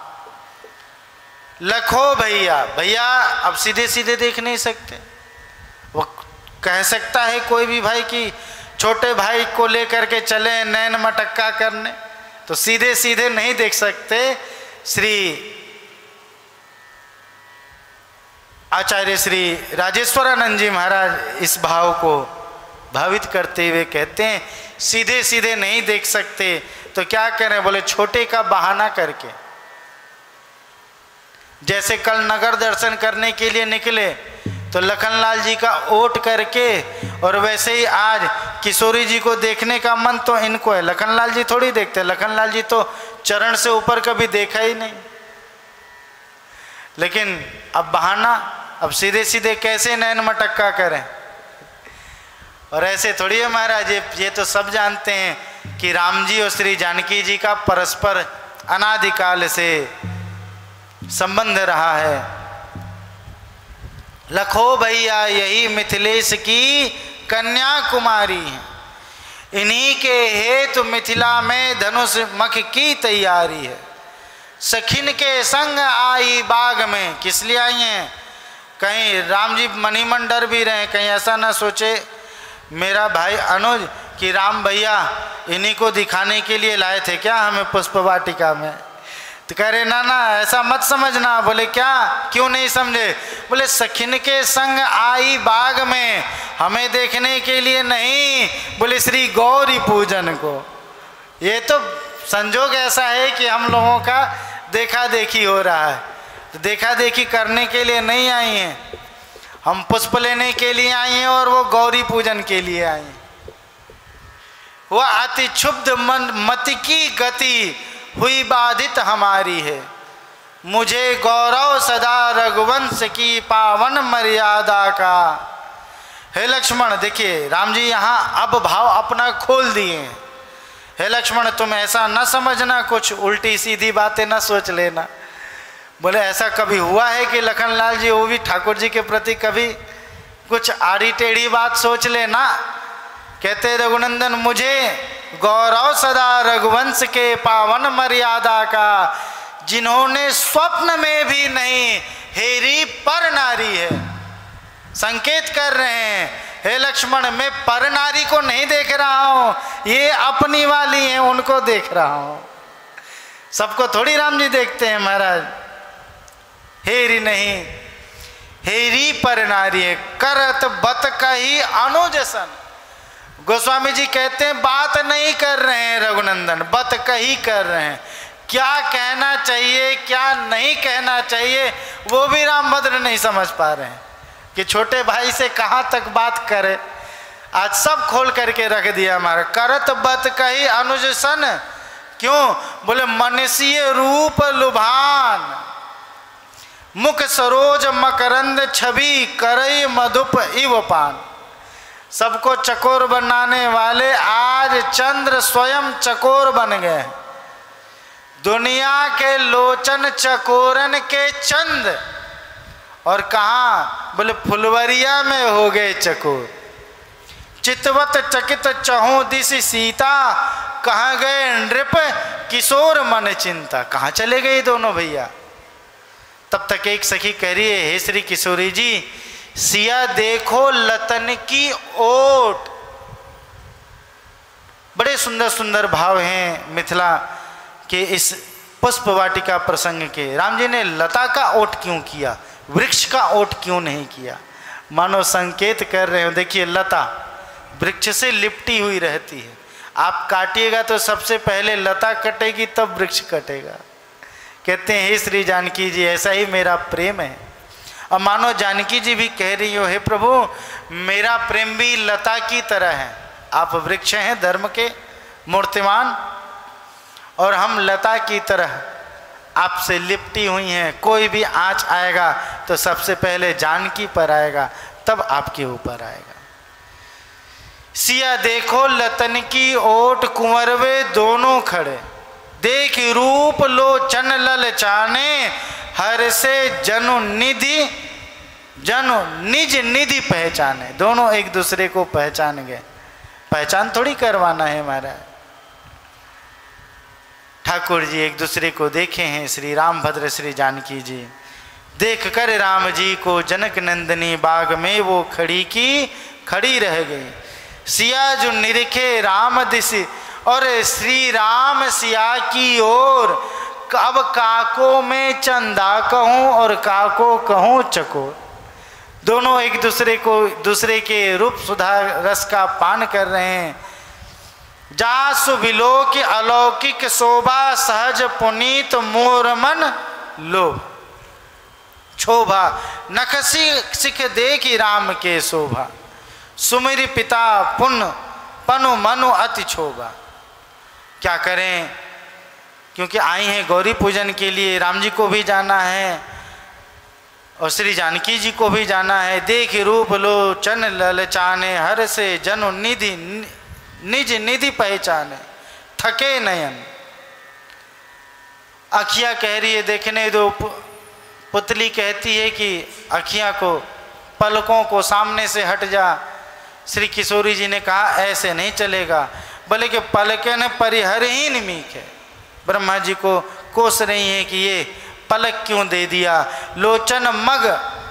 लखो भैया, भैया अब सीधे सीधे देख नहीं सकते। वो कह सकता है कोई भी भाई कि छोटे भाई को लेकर के चले नैन मटक्का करने, तो सीधे सीधे नहीं देख सकते। श्री आचार्य श्री राजेश्वरानंद जी महाराज इस भाव को भावित करते हुए कहते हैं सीधे सीधे नहीं देख सकते तो क्या करें, बोले छोटे का बहाना करके। जैसे कल नगर दर्शन करने के लिए निकले तो लखनलाल जी का ओट करके, और वैसे ही आज किशोरी जी को देखने का मन तो इनको है, लखनलाल जी थोड़ी देखते। लखनलाल जी तो चरण से ऊपर कभी देखा ही नहीं। लेकिन अब बहाना, अब सीधे सीधे कैसे नैन मटक्का करें। और ऐसे थोड़ी है महाराज, ये ये तो सब जानते हैं कि राम जी और श्री जानकी जी का परस्पर अनादिकाल से संबंध रहा है। लखो भैया यही मिथिलेश की कन्याकुमारी है, इन्हीं के हेतु मिथिला में धनुष मख की तैयारी है। सखिन के संग आई बाग में, किस लिए आई हैं? कहीं राम जी मनीमन डर भी रहे, कहीं ऐसा ना सोचे मेरा भाई अनुज कि राम भैया इन्हीं को दिखाने के लिए लाए थे क्या हमें पुष्प वाटिका में। तो कह रहे ना ना ऐसा मत समझना। बोले क्या, क्यों नहीं समझे? बोले सखिन के संग आई बाग में, हमें देखने के लिए नहीं, बोले श्री गौरी पूजन को। ये तो संजोग ऐसा है कि हम लोगों का देखा देखी हो रहा है, तो देखा देखी करने के लिए नहीं आई हैं, हम पुष्प लेने के लिए आई हैं और वो गौरी पूजन के लिए आई हैं। वह अति क्षुब्ध मन मति की गति हुई बाधित हमारी है, मुझे गौरव सदा रघुवंश की पावन मर्यादा का। हे लक्ष्मण, देखिए राम जी यहाँ अब भाव अपना खोल दिए हैं। हे लक्ष्मण, तुम ऐसा न समझना, कुछ उल्टी सीधी बातें न सोच लेना। बोले ऐसा कभी हुआ है कि लखनलाल जी वो भी ठाकुर जी के प्रति कभी कुछ आड़ी टेढ़ी बात सोच लेना। कहते रघुनंदन, मुझे गौरव सदा रघुवंश के पावन मर्यादा का, जिन्होंने स्वप्न में भी नहीं हेरी पर नारी है। संकेत कर रहे हैं हे लक्ष्मण, मैं पर नारी को नहीं देख रहा हूं, ये अपनी वाली हैं उनको देख रहा हूं। सबको थोड़ी राम जी देखते हैं महाराज। हेरी नहीं, हेरी पर नारी है, करत बत कही अनुजसन। गोस्वामी जी कहते हैं बात नहीं कर रहे हैं रघुनंदन, बत कही कर रहे हैं। क्या कहना चाहिए क्या नहीं कहना चाहिए वो भी रामभद्र नहीं समझ पा रहे हैं कि छोटे भाई से कहाँ तक बात करे। आज सब खोल करके रख दिया हमारा। करत बत कही अनुजसन, क्यों? बोले मनुष्य रूप लुभान, मुख सरोज मकरंद छवि करई मधुप इव पान। सबको चकोर बनाने वाले आज चंद्र स्वयं चकोर बन गए। दुनिया के लोचन चकोरन के चंद, और कहाँ? बोले फुलवरिया में हो गए चकोर। चितवत चकित चहु दिस सीता, कहाँ गए नृप किशोर मन चिंता। कहाँ चले गए दोनों भैया? तब तक एक सखी कह रही है, हे श्री किशोरी जी, सिया देखो लतन की ओट। बड़े सुंदर सुंदर भाव हैं मिथिला के इस पुष्प वाटिका प्रसंग के। राम जी ने लता का ओट क्यों किया, वृक्ष का ओट क्यों नहीं किया? मानो संकेत कर रहे हो। देखिए लता वृक्ष से लिपटी हुई रहती है, आप काटिएगा तो सबसे पहले लता कटेगी तब वृक्ष कटेगा। कहते हैं हे श्री जानकी जी, ऐसा ही मेरा प्रेम है। अब मानो जानकी जी भी कह रही हो, हे प्रभु मेरा प्रेम भी लता की तरह है। आप वृक्ष हैं धर्म के मूर्तिमान, और हम लता की तरह आपसे लिपटी हुई हैं। कोई भी आँच आएगा तो सबसे पहले जानकी पर आएगा, तब आपके ऊपर आएगा। सिया देखो लतन की ओट, कुंवरवे दोनों खड़े, देख रूप लोचन ललचाने, हर से जनु निधि जनो निज निधि पहचाने। दोनों एक दूसरे को पहचान गए। पहचान थोड़ी करवाना है महाराज। ठाकुर जी एक दूसरे को देखे हैं, श्री रामभद्र श्री जानकी जी। देख कर राम जी को जनक नंदनी बाग में वो खड़ी की खड़ी रह गई। सिया जो निरखे राम दिशि, और श्री राम सिया की ओर, अब काको में चंदा कहूँ और काको कहूँ चकोर। दोनों एक दूसरे को दूसरे के रूप सुधा रस का पान कर रहे हैं। जासु विलोक अलौकिक शोभा, सहज पुनीत मोर मन लोभ। शोभा नखसी सिख देखी राम के शोभा, सुमिर पिता पुण्य पनु मनु अति क्षोभा। क्या करें, क्योंकि आई हैं गौरी पूजन के लिए, राम जी को भी जाना है और श्री जानकी जी को भी जाना है। देख रूप लोचन ललचाने, हर से जनु निधि निज निधि पहचाने, थके नयन। अखियाँ कह रही है देखने दो, पुतली कहती है कि अखियाँ को, पलकों को सामने से हट जा। श्री किशोरी जी ने कहा ऐसे नहीं चलेगा, बोले कि पलकें न परिहरहीन मीक है। ब्रह्मा जी को कोस रही है कि ये पलक क्यों दे दिया। लोचन मग,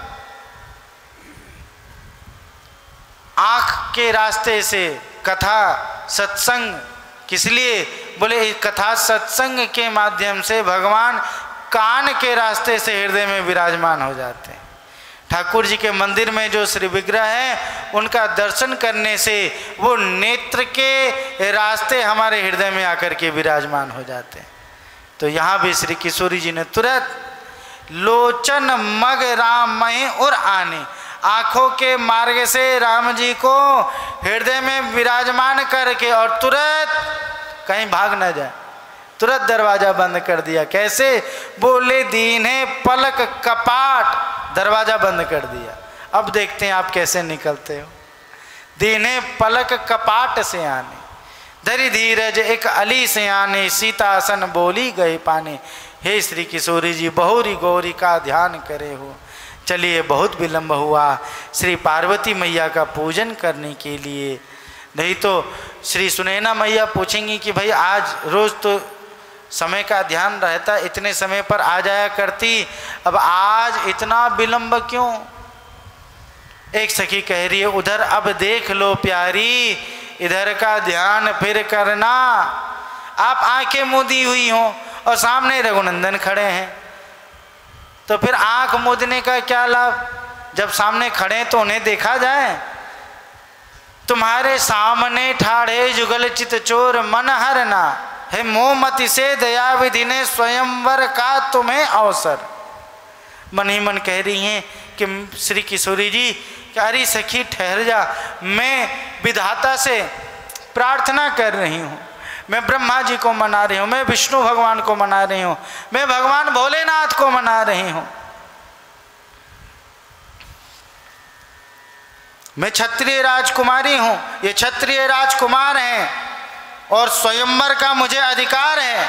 आँख के रास्ते से कथा सत्संग, किस लिए, बोले कथा सत्संग के माध्यम से भगवान कान के रास्ते से हृदय में विराजमान हो जाते हैं। ठाकुर जी के मंदिर में जो श्री विग्रह है उनका दर्शन करने से वो नेत्र के रास्ते हमारे हृदय में आकर के विराजमान हो जाते हैं। तो यहाँ भी श्री किशोरी जी ने तुरंत लोचन मग राम मही और आने, आँखों के मार्ग से राम जी को हृदय में विराजमान करके और तुरंत कहीं भाग न जाए, तुरंत दरवाजा बंद कर दिया। कैसे, बोले दीने पलक कपाट, दरवाजा बंद कर दिया। अब देखते हैं आप कैसे निकलते हो। दीने पलक कपाट से आने, धरी धीरज एक अली से आने, सीतासन बोली गए पाने। हे श्री किशोरी जी बहुरी गौरी का ध्यान करे हो। चलिए बहुत विलंब हुआ श्री पार्वती मैया का पूजन करने के लिए, नहीं तो श्री सुनैना मैया पूछेंगी कि भाई आज रोज़ तो समय का ध्यान रहता, इतने समय पर आ जाया करती, अब आज इतना विलंब क्यों। एक सखी कह रही है उधर अब देख लो प्यारी, इधर का ध्यान फिर करना। आप आंखें मूंदी हुई हों और सामने रघुनंदन खड़े हैं, तो फिर आंख मूंदने का क्या लाभ, जब सामने खड़े तो उन्हें देखा जाए। तुम्हारे सामने ठाड़े जुगल चित चोर मन हरना, है मोमति से दया विधि ने स्वयंवर का तुम्हें अवसर। मन ही मन कह रही हैं कि श्री किशोरी जी, अरे सखी ठहर जा, मैं विधाता से प्रार्थना कर रही हूँ, मैं ब्रह्मा जी को मना रही हूँ, मैं विष्णु भगवान को मना रही हूँ, मैं भगवान भोलेनाथ को मना रही हूँ। मैं क्षत्रिय राजकुमारी हूँ, ये क्षत्रिय राजकुमार हैं और स्वयंवर का मुझे अधिकार है।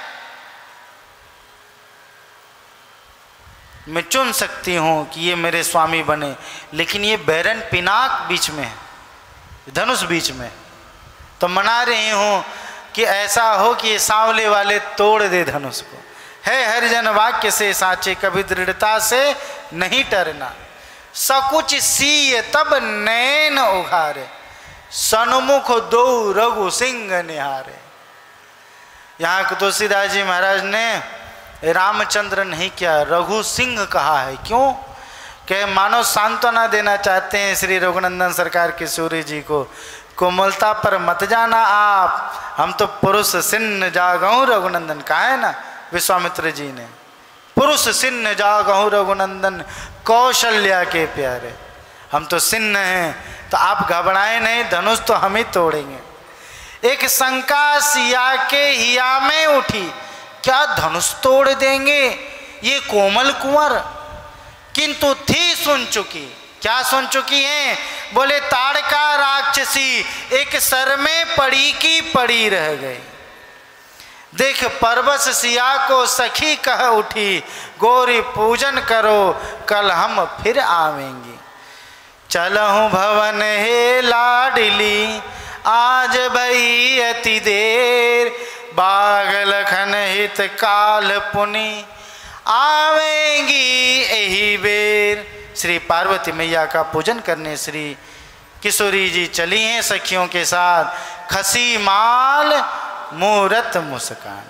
मैं चुन सकती हूँ कि ये मेरे स्वामी बने, लेकिन ये बैरन पिनाक बीच में है, धनुष बीच में, तो मना रही हूँ कि ऐसा हो कि ये सांवले वाले तोड़ दे धनुष को। है हरिजन वाक्य से साचे, कभी दृढ़ता से नहीं टरना। सकुच सीय तब नैन उघारे, सन्मुख दो रघु सिंह निहारे। यहाँ तुलसीदास जी महाराज ने रामचंद्र नहीं किया, रघु सिंह कहा है। क्यों? कि मानो सांत्वना देना चाहते हैं श्री रघुनंदन सरकार किशोरी जी को, कोमलता पर मत जाना आप, हम तो पुरुष सिन्न जागहूँ रघुनंदन। कहा है ना विश्वामित्र जी ने, पुरुष सिन्न जागहूँ रघुनंदन कौशल्या के प्यारे। हम तो सिन्न हैं, तो आप घबराएं नहीं, धनुष तो हम ही तोड़ेंगे। एक शंका सिया के हिया में उठी, क्या धनुष तोड़ देंगे ये कोमल कुंवर? किंतु थी सुन चुकी। क्या सुन चुकी हैं? बोले ताड़का राक्षसी एक सर में पड़ी की पड़ी रह गई। देख परबस सिया को सखी कह उठी, गोरी पूजन करो कल हम फिर आवेंगे। चलहूँ भवन हे लाडली आज भई अति देर, बाग लखन हित काल पुनि आवेंगी यही बेर। श्री पार्वती मैया का पूजन करने श्री किशोरी जी चली हैं सखियों के साथ। खसी माल मूरत मुस्कान।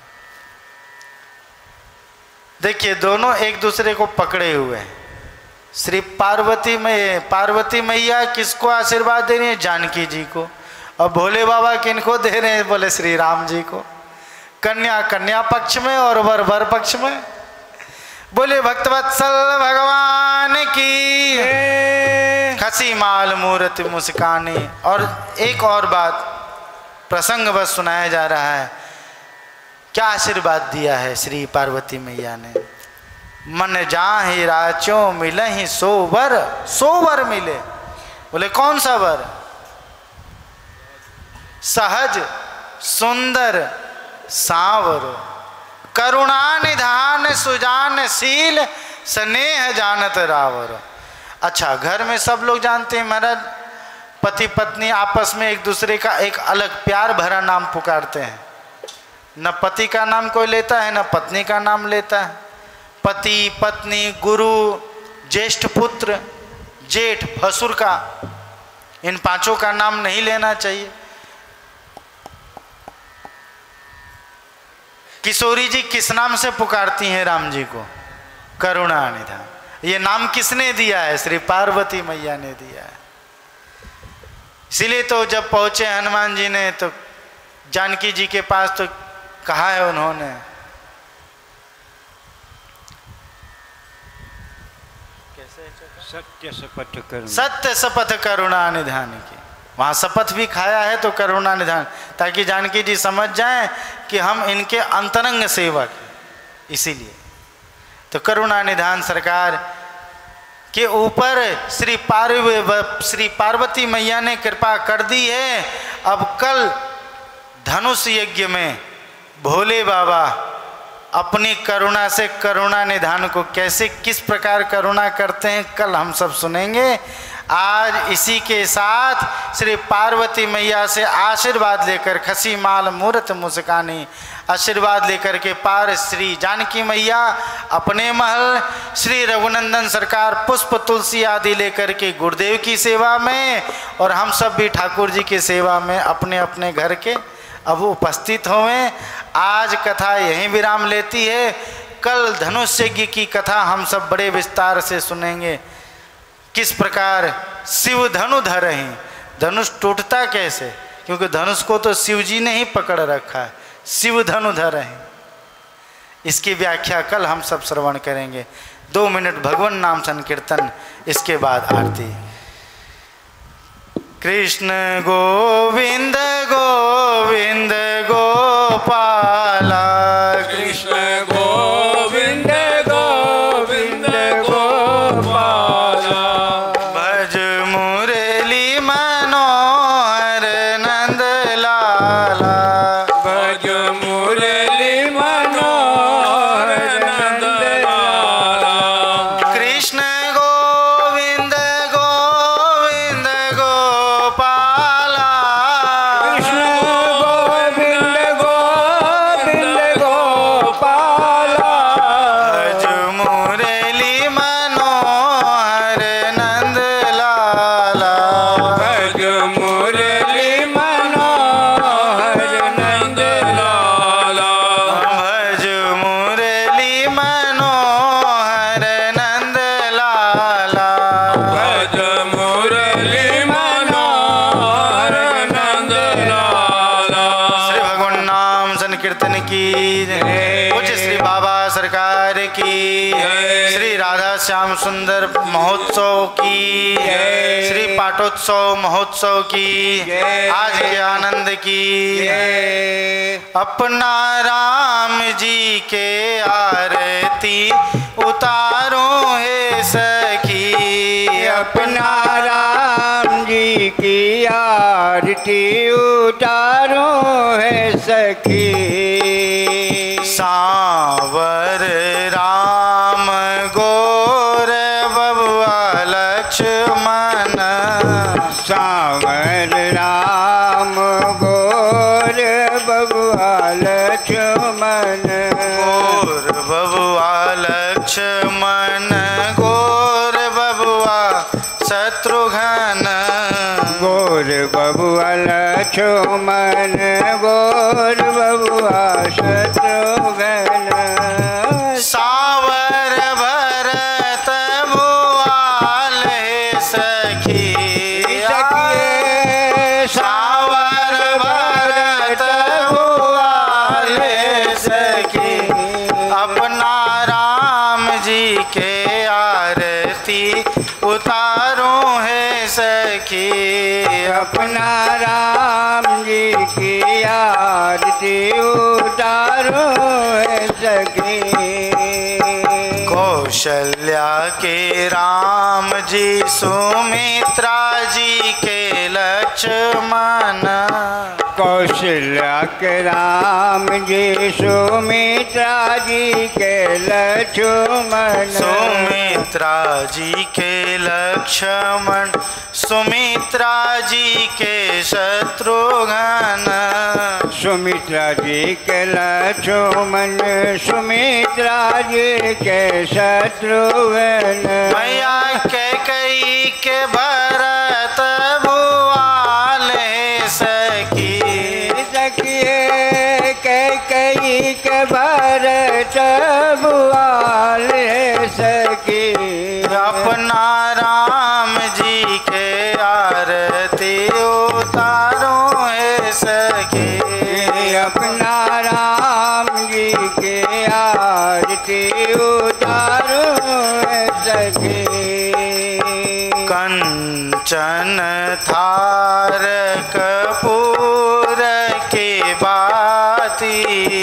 देखिए दोनों एक दूसरे को पकड़े हुए हैं। श्री पार्वती में पार्वती मैया किसको आशीर्वाद दे रही है? जानकी जी को। और भोले बाबा किनको दे रहे हैं? बोले श्री राम जी को। कन्या कन्या पक्ष में और वर वर पक्ष में। बोले भक्तवत्सल भगवान की खसी माल मूरत मुस्कानी। और एक और बात प्रसंग बस सुनाया जा रहा है। क्या आशीर्वाद दिया है श्री पार्वती मैया ने? मन जाहि राचो मिले ही सो वर, सो वर मिले। बोले कौन सा वर? सहज सुंदर सांवर, करुणा निधान सुजान शील, स्नेह जानत रावर। अच्छा, घर में सब लोग जानते हैं महाराज, पति पत्नी आपस में एक दूसरे का एक अलग प्यार भरा नाम पुकारते हैं। न पति का नाम कोई लेता है न पत्नी का नाम लेता है। पति पत्नी गुरु ज्येष्ठ पुत्र जेठ भसुर का, इन पांचों का नाम नहीं लेना चाहिए। किशोरी जी किस नाम से पुकारती हैं राम जी को? करुणा निधान। ये नाम किसने दिया है? श्री पार्वती मैया ने दिया है। इसीलिए तो जब पहुंचे हनुमान जी ने तो जानकी जी के पास तो कहा है उन्होंने, सत्य शपथ करुणा, सत्य शपथ करुणा निधान की। वहाँ शपथ भी खाया है तो करुणा निधान, ताकि जानकी जी समझ जाएं कि हम इनके अंतरंग सेवक। इसीलिए तो करुणा निधान सरकार के ऊपर श्री पार्व श्री पार्वती मैया ने कृपा कर दी है। अब कल धनुष यज्ञ में भोले बाबा अपनी करुणा से करुणा निधान को कैसे किस प्रकार करुणा करते हैं कल हम सब सुनेंगे। आज इसी के साथ श्री पार्वती मैया से आशीर्वाद लेकर खसी माल मूरत मुस्कानी आशीर्वाद लेकर के पार श्री जानकी मैया अपने महल, श्री रघुनंदन सरकार पुष्प तुलसी आदि लेकर के गुरुदेव की सेवा में और हम सब भी ठाकुर जी की सेवा में अपने अपने घर के अब उपस्थित होवें। आज कथा यहीं विराम लेती है। कल धनुष यज्ञ की कथा हम सब बड़े विस्तार से सुनेंगे। किस प्रकार शिव धनु धरे हैं, धनुष टूटता कैसे, क्योंकि धनुष को तो शिव जी ने ही पकड़ रखा है। शिव धनु धरे हैं, इसकी व्याख्या कल हम सब श्रवण करेंगे। दो मिनट भगवान नाम संकीर्तन, इसके बाद आरती। कृष्ण गोविंद गोविंद गोपाला, कृष्ण गोविंद गोविंद गोपाला, भज मुरली मनोहर नंद लाला, भज मुरली मनोहर नंद लाला, कृष्ण गोविंद गोविंद गोपाला, कृष्ण गोविंद गोविंद गोपाला, भज मुरली मनोहर नंद लाला, भज मुरली मनोहर नंद लाला, भज मुरली मनोहर नंद लाला, भज मुरली मनोहर नंद लाला। श्री भगवान नाम संकीर्तन की जय। पूज्य श्री बाबा सरकार की जय। श्री राधा श्याम सुंदर महोत्सव की जय। श्री पाटोत्सव महोत्सव की जय। आज के आनंद की अपना राम जी के आरती उतारो हे सखी, अपना राम जी की आरती उतारो है सखी। लक्ष्मण सावर राम गोर बबुआ लक्ष्मण गोर बबुआ लक्ष्मण गोर बबुआ शत्रुघ्न गोर बबुआ लक्ष्मण गोर बबुआ शत्रुघ्न सावर भरत भुआल हे सखी सावर भरत भुआल हे सखी अपना राम जी के आरती उतारो है सखी अपना राम जी की आरती उतारो है सखी कौशल्या के राम जी सुमित्रा जी के लक्ष्मण कौशल्या के राम जी सुमित्रा जी के लक्ष्मण सुमित्रा जी के लक्ष्मण सुमित्रा जी के शत्रुघ्न सुमित्रा जी के लक्ष्मण सुमित्रा जी के शत्रुघ्न मैया कैकेयी के भरत भुआल हे सखी सखिए कैकेयी के भरत भुआल हे सखी अपना राम जी के आरती उतारो है सखी अपना राम जी के आरती उतारो है सखी कंचन थार कपूर के बाती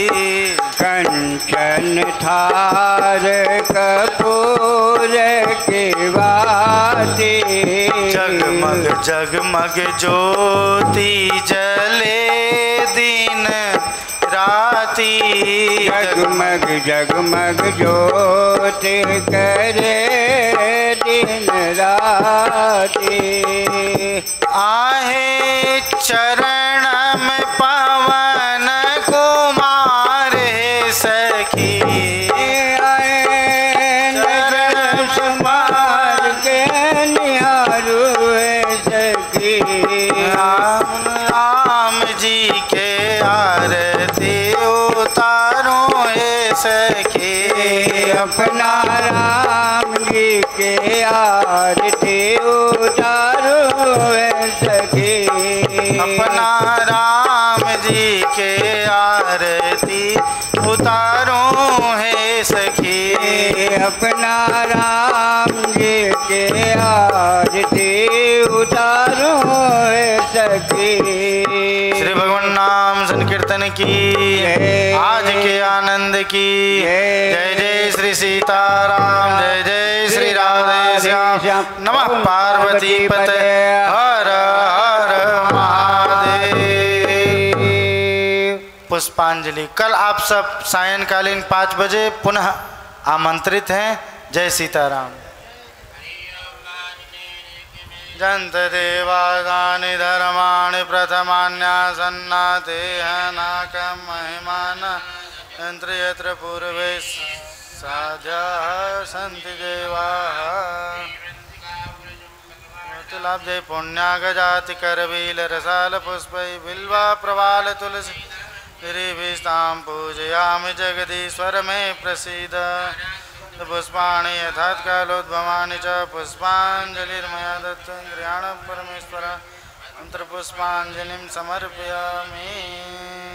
कंचन थार कपूर के बाती जगमग जगमग ज्योति जले दिन राती जगमग जगमग ज्योति करे दिन राती आहे चरण में पवन कुमार हे सखी आए नगर समार के निहारू है सखी राम राम जी के आरती उतारो हे सखी अपना राम जी के आरती उतारो है सखी अपना राम जी के आरती उतारो है सखी अपना राम जी के आरती उतारो है सखी श्री भगवान नाम संकीर्तन की आज के आनंद की जय जय श्री सीताराम जय जय श्री राधे श्याम नमः पार्वती पते हर हर महादेव। पुष्पांजलि। कल आप सब सायंकालीन पाँच बजे पुनः आमंत्रित हैं। जय सीताराम। जंत देवादानि धर्माणि प्रथमान्यासन्नाते नाकं महिमान यंत्र यत्र पूर्वे साध्याः सन्ति देवाः लाब्धे पुण्यागजाति करवील रसाल पुष्पै बिल्वा प्रवाल तुलसी गिरिभिस्तां पूजयामि जगदीश्वर मे प्रसीद पुष्पाणि यथात्कालोद्भवानि च पुष्पाञ्जलिर्मया दत्तं गृहाण परमेश्वर अंतर्पुष्पाञ्जलिं समर्पयामि।